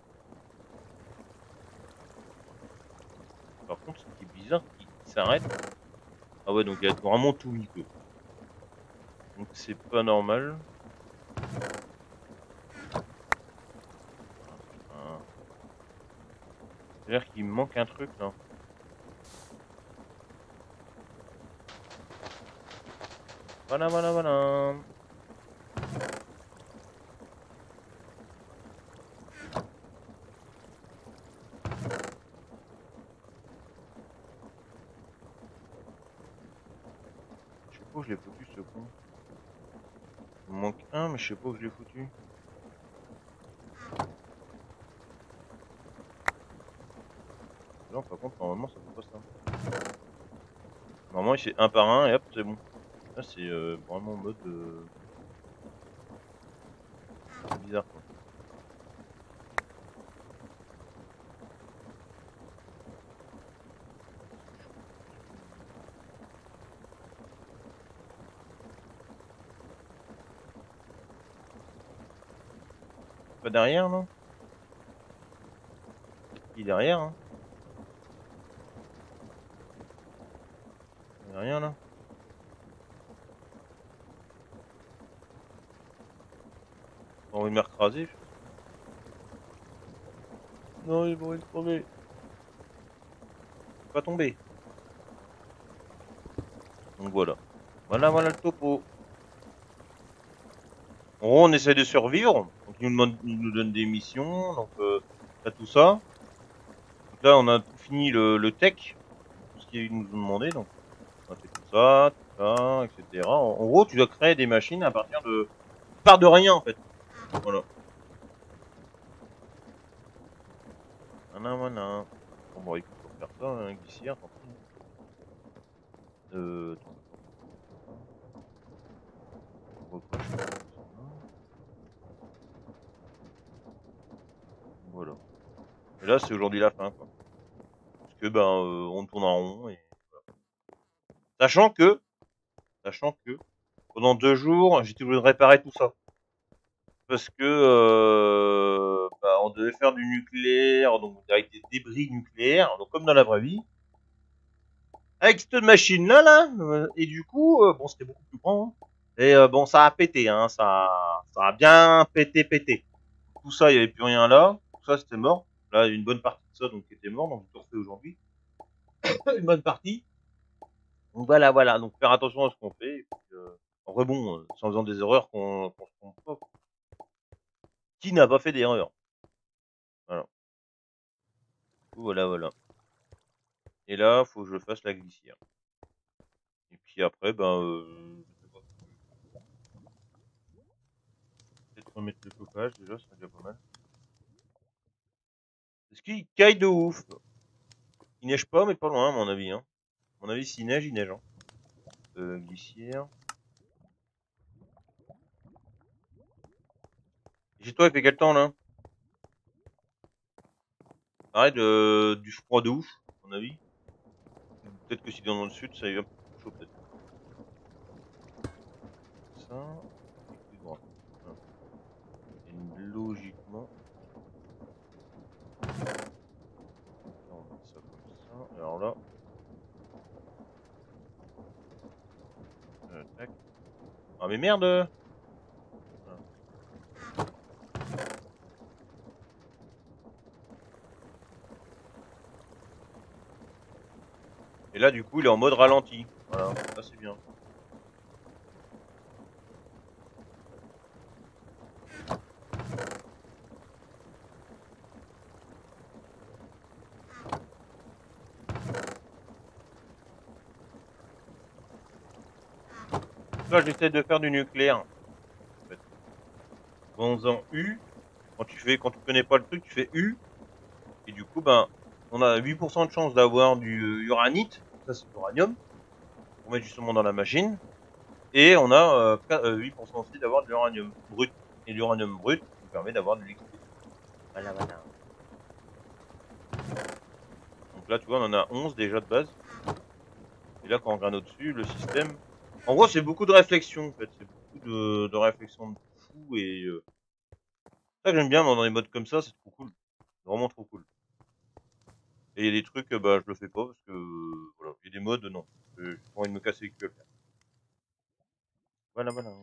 Speaker 1: Par contre, ce qui est bizarre, il s'arrête. Ah ouais, donc il y a vraiment tout mis que. Donc c'est pas normal. Ah, putain. C'est-à-dire qu'il me manque un truc là. Voilà, voilà, voilà. Je sais pas où je l'ai foutu ce con. Il me manque un, mais je sais pas où je l'ai foutu. Non, par contre, normalement, ça fait pas ça. Normalement, il fait un par un et hop, c'est bon. Là, c'est vraiment en mode bizarre quoi. Pas derrière, non? Il est derrière, hein? Il y a rien là? Pas envie de me recraser? Non, il va être tomber. Pas tomber. Donc voilà. Voilà, voilà le topo. En gros, on essaie de survivre. Donc, ils nous donnent des missions. Donc, t'as tout ça. Donc là, on a tout fini le tech. Tout ce qu'ils nous ont demandé. Donc, on a fait tout ça, etc. En gros, tu dois créer des machines à partir de... Tu pars de rien, en fait. Voilà. Voilà, voilà. Bon, bah, écoute, faut faire ça, hein, glissière, tant pis. Attends. Pourquoi je fais ça? Voilà. Et là, c'est aujourd'hui la fin, quoi. Parce que, on tourne en rond et voilà. Sachant que, pendant 2 jours, j'étais obligé de réparer tout ça. Parce que, on devait faire du nucléaire, donc avec des débris nucléaires, donc comme dans la vraie vie. Avec cette machine-là, et du coup, c'était beaucoup plus grand. Hein. Et ça a pété, hein, ça a bien pété. Tout ça, il y avait plus rien là. Tout ça, c'était mort. Là, une bonne partie de ça, donc, était mort, donc je le refais aujourd'hui. Une bonne partie. Donc voilà, voilà. Donc faire attention à ce qu'on fait. Et puis, en vrai, bon, sans faisant des erreurs qu'on se trompe pas. Qui n'a pas fait d'erreur? Voilà. Voilà, voilà. Et là, faut que je fasse la glissière. Et puis après, je sais pas. Peut-être remettre le chauffage déjà, ça serait déjà pas mal. Parce qu'il caille de ouf. Il neige pas, mais pas loin, à mon avis. Hein. À mon avis, s'il neige, il neige. Hein. Glissière. Et chez toi, il fait quel temps là? Arrête du froid de ouf, à mon avis. Peut-être que si dans le sud, ça y va un peu plus chaud, peut-être. Ça. Ah mais merde. Et là, du coup, il est en mode ralenti. Voilà, ça c'est bien. Là, j'essaie de faire du nucléaire. En fait. En faisant U, quand tu connais pas le truc, tu fais U. Et du coup, ben, on a 8% de chance d'avoir du uranite. Ça, c'est l'uranium. On met justement dans la machine. Et on a 8% aussi d'avoir de l'uranium brut. Et l'uranium brut nous permet d'avoir de l'électricité. Voilà, voilà. Donc là, tu vois, on en a 11 déjà de base. Et là, quand on regarde au-dessus, le système... En gros, c'est beaucoup de réflexion, en fait. C'est beaucoup de réflexion de fou. Et ça que j'aime bien dans les modes comme ça, c'est trop cool. C'est vraiment trop cool. Et il y a des trucs, bah, je le fais pas parce que, voilà. Il y a des modes, non. J'ai pas envie de me casser les culs à le faire. Voilà, voilà.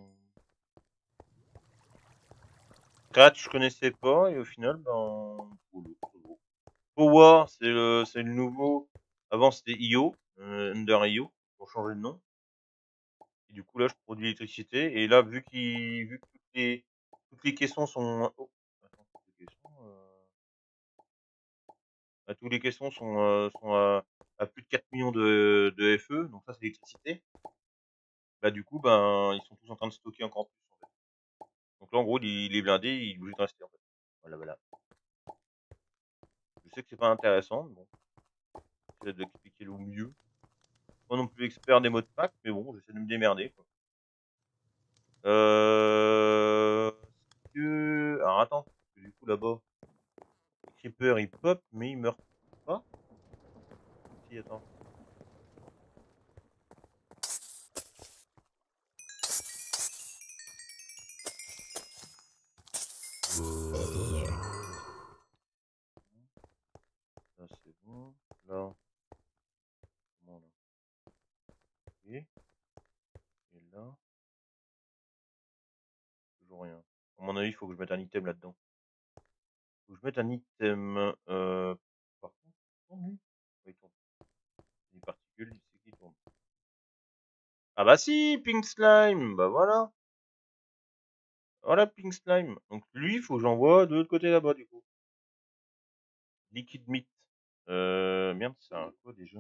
Speaker 1: Scratch, je connaissais pas, et au final, ben, Power, c'est le nouveau. Avant, c'était IO, Under IO. Ils ont changé de nom. Et du coup, là, je produis l'électricité. Et là, vu que toutes les caissons sont, oh, attends, toutes les caissons, tous les caissons sont à plus de 4 millions de FE. Donc ça, c'est l'électricité. Bah, du coup, ben, ils sont tous en train de stocker encore plus, en fait. Donc là, en gros, il est blindé, il est obligé de rester, en fait. Voilà, voilà. Je sais que c'est pas intéressant, mais bon. J'essaie de l'expliquer au mieux. Pas non plus expert des mots de pack, mais bon, j'essaie de me démerder, quoi. Alors attends, parce que du coup là-bas, le creeper il pop, mais il meurt pas. Si, attends. Là c'est bon. Là, comment là? Ok. Et là, toujours rien. À mon avis, il faut que je mette un item là-dedans. Faut que je mette un item. Par contre, il tourne lui. Ouais, il tourne. Les particules, c'est qui tourne. Ah bah si, Pink Slime. Bah voilà. Voilà Pink Slime. Donc lui, il faut que j'envoie de l'autre côté là-bas du coup. Liquid Meat. Merde, ça sert à quoi déjà?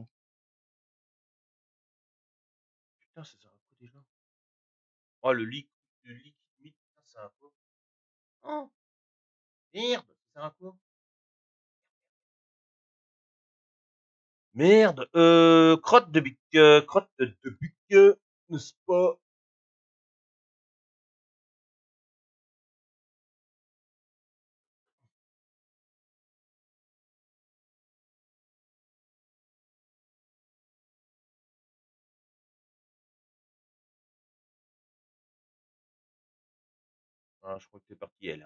Speaker 1: Putain, ça sert à quoi déjà? Oh, le liquid meat, ça sert à quoi? Oh, merde, ça sert à quoi? Merde, crotte de bique, n'est-ce pas? Ah, je crois que c'est parti, elle.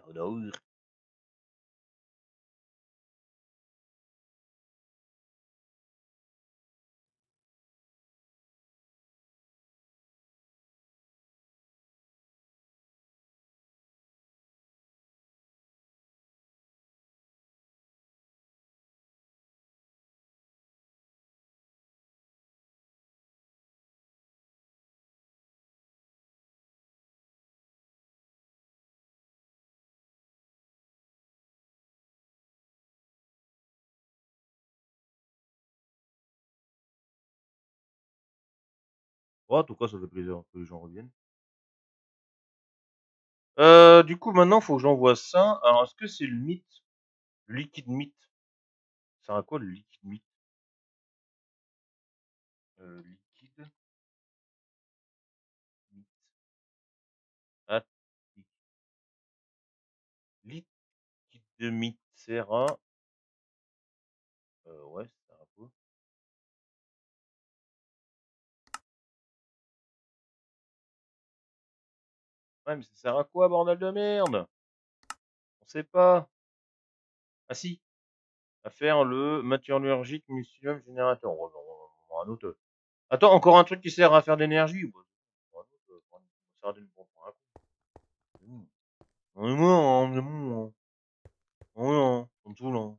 Speaker 1: Oh, en tout cas, ça fait plaisir que les gens reviennent. Du coup, maintenant, faut que j'envoie ça. Alors, est-ce que c'est le meat? Le liquid meat. Ça sert à quoi, le liquid meat? Liquide meat. Ah, liquide meat sert à... ouais, ça sert à quoi? Ouais, mais ça sert à quoi, bordel de merde? On sait pas. Ah si, à faire le métallurgique mucilum générateur. Un autre. Attends, encore un truc qui sert à faire de l'énergie. Ça sardines pour prendre un coup. On est mort, on est mort. On est mort, on tout là.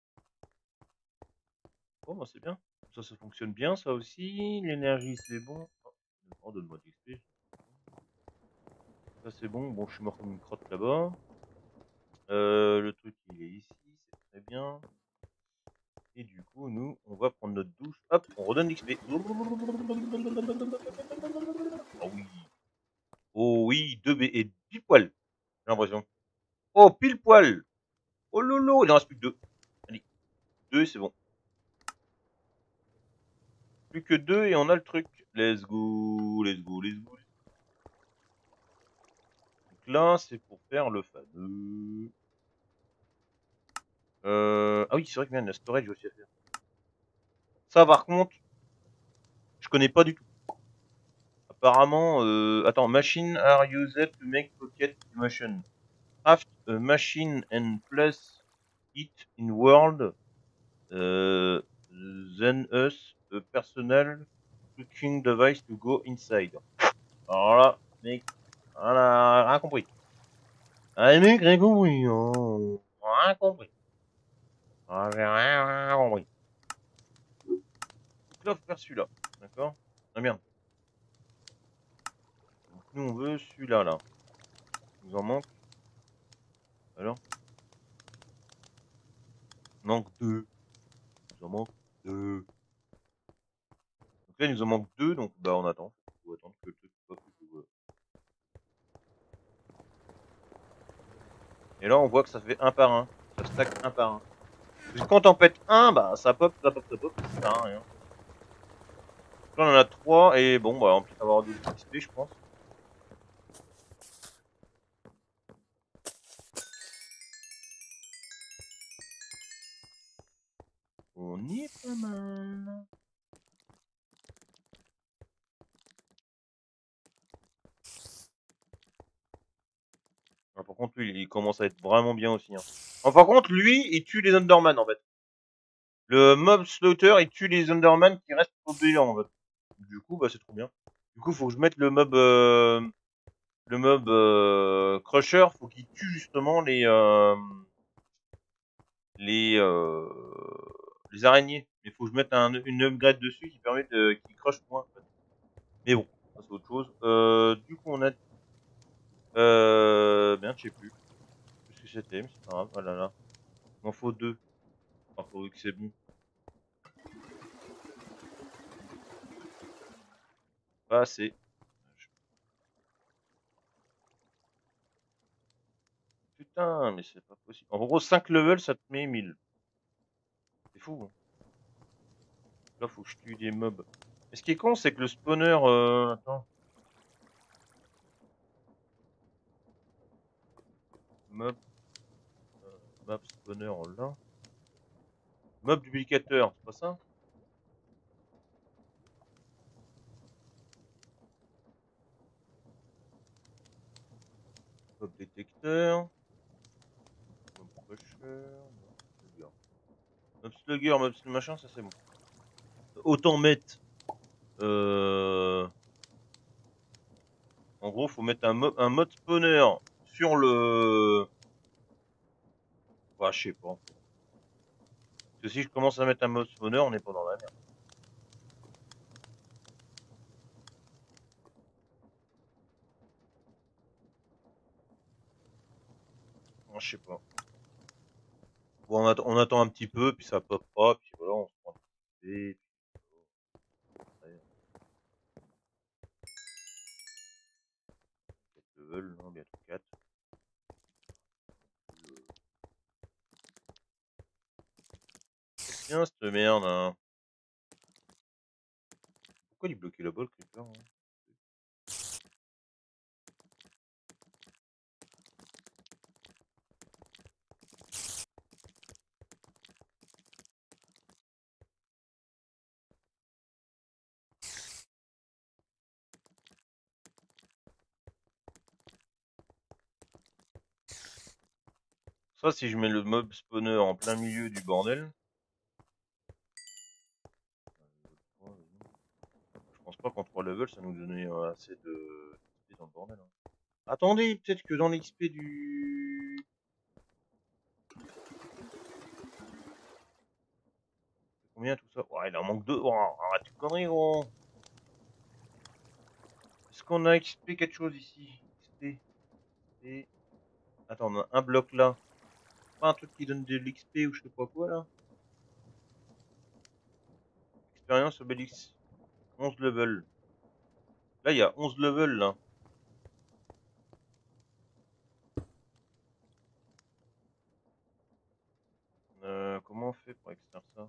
Speaker 1: Bon, bah, c'est bien. Ça fonctionne bien, ça aussi. L'énergie, c'est bon. Oh, donne-moi d'XP. Ça, c'est bon. Bon, je suis mort comme une crotte là-bas. Le truc, il est ici. C'est très bien. Et du coup, nous, on va prendre notre douche. Hop, on redonne l'XP. Oh oui. Oh oui, 2B et pile poil. J'ai l'impression. Oh, pile poil. Oh lolo, il en reste plus que 2. Allez, 2, c'est bon. Plus que 2 et on a le truc. Let's go, let's go, let's go. Donc là, c'est pour faire le fameux. Ah oui, c'est vrai que bien, la storage aussi à faire. Ça, par contre, je connais pas du tout. Apparemment, attends, machine are used to make pocket motion. Craft a machine and place it in world. Then us a personal cooking device to go inside. Alors là, mec, voilà, rien compris. Ah, mec, rien compris, hein. Rien compris. Ah, j'ai rien compris. Donc là, faut faire celui-là, d'accord? Ah merde. Donc nous, on veut celui-là, là. Il nous en manque. Alors? Il manque 2. Il nous en manque 2. Donc là, il nous en manque 2, donc bah on attend. Faut attendre que le truc soit plus. Et là, on voit que ça fait un par un. Ça stack un par un. Parce que quand on pète un, bah ça pop, ça pop, ça pop, ça sert à rien. Là, on en a 3 et bon, bah on peut avoir d'autres XP, je pense. On y est pas mal. Ah, par contre, lui, il commence à être vraiment bien aussi. Hein. Ah, par contre, lui, il tue les Underman en fait. Le mob slaughter, il tue les Underman qui restent au bilan en fait. Du coup, bah c'est trop bien. Du coup, faut que je mette le mob crusher, faut qu'il tue justement les euh, les araignées. Il faut que je mette une upgrade dessus qui permet qu'il crush moins. En fait. Mais bon, ça c'est autre chose. Du coup, on a bien, je sais plus ce que c'était, mais c'est pas grave. Oh là là, il m'en faut 2. Enfin, faut que c'est bon. Pas assez. Putain, mais c'est pas possible. En gros, 5 levels, ça te met 1000. C'est fou. Hein. Là, faut que je tue des mobs. Mais ce qui est con, c'est que le spawner... Attends. Mob... Map spawner, là. Mob duplicateur, c'est pas ça? Mob détecteur. Mob crusher. Mob slugger. Mob slugger, mob machin, ça c'est bon. Autant mettre... En gros, faut mettre un mode spawner sur le... Bah, je sais pas. Parce que si je commence à mettre un mode spawner, on n'est pas dans la merde. Je sais pas. Bon, on attend un petit peu, puis ça pop pas, puis voilà, on se prend un petit level, non, bientôt 4. C'est bien cette merde, hein. Pourquoi il bloquait la balle, Creeper hein Ça, si je mets le mob spawner en plein milieu du bordel. Je pense pas qu'en 3 levels, ça nous donnait assez de... dans le bordel. Hein. Attendez, peut-être que dans l'XP du... Combien tout ça? Ouais, il en manque deux. Oh, arrête de conneries, gros. Est-ce qu'on a XP quelque chose ici? XP. Et... Attends, on a un bloc là. Pas un truc qui donne de l'XP ou je sais pas quoi là? Expérience Obélix. 11 levels. Là, il y a 11 levels là. Comment on fait pour extraire ça?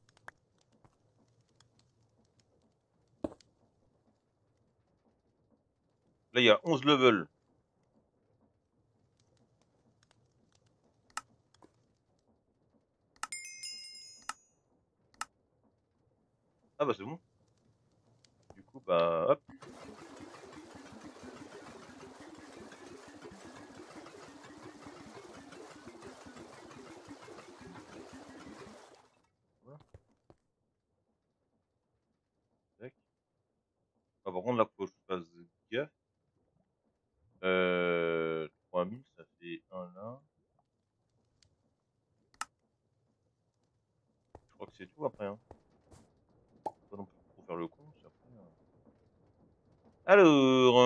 Speaker 1: Là, il y a 11 levels. Ah bah c'est bon. Du coup, bah hop. Voilà. Tac. Ah, par contre, là, faut que je fasse gaffe. 3000, ça fait un là. Je crois que c'est tout après. Hein. Pas non plus trop faire le con. C'est après, Alors,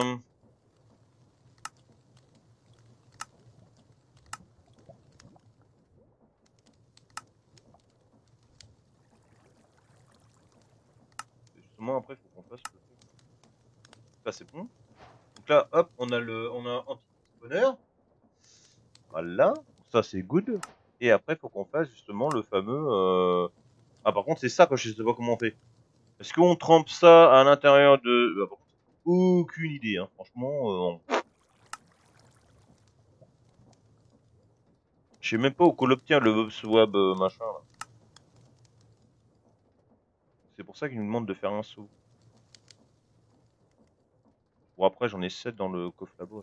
Speaker 1: justement après, il faut qu'on fasse le truc. Là, c'est bon. Donc là, hop, on a un petit spawner. Voilà. Ça, c'est good. Et après, il faut qu'on fasse justement le fameux. Ah, par contre, c'est ça, quoi. Je sais pas comment on fait. Est-ce qu'on trempe ça à l'intérieur de. Bah, par contre, aucune idée, hein. Franchement, je sais même pas où qu'on l'obtient le Bob Swab machin là. C'est pour ça qu'il nous demande de faire un saut. Bon après j'en ai 7 dans le coffre là-bas.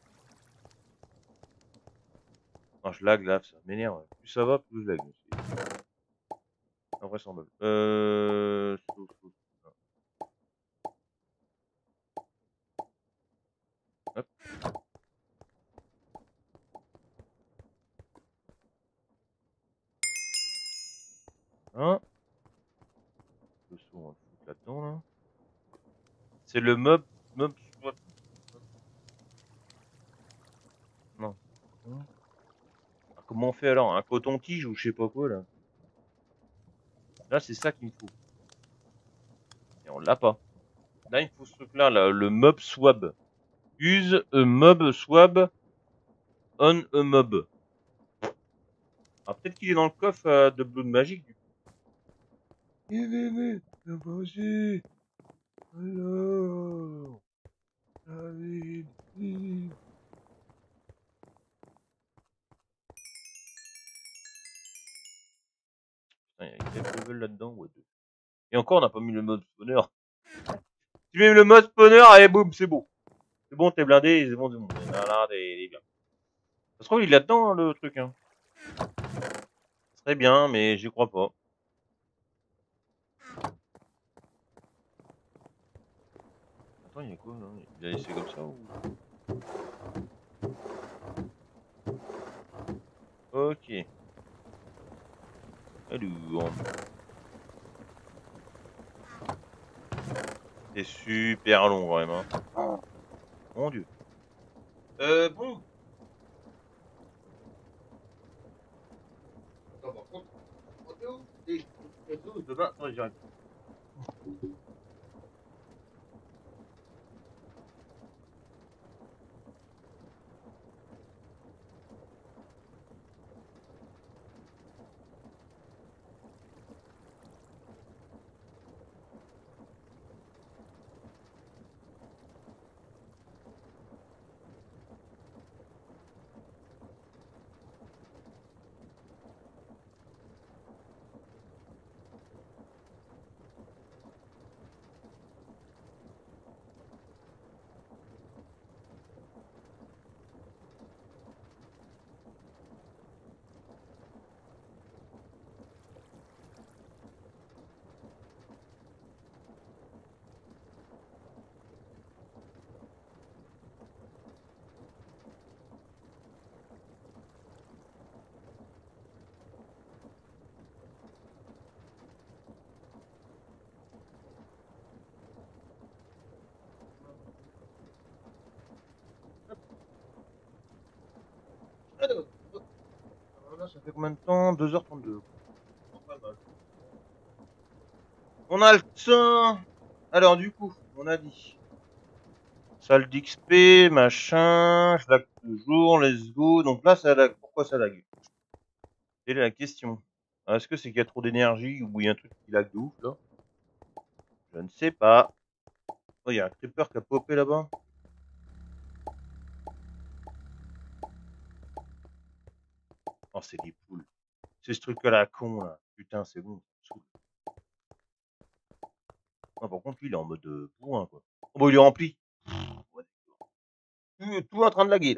Speaker 1: Ah, je lag là, ça m'énerve. Plus ça va, plus je lag. C'est invraisemblable. Saut. Hop. Hein. Le saut, on va le foutre là-dedans là. C'est le mob swap. Non. Ah, comment on fait alors? Un coton-tige ou je sais pas quoi là? Là c'est ça qu'il me faut. Et on l'a pas. Là il me faut ce truc là, le mob swab. Use a mob swab on a mob. Ah, peut-être qu'il est dans le coffre de Blood Magic du coup. Mais, viens pas aussi. Alors, David. Putain, il y a quelques levels là-dedans, ouais. Et encore, on n'a pas mis le mode spawner. Tu mets le mode spawner, allez, boum, c'est bon. C'est bon, t'es blindé, c'est bon, c'est bon. Voilà, t'es bien. Ça se trouve, il est là-dedans, hein, le truc, hein. Ça serait bien, mais j'y crois pas. Attends, il y a quoi, là? Il a laissé comme ça, ou? Ok. Alors. C'est super long, quand même, hein. Oh, mon dieu. Bon. Attends, par contre, demain, attends, j'arrive. Là, ça fait combien de temps? 2h32. Pas mal. On a le temps. Alors, du coup, on a dit. Salle d'XP, machin, je lag toujours, let's go. Donc là, ça lag. Pourquoi ça lag? Quelle est la question? Est-ce que c'est qu'il y a trop d'énergie ou il y a un truc qui lag de ouf, là? Je ne sais pas. Oh, il y a un creeper qui a popé là-bas. Oh, c'est des poules. C'est ce truc à la con, là. Putain, c'est bon. Ah, par contre, lui, il est en mode bourrin, quoi. Oh, bon, il est rempli. Ouais. Tout en train de laguer, là.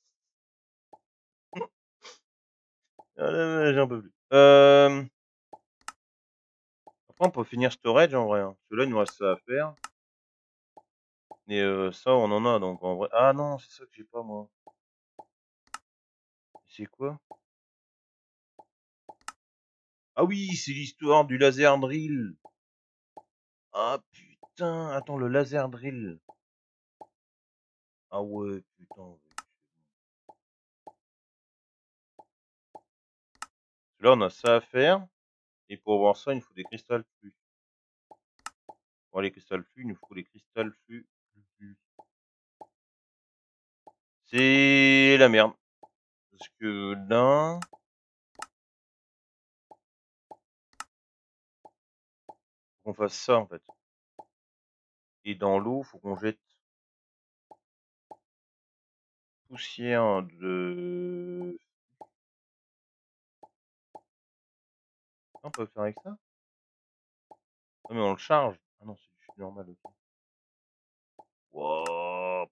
Speaker 1: Ah, là, j'en peux plus. Après, on peut finir storage, en vrai. Hein. Parce que là, il nous reste ça à faire. Et ça, on en a, donc en vrai... Ah non, c'est ça que j'ai pas, moi. C'est quoi? Ah oui, c'est l'histoire du laser drill. Ah putain, attends, le laser drill. Ah ouais, putain. Ouais. Là, on a ça à faire. Et pour voir ça, il nous faut des cristals flux. Pour les cristals flux, il nous faut des cristals flux. C'est la merde. Parce que là... Faut qu'on fasse ça, en fait. Et dans l'eau, faut qu'on jette poussière de... On peut faire avec ça? Non, mais on le charge. Ah non, c'est juste normal aussi. Wow.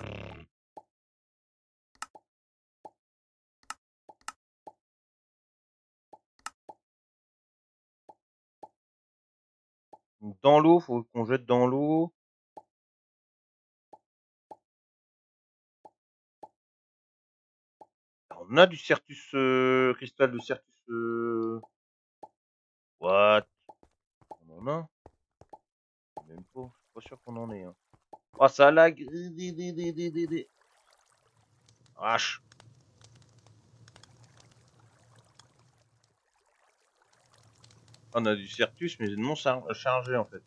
Speaker 1: Dans l'eau, faut qu'on jette dans l'eau. On a du Certus, cristal de Certus. What? On en a? Même pas. Je suis pas sûr qu'on en ait. Hein. Oh, ça lag. Vache. On a du Certus, mais non chargé en fait.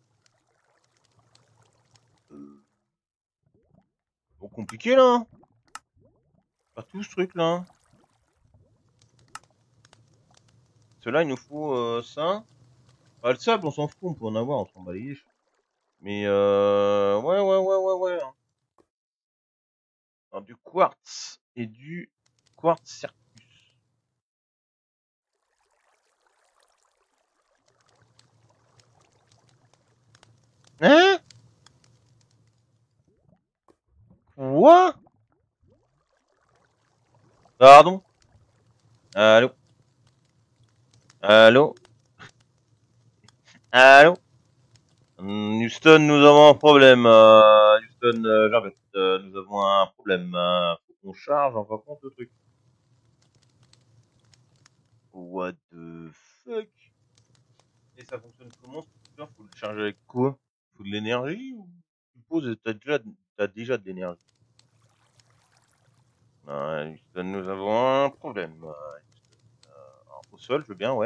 Speaker 1: Bon, compliqué là. Hein. Pas tout ce truc là. Hein. Cela, il nous faut ça. Ah, le sable, on s'en fout, on peut en avoir, on s'en bat les liches. Mais ouais. Hein. Alors, du quartz et du quartz Certus. Hein? Quoi? Pardon? Allô? Allô? Allô? Houston, nous avons un problème. Houston, j'arrête. Nous avons un problème. Faut qu'on charge en fin de compte le truc. What the fuck? Et ça fonctionne comment? Faut le charger avec quoi? Faut de l'énergie ou tu poses t'as déjà de l'énergie? Houston, nous avons un problème. Au sol, je veux bien, ouais.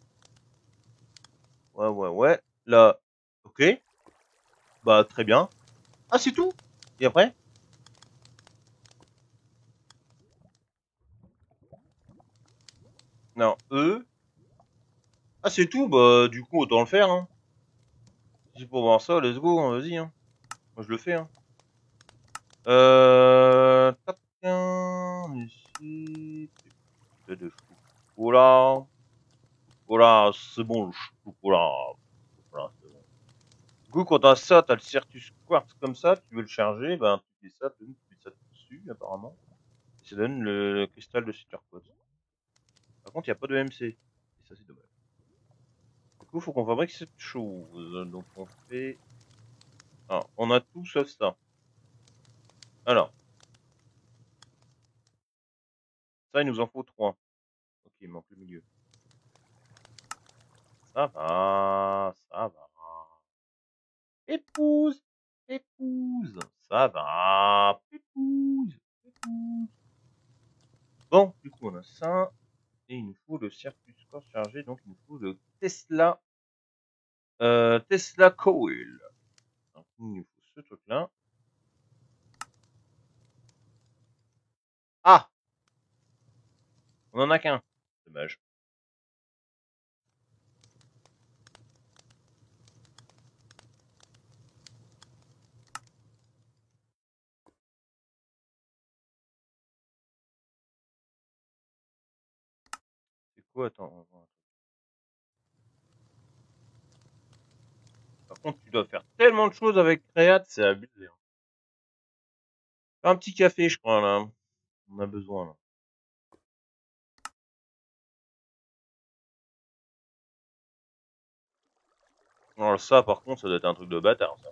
Speaker 1: Ouais. Là, ok. Bah, très bien. Ah, c'est tout? Et après? Non, eux. Ah, c'est tout? Bah, du coup, autant le faire, hein. Si c'est pour voir ça, let's go, hein, vas-y, hein. Moi, je le fais, hein. Tac, ici. C'est de chocolat. Voilà, c'est bon, le chocolat. Voilà, c'est bon. Du coup, quand t'as ça, t'as le Certus Quartz comme ça, tu veux le charger, ben, tu fais ça, tu mets ça dessus, apparemment. Et ça donne le cristal de Cinder Quartz. Par contre, il n'y a pas de MC. Et ça, c'est dommage. Du coup, faut qu'on fabrique cette chose. Donc, on fait... Ah, on a tout sauf ça. Alors, ça, il nous en faut 3. Ok, il manque le milieu. Ça va. Épouse, épouse, ça va. Épouse, épouse. Bon, du coup, on a ça. Et il nous faut le circuit score chargé, donc il nous faut le Tesla. Tesla Coil. Donc, il nous faut ce truc-là. Ah! On en a qu'un. Dommage. C'est quoi? Attends. Par contre, tu dois faire tellement de choses avec Create, c'est abusé. Hein. Un petit café, je crois, là. On a besoin, là. Alors ça, par contre, ça doit être un truc de bâtard, ça.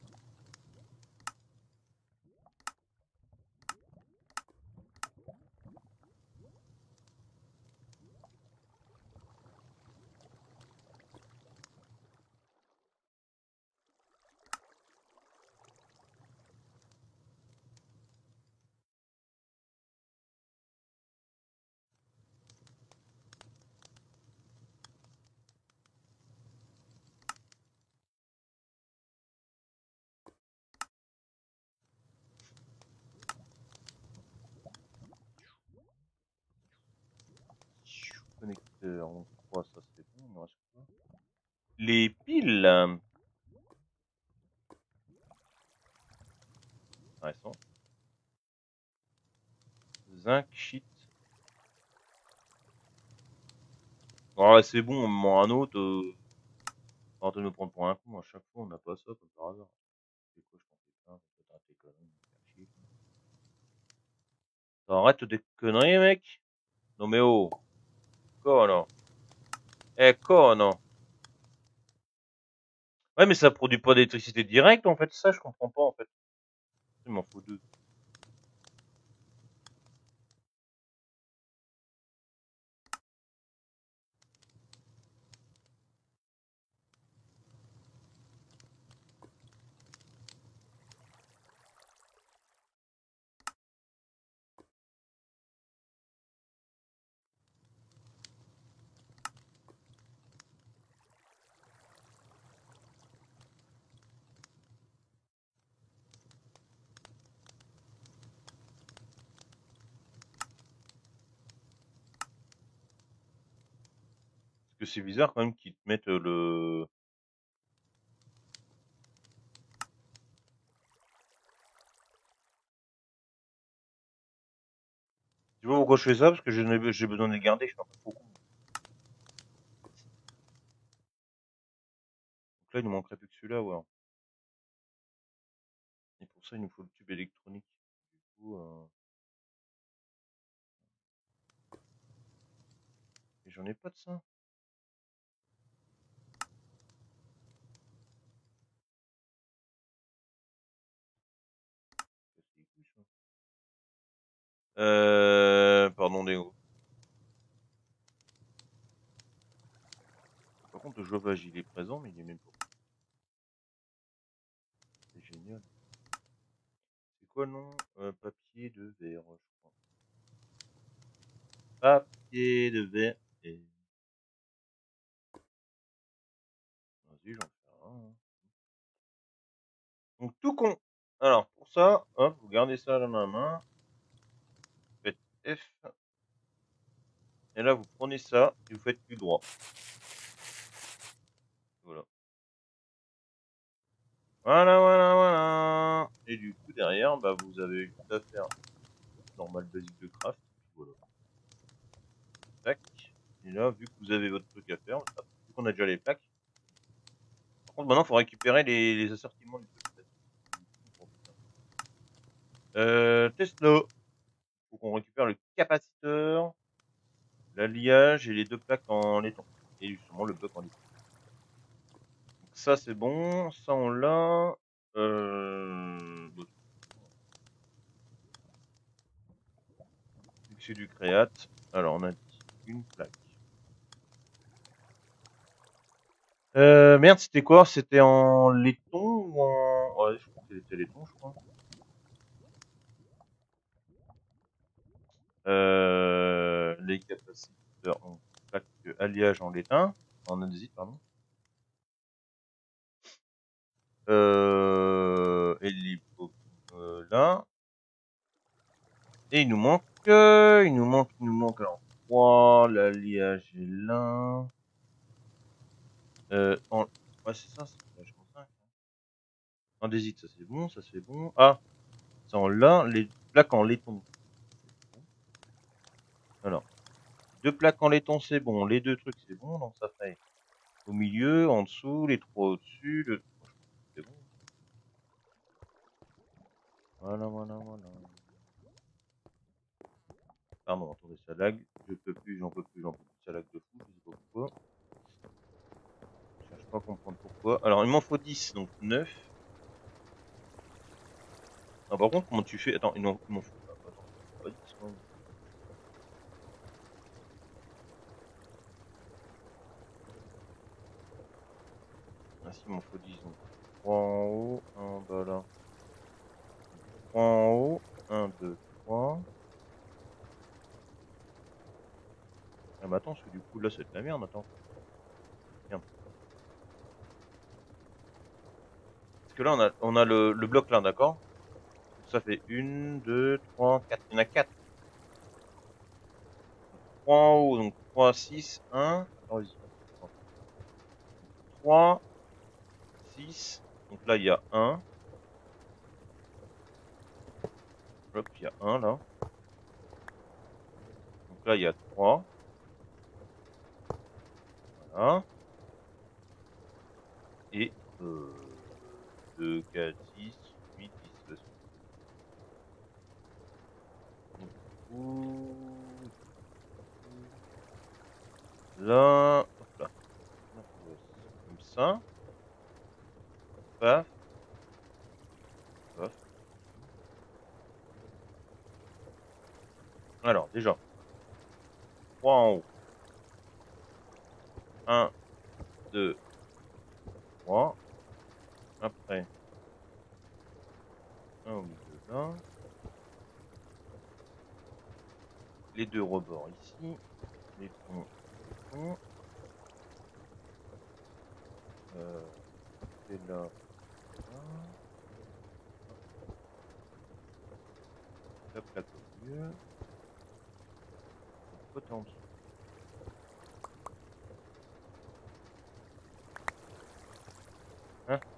Speaker 1: Connecteur, on croit, ça c'est bon, il me reste quoi? Les piles. Intéressant. Zinc, shit. Ouais, c'est bon, on me ment un autre. Arrêtez de me prendre pour un con, à chaque fois on n'a pas ça comme par hasard. C'est quoi, je pensais pas, peut-être tes conneries, me faire chier. Arrête des conneries, mec. Non mais oh. Cono. Cono. Ouais, mais ça produit pas d'électricité directe, en fait, ça, je comprends pas, en fait. Il m'en faut deux. Parce que c'est bizarre, quand même, qu'ils te mettent le... Tu vois pourquoi je fais ça? Parce que j'ai besoin de les garder, je suis un peu trop con. Donc là, il nous manquerait plus que celui-là, ouais. Et pour ça, il nous faut le tube électronique. Du coup, et j'en ai pas de ça. C'est cool, ça. Pardon, Déo. Par contre, le chauffage, il est présent, mais il est même pas. C'est génial. C'est quoi le nom? Papier de verre, je crois. Papier de verre. Et... Vas-y, j'en fais un. Hein. Donc tout con. Alors pour ça, hop, vous gardez ça dans la main. Vous faites F. Et là, vous prenez ça et vous faites du droit. Voilà. Voilà, voilà, voilà. Et du coup, derrière, bah, vous avez juste à faire normal basique de craft. Voilà. Tac. Et là, vu que vous avez votre truc à faire, vu qu'on a déjà les plaques. Par contre, maintenant, il faut récupérer les assortiments du truc. Tesla. Faut qu'on récupère le capaciteur, l'alliage et les deux plaques en laiton. Et justement, le bloc en laiton. Donc ça, c'est bon. Ça, on l'a. Vu que c'est du créate. Alors, on a dit une plaque. Merde, c'était quoi? C'était en laiton ou en... Ouais, je crois que c'était laiton, je crois. les capaciteurs en plaque alliage en laitin, en andésite, pardon. Et les là. Et il nous manque, alors 3, l'alliage est là. Ouais, c'est ça, c'est l'alliage en 5. Andésite, ça c'est bon, ça c'est bon. Ah, c'est en là, les plaques en laiton. Alors, 2 plaques en laiton c'est bon, les 2 trucs c'est bon, donc ça fait au milieu, en dessous, les 3 au-dessus, c'est bon. Voilà. Pardon, attendez, ça lag. J'en peux plus, ça lag de fou, je sais pas pourquoi. Je cherche pas à comprendre pourquoi. Alors, il m'en faut 10, donc 9. Ah, par contre, comment tu fais? Attends, il m'en faut. Attends, pas 10 quand même. Ah, si, il m'en faut 10, donc 3 en haut, 1 en bas là. 3 en haut, 1, 2, 3. Ah, mais attends, parce que du coup, là, c'est de la merde, attends. Merde. Parce que là, on a le bloc là, d'accord? Ça fait 1, 2, 3, 4. Il y en a 4. 3 en haut, donc 3, 6, 1. Attends, vas-y. 3, 6. Donc là, il y a 1. Hop, il y a 1 là. Donc là, il y a 3. Voilà. Et 2, 4, 6, 8, 10. Donc, du coup, là, hop là. Comme ça. Paf. Paf. Alors, déjà. 3 en haut. 1, 2, 3. Après. 1 au milieu là. Les 2 rebords ici. Les troncs. C'est là. Là. La plaque au milieu. Côté en dessous. Hein?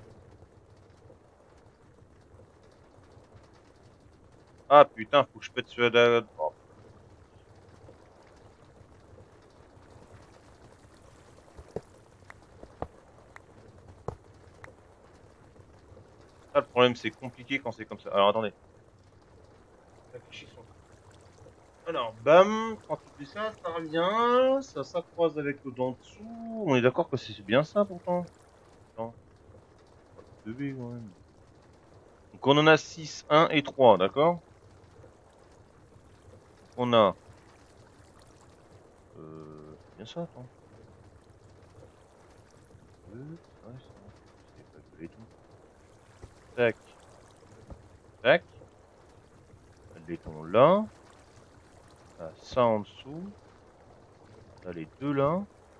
Speaker 1: Ah putain, faut que je pète sur la... Oh. Ça, le problème, c'est compliqué quand c'est comme ça. Alors, attendez. Alors, bam, quand tu fais ça, ça revient, ça s'accroise avec le dent dessous. On est d'accord que c'est bien ça pourtant? Non, pas de bébé quand même. Donc on en a 6, 1 et 3, d'accord? On a... c'est bien ça, attends. 2, ouais, c'est pas que les tons. Tac, tac. Le laiton là. T'as ça en dessous. T'as les 2 là.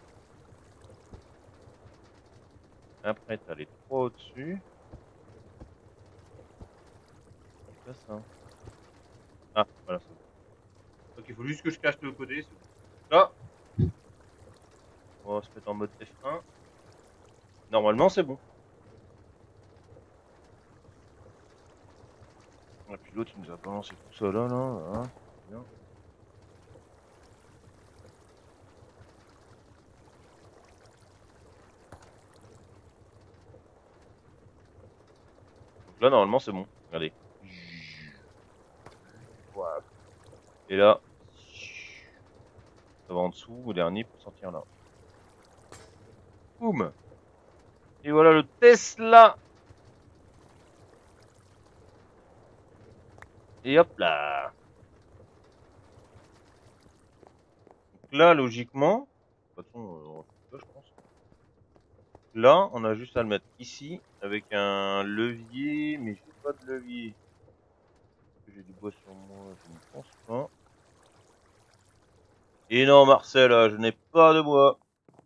Speaker 1: Après, t'as les 3 au-dessus. C'est pas ça. Ah, voilà, c'est bon. Donc il faut juste que je cache le côté, c'est bon. Là, on va se mettre en mode F1. Normalement, c'est bon. Et puis l'autre, il nous a balancé tout ça là, hein. Bien. Donc là, normalement, c'est bon. Regardez. Voilà. Et là, ça va en dessous, au dernier, pour sortir là. Boum. Et voilà le Tesla. Et hop là. Donc là, logiquement, de toute façon, on va faire ça, je pense. Là, on a juste à le mettre ici, avec un levier, mais j'ai pas de levier. Est-ce que j'ai du bois sur moi? Je ne pense pas. Et non, Marcel, je n'ai pas de bois.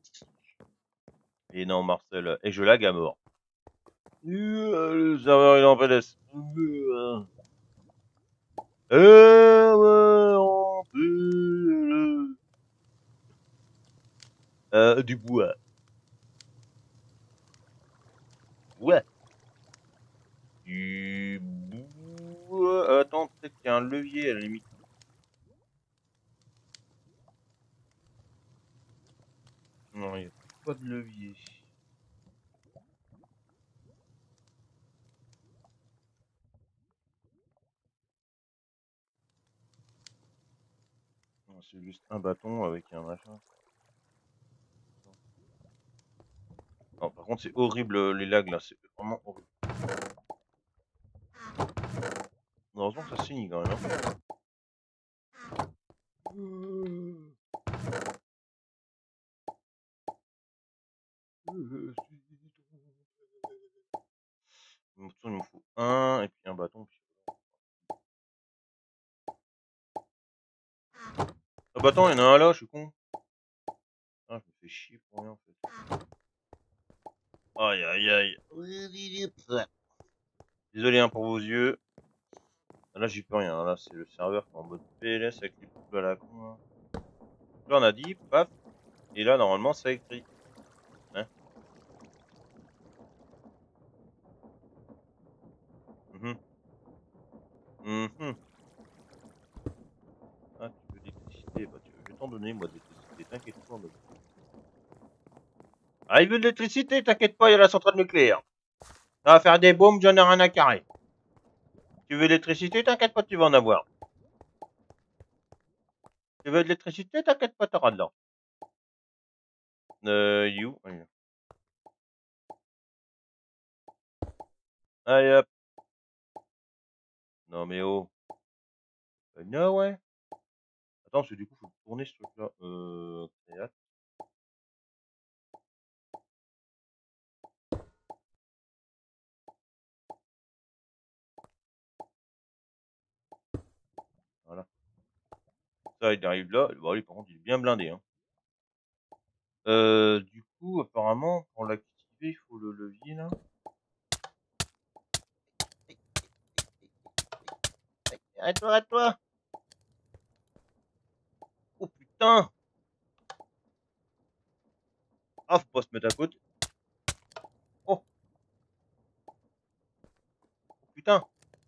Speaker 1: Et non, Marcel, et je lag à mort. Le serveur, il est en PLS. On peut du bois. Ouais. Du bois. Attends, peut-être qu'il y a un levier à la limite. Non, il n'y a pas de levier. C'est juste un bâton avec un machin. Non, par contre, c'est horrible les lags là, c'est vraiment horrible. Heureusement que ça se finit quand même. Il me faut un et puis un bâton. Ah bah attends, il y en a un là, je suis con. Ah, je me fais chier pour rien en fait. Aïe aïe aïe. Désolé hein, pour vos yeux. Là j'y peux rien, là c'est le serveur qui est en mode PLS avec les poules à la con. Là, là on a dit, paf. Et là normalement ça écrit. Hein Ah, tu veux d'électricité, bah je vais t'en donner moi d'électricité, t'inquiète pas. Ah, il veut de l'électricité, t'inquiète pas, il y a la centrale nucléaire. Ça va faire des bombes, j'en ai rien à carrer. Tu veux de l'électricité, t'inquiète pas, tu vas en avoir. Tu veux de l'électricité, t'inquiète pas, t'auras de l'or. You. Allez hop. Non mais oh. No ouais. Attends, parce que du coup, faut tourner ce truc-là. Créate. Voilà. Ça, il arrive là. Bon, lui, par contre, il est bien blindé. Hein. Du coup, apparemment, pour l'activer, il faut le levier là. Arrête-toi, arrête-toi. Oh putain. Ah, faut pas se mettre à côté. Oh, putain.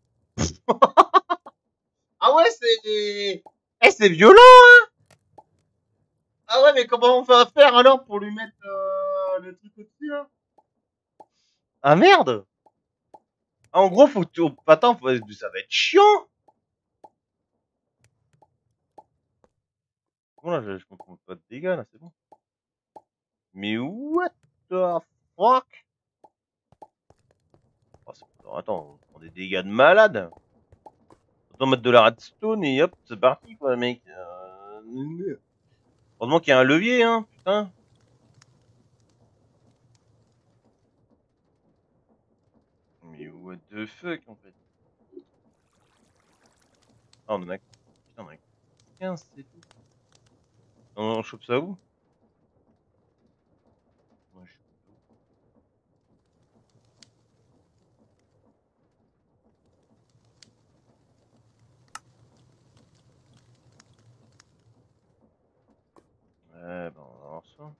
Speaker 1: Ah ouais, c'est... Eh, c'est violent, hein. Ah ouais, mais comment on va faire alors pour lui mettre le truc au-dessus, là? Ah merde. Ah, en gros, faut que tu... Attends, ça va être chiant. Bon, là, je comprends pas de dégâts, là, c'est bon. Mais what the fuck? Oh, attends, on prend des dégâts de malade. Autant mettre de la redstone et hop, c'est parti, quoi, mec. Heureusement qu'il y a un levier, hein, putain. Mais what the fuck, en fait. Ah, on en a... Putain, on en a 15, c'est tout. On chope ça où? Ouais, ben, on va voir ça.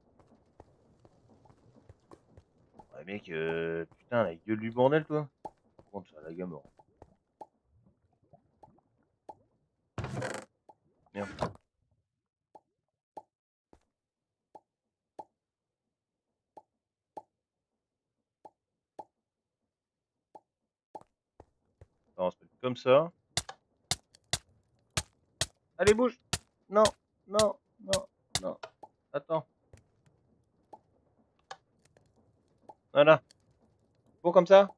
Speaker 1: Ouais, mec, putain, la gueule du bordel, toi. Par contre, ça lag à mort. Merde. Alors, on se met comme ça. Allez, bouge. Non, non, non, non. Attends. Voilà. Bon, comme ça.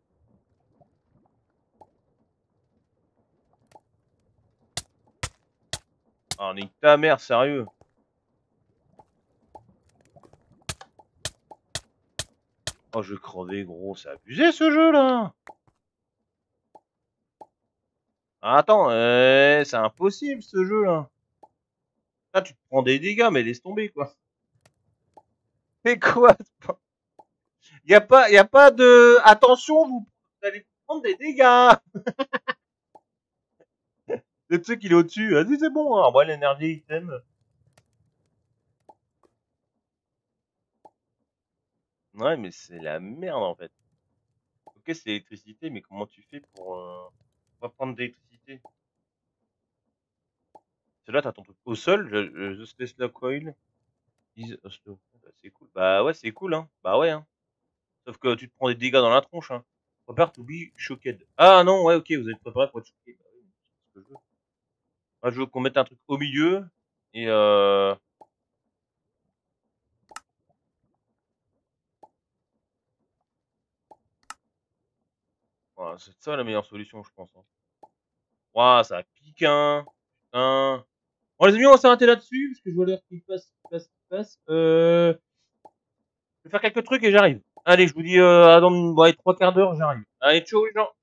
Speaker 1: Ah, nique ta mère, sérieux. Oh, je crevais, gros. C'est abusé, ce jeu-là. Attends, c'est impossible, ce jeu-là. Là, tu te prends des dégâts, mais laisse tomber, quoi. C'est quoi? Y a pas de... Attention, vous allez prendre des dégâts. Le truc, il est au-dessus. Vas-y, c'est bon, hein. Moi, l'énergie, item. Ouais, mais c'est la merde, en fait. Ok, c'est l'électricité, mais comment tu fais pour pas prendre d'électricité? C'est là, t'as ton truc au sol, just Tesla coil. C'est cool. Bah ouais, c'est cool, hein. Bah ouais, hein. Sauf que tu te prends des dégâts dans la tronche, hein. Prepare to be shocked. Ah non, ouais, ok, vous êtes préparé pour être choqué. Bah oui, c'est ce que je veux. Moi, je veux qu'on mette un truc au milieu. Et voilà, c'est ça la meilleure solution, je pense. Hein. Ouah, ça pique, hein. Putain. Bon, les amis, on va s'arrêter là-dessus, parce que je vois l'heure qui passe, qui passe, qui passe. Je vais faire quelques trucs et j'arrive. Allez, je vous dis, dans ouais, 3 quarts d'heure, j'arrive. Allez, ciao les gens.